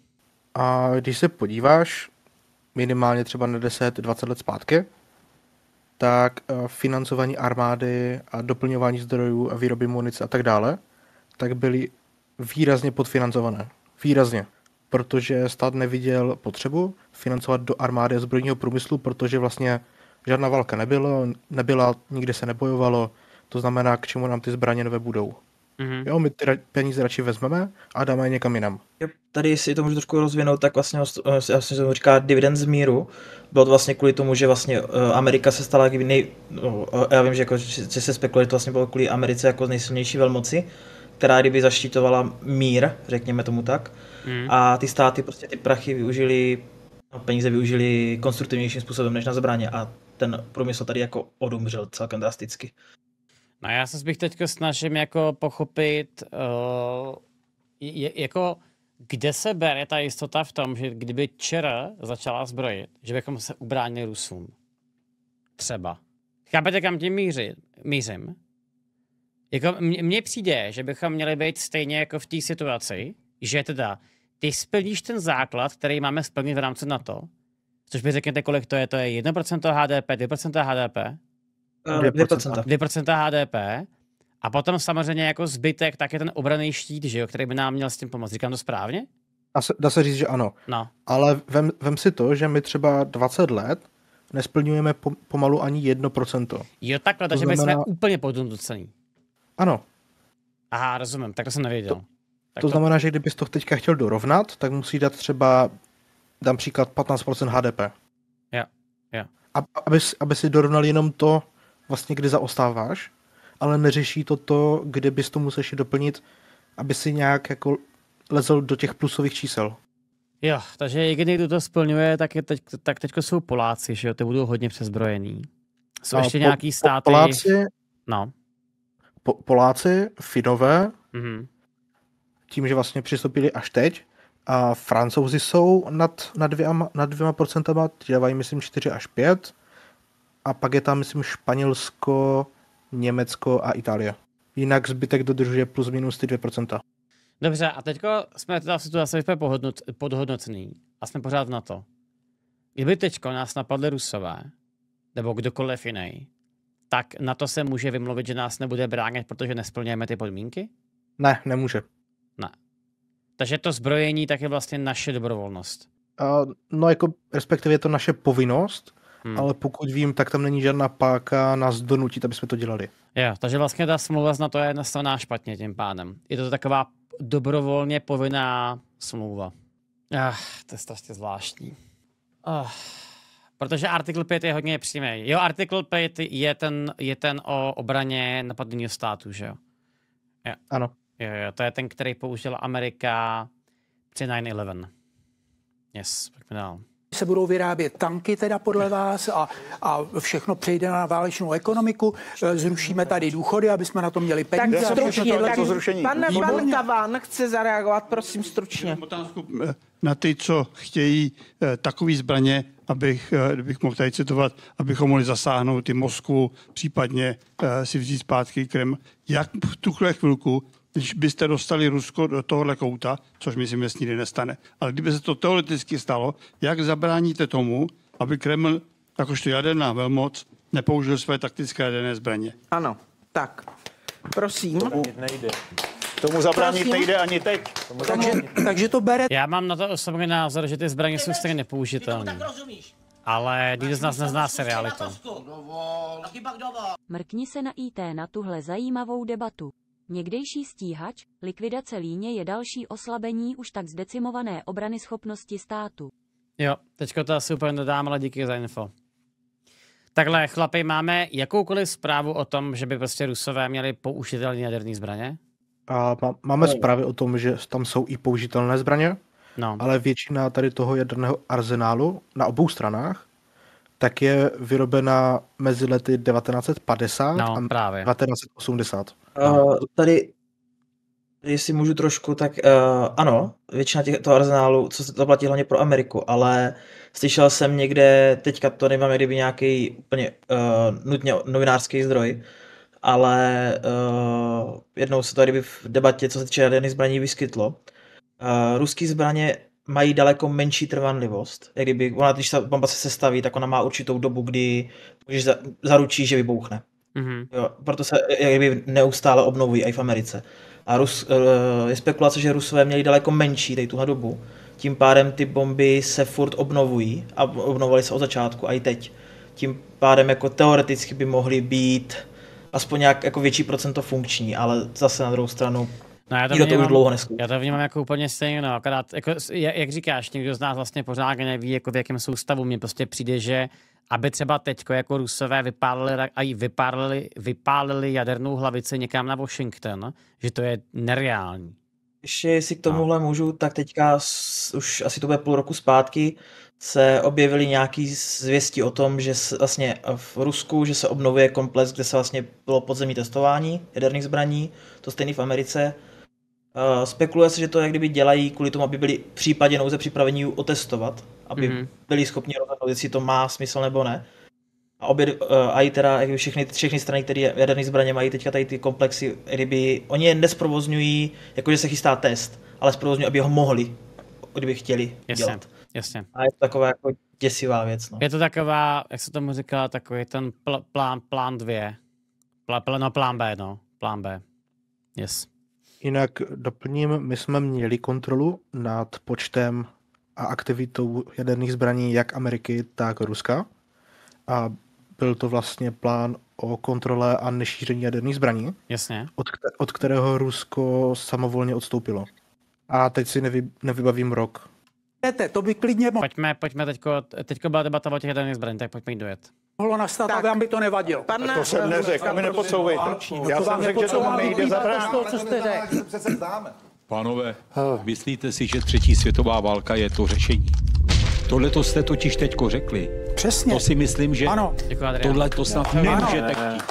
A když se podíváš minimálně třeba na deset dvacet let zpátky, tak financování armády a doplňování zdrojů a výroby munice a tak dále, tak byly výrazně podfinancované. Výrazně. protože stát neviděl potřebu financovat do armády a zbrojního průmyslu, protože vlastně žádná válka nebyla, nebyla, nikdy se nebojovalo, to znamená, k čemu nám ty zbraně nové budou. Mm-hmm. Jo, my ty peníze radši vezmeme a dáme je někam jinam. Tady si to můžu trošku rozvinout, tak vlastně vlastně se tomu říká dividend z míru. Bylo to vlastně kvůli tomu, že vlastně Amerika se stala nej, no, já vím, že jako, že se spekuluje, to vlastně bylo kvůli Americe jako nejsilnější velmoci, která kdyby zaštítovala mír, řekněme tomu tak. Mm. A ty státy prostě ty prachy využili, no, peníze využili konstruktivnějším způsobem než na zbraně a ten průmysl tady jako odumřel celkem drasticky. No já se bych teď snažím jako pochopit, uh, je, jako kde se bere ta jistota v tom, že kdyby ČR začala zbrojit, že bychom se ubránili Rusům. Třeba. Chápete, kam tím míři, mířím? Jako mně přijde, že bychom měli být stejně jako v té situaci, že teda ty splníš ten základ, který máme splnit v rámci NATO, což by řekněte, kolik to je, to je jedna procenta H D P, dvě procenta H D P? dvě procenta. dvě procenta H D P. A potom samozřejmě jako zbytek, tak je ten obranný štít, že jo, který by nám měl s tím pomoct. Říkám to správně? Dá se, dá se říct, že ano. No. Ale vem, vem si to, že my třeba dvacet let nesplňujeme po, pomalu ani jedno procento. Jo, takhle, takže znamená... my jsme úplně podhodnocený. Ano. Aha, rozumím, tak to jsem nevěděl. To, tak to znamená, že kdybys to teďka chtěl dorovnat, tak musí dát třeba, dám příklad, patnáct procent H D P. Jo, jo. A, aby, aby si dorovnal jenom to, vlastně kdy zaostáváš, ale neřeší to to, kde bys to musel ještě doplnit, aby si nějak jako lezl do těch plusových čísel. Jo, takže jediný, kdo to splňuje, tak, je teď, tak teďko jsou Poláci, že jo, ty budou hodně přezbrojení. Jsou no, ještě po, nějaký státy... Poláci, no. po, Poláci, Finové, mm-hmm. tím, že vlastně přistoupili až teď, a Francouzi jsou nad, nad, dvěma, nad dvěma procentama, ti dávají, myslím, čtyři až pět, a pak je tam, myslím, Španělsko, Německo a Itálie. Jinak zbytek dodržuje plus minus ty dvě procenta. Dobře, a teďko jsme teda v situaci podhodnot, podhodnocený a jsme pořád na to. Kdyby teďko nás napadly Rusové, nebo kdokoliv jiný, tak na to se může vymluvit, že nás nebude bránit, protože nesplňujeme ty podmínky? Ne, nemůže. Ne. Takže to zbrojení tak je vlastně naše dobrovolnost. Uh, no jako respektive je to naše povinnost, Hmm. ale pokud vím, tak tam není žádná páka nás donutit, aby jsme to dělali. Jo, takže vlastně ta smlouva na to je nastavená špatně tím pádem. Je to taková dobrovolně povinná smlouva. Ach, to je strašně zvláštní. Ach, protože artikl pět je hodně přímý. Jo, artikl pět je ten, je ten o obraně napadeného státu, že jo? Jo. Ano. Jo, jo, to je ten, který použila Amerika při nine eleven. Yes, pojďme dál. Se budou vyrábět tanky teda podle vás a, a všechno přejde na válečnou ekonomiku, zrušíme tady důchody, aby jsme na to měli peníze. Tak stručně, tak pan, pan Kavan chce zareagovat, prosím, stručně. Otázku na ty, co chtějí takový zbraně, abych, abych mohl tady citovat, abychom mohli zasáhnout i Moskvu, případně si vzít zpátky Krym. Jak v tuhle chvilku, když byste dostali Rusko do tohohle kouta, což myslím, že se nikdy nestane, ale kdyby se to teoreticky stalo, jak zabráníte tomu, aby Kreml, jakožto jaderná velmoc, nepoužil své taktické jaderné zbraně? Ano, tak, prosím. Tomu nejde. Tomu zabránit nejde ani teď. Takže, takže to bere... Já mám na to osobně názor, že ty zbraně jsou stejně nepoužitelné. Ale nikdo z nás nezná se realitu. Mrkni se na í té na tuhle zajímavou debatu. Někdejší stíhač, likvidace líně je další oslabení už tak zdecimované obrany schopnosti státu. Jo, teďko to asi úplně dodám, ale díky za info. Takhle, chlapi, máme jakoukoliv zprávu o tom, že by prostě Rusové měli použitelné jaderné zbraně? A máme zprávy o tom, že tam jsou i použitelné zbraně, no. ale většina tady toho jaderného arzenálu na obou stranách tak je vyrobena mezi lety devatenáct set padesát no, a právě. devatenáct set osmdesát. Uh, tady, jestli můžu trošku, tak uh, ano, většina těch, toho arzenálu, co se to platí hlavně pro Ameriku, ale slyšel jsem někde, teďka to nemám kdyby nějaký úplně uh, nutně novinářský zdroj, ale uh, jednou se to kdyby v debatě, co se týče jaderných zbraní, vyskytlo. Uh, ruský zbraně mají daleko menší trvanlivost. Jak kdyby ona, když ta bomba se sestaví, tak ona má určitou dobu, kdy můžeš za, zaručí, že vybouchne. Mm-hmm. Jo, proto se jak kdyby neustále obnovují i v Americe. A Rus, uh, je spekulace, že Rusové měli daleko menší tady tuhle dobu, tím pádem ty bomby se furt obnovují a obnovovaly se od začátku a i teď. Tím pádem jako teoreticky by mohly být aspoň nějak jako větší procento funkční, ale zase na druhou stranu No, já to, nikdo vnímám, to už dlouho neskouší. já to vnímám jako úplně stejně, no, akorát, jako, jak, jak říkáš, někdo z nás vlastně pořád neví, jako v jakém soustavu. Mně prostě přijde, že aby třeba teďko jako Rusové vypálili, a vypálili, vypálili jadernou hlavici někam na Washington, že to je nereální. Ještě jestli k tomuhle no. můžu, tak teďka už asi to bude půl roku zpátky se objevily nějaký zvěsti o tom, že se vlastně v Rusku, že se obnovuje komplex, kde se vlastně bylo podzemní testování jaderných zbraní, to stejný v Americe. Uh, spekuluje se, že to jak kdyby dělají kvůli tomu, aby byli v případě nouze připraveni ji otestovat, aby mm-hmm. byli schopni rozhodnout, jestli to má smysl nebo ne. A obě, uh, a i teda jak všechny, všechny strany, které jaderné zbraně mají teďka tady ty komplexy, kdyby, oni je nesprovozňují, jakože se chystá test, ale zprovozňují, aby ho mohli, kdyby chtěli Jasně, dělat. Jasně. A je to taková jako děsivá věc. No. Je to taková, jak se tomu říká, takový ten pl- plán, plán dvě. Pl- pl- no plán B, no. Plán B. Yes. Jinak doplním, my jsme měli kontrolu nad počtem a aktivitou jaderných zbraní jak Ameriky, tak Ruska. A byl to vlastně plán o kontrole a nešíření jaderných zbraní. Jasně. Od, od kterého Rusko samovolně odstoupilo. A teď si nevy, nevybavím rok. To by klidně mo- Pojďme, pojďme teďko, teďko byla debata o těch jaderných zbraní, tak pojďme jít dojet. mohlo nastat, tak, a vám by to nevadilo. Pan, to jsem neřekl, a mi nepodsouvejte. Já jsem řekl, že tomu nejde zabránit. Co jste řekl? Pánové, myslíte si, že třetí světová válka je to řešení? Tohle to jste totiž teďko řekli. Přesně. To si myslím, že ano. tohle to snad nemůžete chtít.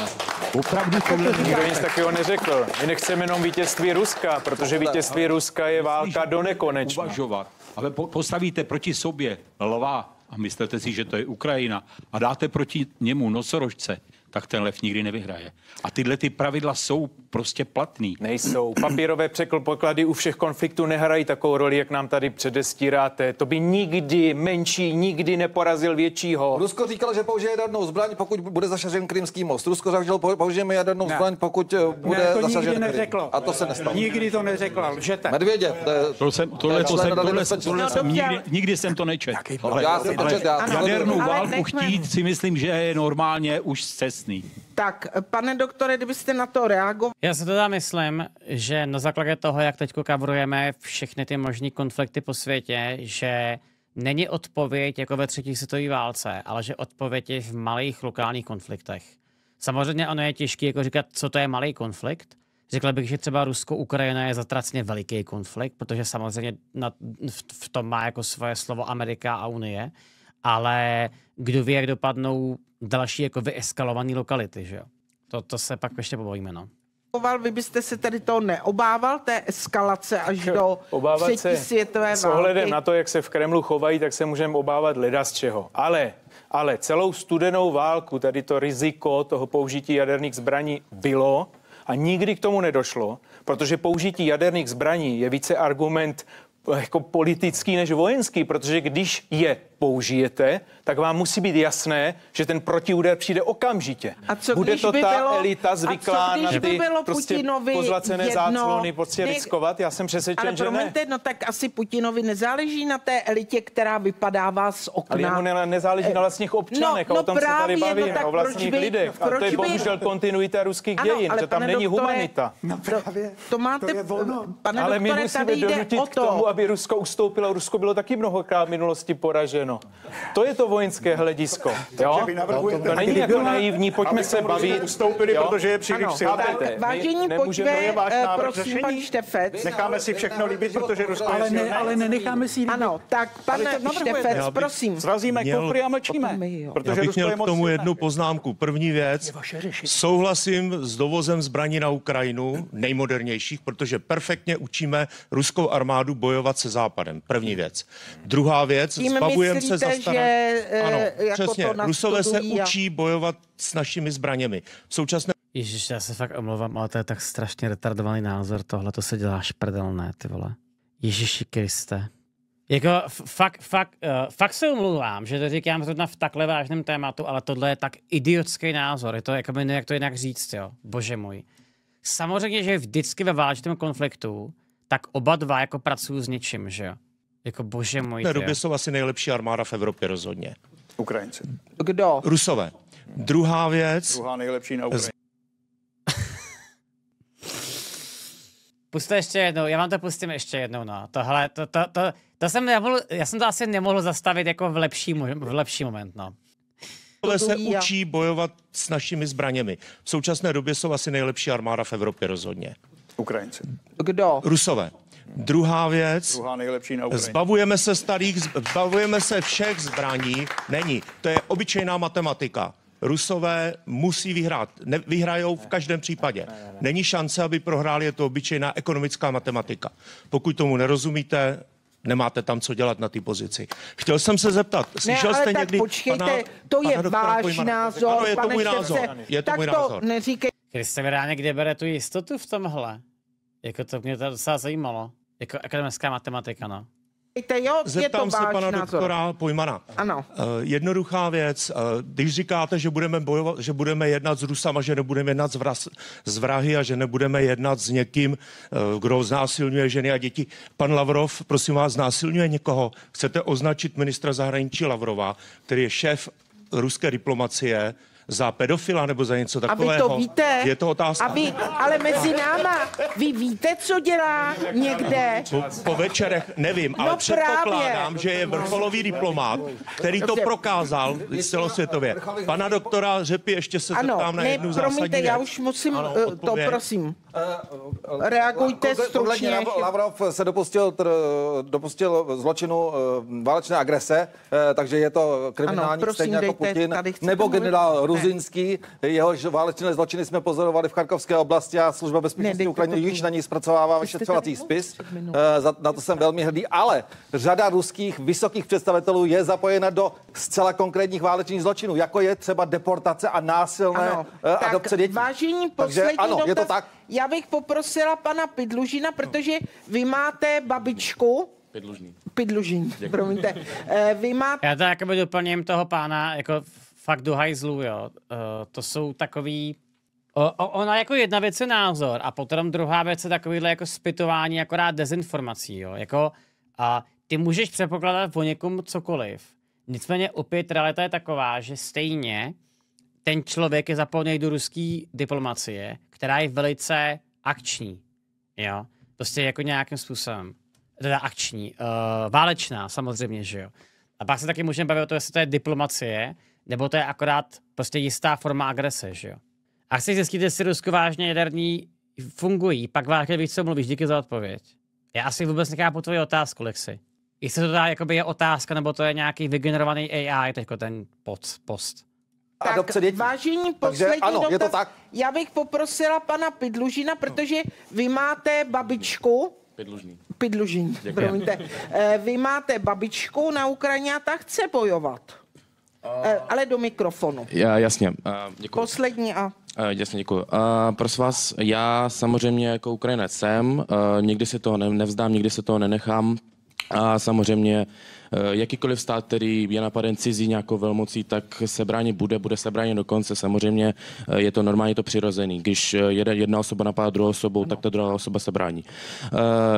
Opravdu tohle nikdo nic takového neřekl. My nechceme jenom vítězství Ruska, protože vítězství Ruska je válka do nekonečna. Uvažovat. Ale postavíte proti sobě lva a myslíte si, že to je Ukrajina a dáte proti němu nosorožce, tak ten lev nikdy nevyhraje. A tyhle ty pravidla jsou prostě platný. Nejsou. Papírové překlady u všech konfliktů nehrají takovou roli, jak nám tady předestíráte. To by nikdy menší, nikdy neporazil většího. Rusko říkalo, že použije jadernou zbraň, pokud bude zasažen Krymský most. Rusko říkalo, použijeme jadernou ne. zbraň, pokud bude ne, to zasažen nikdy neřeklo. A to se nestalo. Nikdy to neřeklo, lžete. Medvěděv. To jsem, tohle, to jsem, tohle, tohle jsem, nikdy, nikdy jsem to nečetl. Ale, já jsem ale, počet, já jadernou ale válku nechme... chtít si myslím, že je normálně už scestný. Tak, pane doktore, kdybyste na to reagoval. Já se teda myslím, že na základě toho, jak teď kavrujeme všechny ty možný konflikty po světě, že není odpověď jako ve třetí světové válce, ale že odpověď je v malých lokálních konfliktech. Samozřejmě ono je těžké jako říkat, co to je malý konflikt. Řekl bych, že třeba Rusko-Ukrajina je zatracně veliký konflikt, protože samozřejmě na, v, v tom má jako svoje slovo Amerika a Unie, ale kdo ví, jak dopadnou další jako vyeskalované lokality, že jo? To, to se pak ještě pobavíme, no. Vy byste se tedy toho neobával, té eskalace až do obávat třetí se, světové války? S ohledem na to, jak se v Kremlu chovají, tak se můžeme obávat leda z čeho. Ale, ale celou studenou válku, tady to riziko toho použití jaderných zbraní bylo a nikdy k tomu nedošlo, protože použití jaderných zbraní je více argument jako politický než vojenský, protože když je použijete, tak vám musí být jasné, že ten protiúder přijde okamžitě. A co, bude to by ta bylo, elita zvyklá na ty prostě pozlacené jedno, záclony prostě nech, riskovat? Já jsem přesvědčen, ale že promiňte, ne. No tak asi Putinovi nezáleží na té elitě, která vypadává z okna. Ale jemu ne, nezáleží na vlastních občanech, no, no o tom právě, se tady bavíme, no, o vlastních by, lidech. A to je bohužel kontinuita ruských ano, dějin, že tam není doktore, humanita. No právě, to máte, to je pane ale doktore, my musíme donutit k tomu, aby Rusko ustoupilo. Rusko bylo taky mnohokrát v minulosti poraženo. To je to vojenské hledisko. Jo? To není jako naivní, pojďme se bavit. Ustoupili, protože je příliš silné. Vážení, pojďme, prosím, pan Štefec. Necháme si všechno líbit, protože Rusko je silné. Ale nenecháme si líbit. Ano, tak pane Štefec, prosím. Zrazíme kufry a mlčíme. Já bych měl k tomu jednu poznámku. První věc, souhlasím s dovozem zbraní na Ukrajinu, nejmodernějších, protože perfektně učíme ruskou armádu bojovat se Západem. První věc. Druhá věc, zbavujeme se zastaraných. Ano, jako přesně. Rusové se a... učí bojovat s našimi zbraněmi. V současné... Ježiš, já se fakt omlouvám, ale to je tak strašně retardovaný názor. Tohle to se děláš prdelné, ty vole. Ježiši Kriste. Jako fakt, fakt, uh, fakt se omlouvám, že to říkám zrovna v takhle vážném tématu, ale tohle je tak idiotský názor. Je to jako by jak to jinak říct, jo. Bože můj. Samozřejmě, že vždycky ve válečném konfliktu, tak oba dva jako pracují s něčím, že jo. Jako bože můj. V té době jsou asi nejlepší armáda v Evropě rozhodně. Ukrajinci. Kdo? Rusové. Druhá věc. Druhá nejlepší na Ukrajině. Puste ještě jednou, já vám to pustím ještě jednou, no. Tohle, to, to, to, to jsem nemohl, já jsem to asi nemohl zastavit jako v lepší, v lepší moment, no. Rusové se učí bojovat s našimi zbraněmi. V současné době jsou asi nejlepší armáda v Evropě rozhodně. Ukrajinci. Kdo? Rusové. Druhá věc. Druhá nejlepší na Ukrajině. Zbavujeme se starých, zbavujeme se všech zbraní. Není. To je obyčejná matematika. Rusové musí vyhrát. Ne, vyhrajou v každém případě. Není šance, aby prohráli, je to obyčejná ekonomická matematika. Pokud tomu nerozumíte, nemáte tam co dělat na té pozici. Chtěl jsem se zeptat, slyšel ne, ale jste tak někdy... počkejte, pana, to pana je váš Pojmana? názor, Ano, je to pane můj názor. Štefce, Je to tak můj to názor. neříkej. Kristeve, reálně kde bere tu jistotu v tomhle? Jako to mě to docela zajímalo. Jako akademická matematika, no. Jo, Zeptám se pana názor. doktora Pojmana. Ano. Uh, jednoduchá věc, uh, když říkáte, že budeme bojovat, že budeme jednat s Rusama, že nebudeme jednat s, vraz, s vrahy a že nebudeme jednat s někým, uh, kdo znásilňuje ženy a děti. Pan Lavrov, prosím vás, znásilňuje někoho. Chcete označit ministra zahraničí Lavrova, který je šéf ruské diplomacie, za pedofila nebo za něco takového? A vy to víte? Je to otázka. A vy, ale mezi náma, vy víte, co dělá někde? Po, po večerech nevím, No ale předpokládám, právě. že je vrcholový diplomát, který to Dobře. prokázal celosvětově. Pana doktora Řepy ještě se Ano, zeptám na ne, jednu promiňte, zásadní věc. já už musím, Ano, ano, to odpověď. prosím. Reagujte stručně. Lavrov se dopustil, tr, dopustil zločinu uh, válečné agrese, uh, takže je to kriminální Ano, prosím, stejně jako dejte, Putin. tady chcete Nebo mluvit? generál Ne. Ruzinský, jehož válečné zločiny jsme pozorovali v Charkovské oblasti a služba bezpečnosti Ukrajiny již na něj zpracovává vyšetřovací spis. Uh, za, na to jsem velmi hrdý, ale řada ruských vysokých představitelů je zapojena do zcela konkrétních válečných zločinů, jako je třeba deportace a násilné Ano, uh, adopce dětí. Vážení, Takže poslední ano, dotaz. je to tak. Já bych poprosila pana Pidlužina, protože vy máte babičku. Pidlužný. Pidlužin, promiňte. Eh, Vy máte... Já to jakoby doplním toho pána, jako fakt do hajzlu, jo. Uh, to jsou takový... O, o, ona jako jedna věc je názor a potom druhá věc je takovýhle jako spytování akorát dezinformací, jo. Jako, a ty můžeš předpokládat o někom cokoliv. Nicméně opět realita je taková, že stejně ten člověk je zapojený do ruské diplomacie, která je velice akční, jo. Prostě jako nějakým způsobem. Teda akční, uh, válečná samozřejmě, že jo. A pak se taky můžeme bavit o to, jestli to je diplomacie, nebo to je akorát prostě jistá forma agrese, že jo. A chci zjistit, jestli Rusko vážně jaderní fungují, pak vážně víš, co mluvíš, díky za odpověď. Já asi vůbec nechápu tvoji otázku, Lexi. Jestli to dá, jakoby je otázka, nebo to je nějaký vygenerovaný A I, teďko ten post. post. Tak, vážení, Takže poslední ano, dotaz. je to tak. Já bych poprosila pana Pidlužina, protože vy máte babičku. Pidlužný. Pidlužin, Děkuji. promiňte. Eh, Vy máte babičku na Ukrajině a ta chce bojovat. Eh, Ale do mikrofonu. Já, jasně. Uh, děkuji. Poslední a... Uh, jasně, děkuji. Uh, prosím vás, já samozřejmě jako Ukrajinec jsem, uh, nikdy si toho ne- nevzdám, nikdy se toho nenechám. A samozřejmě uh, jakýkoliv stát, který je napaden cizí nějakou velmocí, tak se bránit bude, bude se bránit do konce. Samozřejmě uh, je to normálně, je to přirozený. Když uh, jeden, jedna osoba napadá druhou osobou, tak ta druhá osoba se brání. Uh,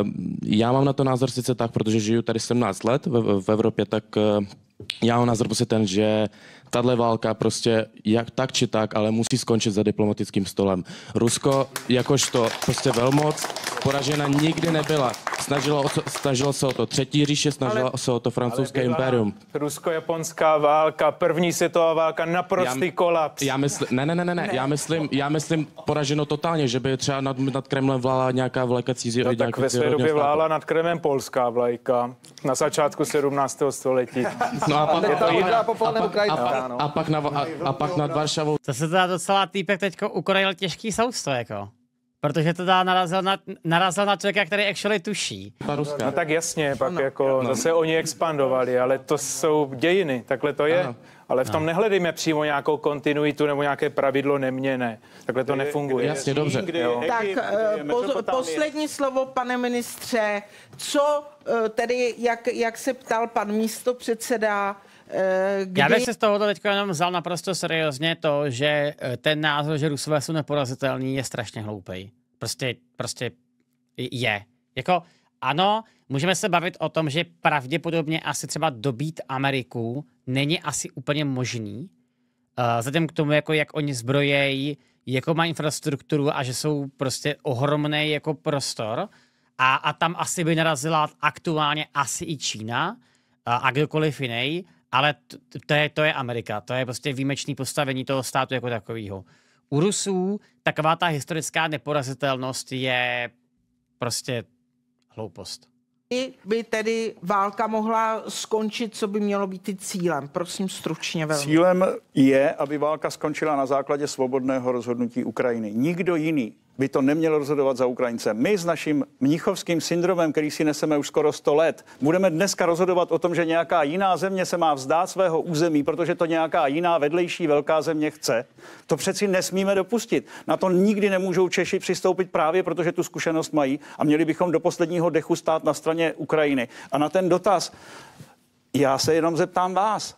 já mám na to názor sice tak, protože žiju tady sedmnáct let v, v Evropě, tak uh, já mám názor prostě ten, že tahle válka prostě jak tak či tak, ale musí skončit za diplomatickým stolem. Rusko jakožto prostě velmoc poražena nikdy nebyla. Snažilo, o to, snažilo se o to třetí říše, snažilo ale, se o to francouzské impérium. Rusko-japonská válka, první světová válka, naprostý já, kolaps. Já myslím, ne, ne, ne, ne, ne, já myslím, já myslím poraženo totálně, že by třeba nad, nad Kremlem vlála nějaká vlajka cizí. No, tak ve své době vlála nad Kremem polská vlajka na začátku sedmnáctého století. No a pak, to a, popolné ukrajinská, no. a, pak na, a, a pak nad Varšavou. To se teda docela týpek teďko ukrojil těžký sousto, jako. Protože to dá narazil na, narazil na člověka, který actually tuší. No tak jasně, pak no, jako no. zase oni expandovali, ale to jsou dějiny, takhle to je. Ano. Ale v tom no. nehledejme přímo nějakou kontinuitu nebo nějaké pravidlo neměnné. Takhle to nefunguje. Jasně, dobře. Tak po, poslední slovo, pane ministře. Co tedy, jak, jak se ptal pan místopředseda, kdy... Já bych se z tohoto teď jenom vzal naprosto seriózně to, že ten názor, že Rusové jsou neporazitelní, je strašně hloupej. Prostě, prostě je. Jako, ano, můžeme se bavit o tom, že pravděpodobně asi třeba dobít Ameriku není asi úplně možný, uh, vzhledem k tomu, jako jak oni zbrojejí, jako má infrastrukturu a že jsou prostě ohromný jako prostor a, a tam asi by narazila aktuálně asi i Čína a, a kdokoliv jiný, ale to, to, je, to je Amerika, to je prostě výjimečný postavení toho státu jako takového. U Rusů taková ta historická neporazitelnost je prostě hloupost. By tedy válka mohla skončit, co by mělo být i cílem? Prosím stručně velmi. Cílem je, aby válka skončila na základě svobodného rozhodnutí Ukrajiny. Nikdo jiný by to neměl rozhodovat za Ukrajince. My s naším mnichovským syndromem, který si neseme už skoro sto let, budeme dneska rozhodovat o tom, že nějaká jiná země se má vzdát svého území, protože to nějaká jiná vedlejší velká země chce. To přeci nesmíme dopustit. Na to nikdy nemůžou Češi přistoupit právě, protože tu zkušenost mají a měli bychom do posledního dechu stát na straně Ukrajiny. A na ten dotaz, já se jenom zeptám vás,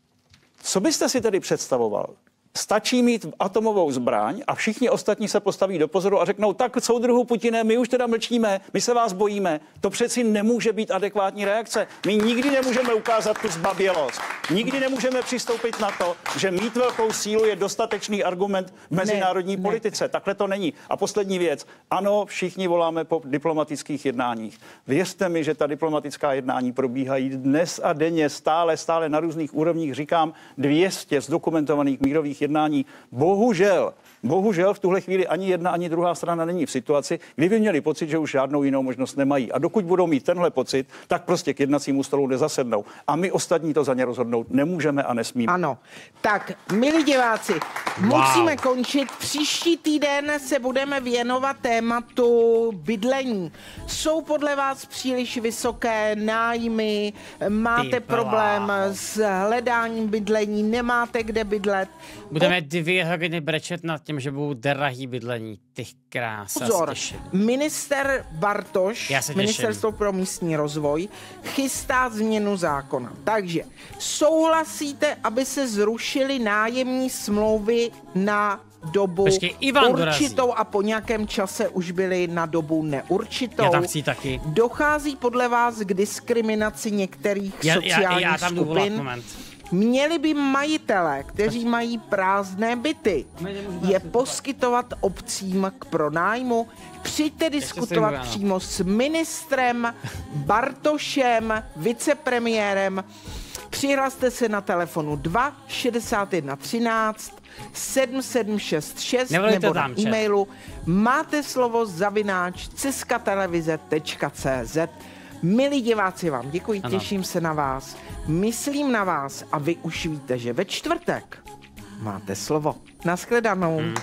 co byste si tedy představoval? Stačí mít atomovou zbraň a všichni ostatní se postaví do pozoru a řeknou, tak soudruhu Putine, my už teda mlčíme, my se vás bojíme. To přeci nemůže být adekvátní reakce. My nikdy nemůžeme ukázat tu zbabělost. Nikdy nemůžeme přistoupit na to, že mít velkou sílu je dostatečný argument v mezinárodní ne, politice. Ne. Takhle to není. A poslední věc. Ano, všichni voláme po diplomatických jednáních. Věřte mi, že ta diplomatická jednání probíhají dnes a denně, stále, stále na různých úrovních. Říkám dvě stě zdokumentovaných mírových jednání. Bohužel, bohužel v tuhle chvíli ani jedna, ani druhá strana není v situaci, kdyby měli pocit, že už žádnou jinou možnost nemají. A dokud budou mít tenhle pocit, tak prostě k jednacímu stolu nezasednou. A my ostatní to za ně rozhodnout nemůžeme a nesmíme. Ano. Tak, milí diváci, wow. musíme končit. Příští týden se budeme věnovat tématu bydlení. Jsou podle vás příliš vysoké nájmy? Máte problém s hledáním bydlení? Nemáte kde bydlet? Budeme dvě hodiny brečet nad tím, že budou drahý bydlení. Ty krása. Pozor, minister Bartoš, Ministerstvo pro místní rozvoj, chystá změnu zákona. Takže souhlasíte, aby se zrušily nájemní smlouvy na dobu Počkej, Ivan určitou dorazí. A po nějakém čase už byly na dobu neurčitou? Já tam chci taky. Dochází podle vás k diskriminaci některých já, sociálních já, já tam jdu volat, skupin? moment. Měli by majitelé, kteří mají prázdné byty, je poskytovat obcím k pronájmu. Přijďte diskutovat přímo s ministrem Bartošem, vicepremiérem. Přihlaste se na telefonu dva šedesát jedna třináct sedm sedm šest šest nebo na e-mailu máte slovo zavináč ceskatelevize tečka cé zet. Milí diváci, vám děkuji, ano. Těším se na vás, myslím na vás a vy už víte, že ve čtvrtek máte slovo. Naschledanou. Hmm.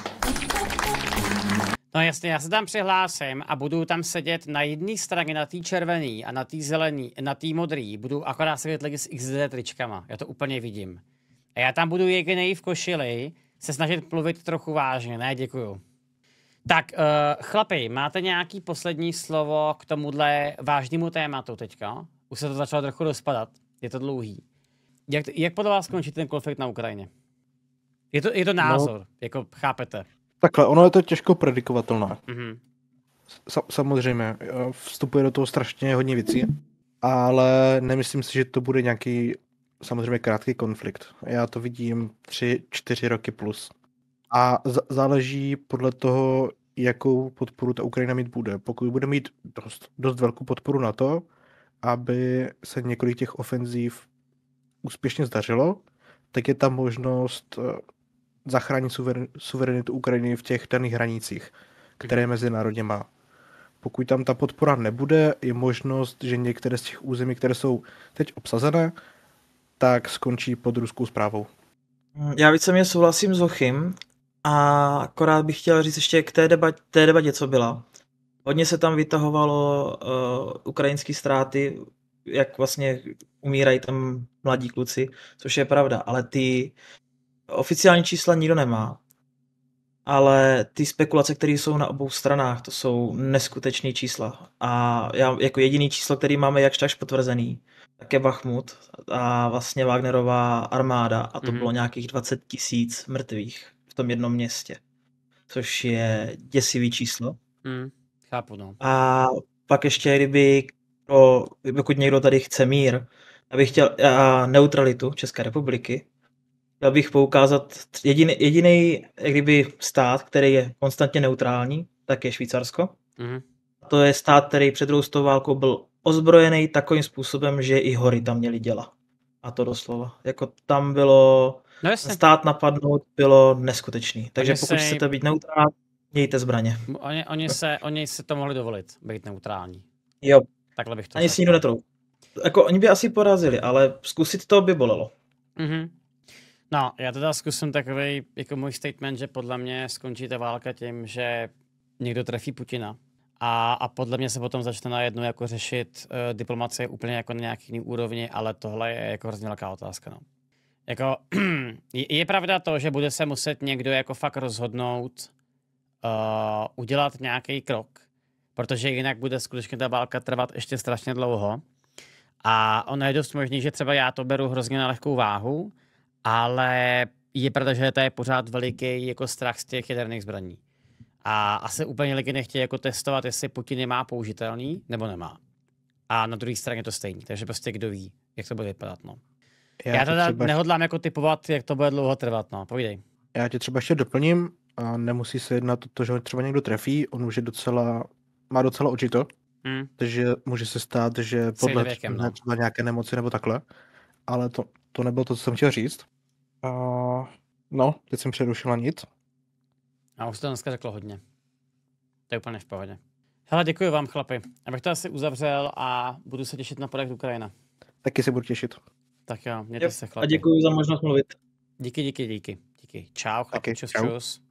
No jasně, já se tam přihlásím a budu tam sedět na jedné straně, na té červený a na té zelený, na té modrý. Budu akorát sedět lidi s iks dé tričkama, já to úplně vidím. A já tam budu jedinej v košili se snažit mluvit trochu vážně, ne, děkuju. Tak, uh, chlapi, máte nějaký poslední slovo k tomuhle vážnému tématu teďka? Už se to začalo trochu rozpadat, je to dlouhý. Jak, jak podle vás skončí ten konflikt na Ukrajině? Je to, je to názor, no, jako chápete? Takhle, ono je to těžko predikovatelné. Mm-hmm. Sa- samozřejmě, vstupuje do toho strašně hodně věcí, ale nemyslím si, že to bude nějaký samozřejmě krátký konflikt. Já to vidím tři, čtyři roky plus. A z- záleží podle toho, jakou podporu ta Ukrajina mít bude. Pokud bude mít dost, dost velkou podporu na to, aby se několik těch ofenzív úspěšně zdařilo, tak je tam možnost zachránit suver- suverenitu Ukrajiny v těch daných hranicích, které mezinárodně má. Pokud tam ta podpora nebude, je možnost, že některé z těch území, které jsou teď obsazené, tak skončí pod ruskou správou. Já víceméně souhlasím s Jochim a akorát bych chtěl říct ještě k té debatě, té debatě co byla. Hodně se tam vytahovalo uh, ukrajinské ztráty, jak vlastně umírají tam mladí kluci, což je pravda, ale ty oficiální čísla nikdo nemá. Ale ty spekulace, které jsou na obou stranách, to jsou neskutečné čísla. A já jako jediný číslo, který máme jakž takž potvrzený, tak je Bachmut a vlastně Wagnerová armáda a to mm-hmm. bylo nějakých dvacet tisíc mrtvých v tom jednom městě, což je děsivý číslo. Mm, chápu, no. A pak ještě, kdyby pro, pokud někdo tady chce mír, abych chtěl a neutralitu České republiky, chtěl bych poukázat jediný, jediný jak kdyby stát, který je konstantně neutrální, tak je Švýcarsko. Mhm. To je stát, který před druhou světovou válkou byl ozbrojený takovým způsobem, že i hory tam měly děla. A to doslova. Jako tam bylo No jasně. stát napadnout bylo neskutečný. Takže Oni pokud se- chcete být neutrální, mějte zbraně. Oni, oni, se, oni se to mohli dovolit, být neutrální. Jo. Takhle bych to Ani řekl. si nikdo netrou. Jako oni by asi porazili, ale zkusit to by bolelo. Mhm. No, já teda zkusím takový jako můj statement, že podle mě skončí ta válka tím, že někdo trefí Putina. A, a podle mě se potom začne najednou jako řešit uh, diplomacie úplně jako na nějaký jiný úrovni, ale tohle je jako hrozně velká otázka. No. Jako, je, je pravda to, že bude se muset někdo jako fakt rozhodnout uh, udělat nějaký krok, protože jinak bude skutečně ta válka trvat ještě strašně dlouho. A ono je dost možný, že třeba já to beru hrozně na lehkou váhu, ale je pravda, že to je pořád veliký jako strach z těch jaderných zbraní. A asi úplně lidi nechtějí jako testovat, jestli Putin je má použitelný, nebo nemá. A na druhé straně to stejný, takže prostě kdo ví, jak to bude vypadat, no. Já, já teda třeba... nehodlám jako typovat, jak to bude dlouho trvat, no, povídej. Já tě třeba ještě doplním, a nemusí se jednat o to, že třeba někdo trefí, on už je docela, má docela očito, Hmm. takže může se stát, že Stejně podle věkem, třeba, no. třeba nějaké nemoci nebo takhle, ale to, to nebylo to, co jsem chtěl říct. A, no, teď jsem přerušila nic. A už to dneska řeklo hodně. To je úplně v pohodě. Hele, děkuji vám, chlapi. Abych to asi uzavřel a budu se těšit na projekt Ukrajina. Taky se budu těšit. Tak jo, mějte Jo, se, a chlapi. děkuji za možnost mluvit. Díky, díky, díky. Díky. Čau, chlapi, Taky, čus, čau. čus.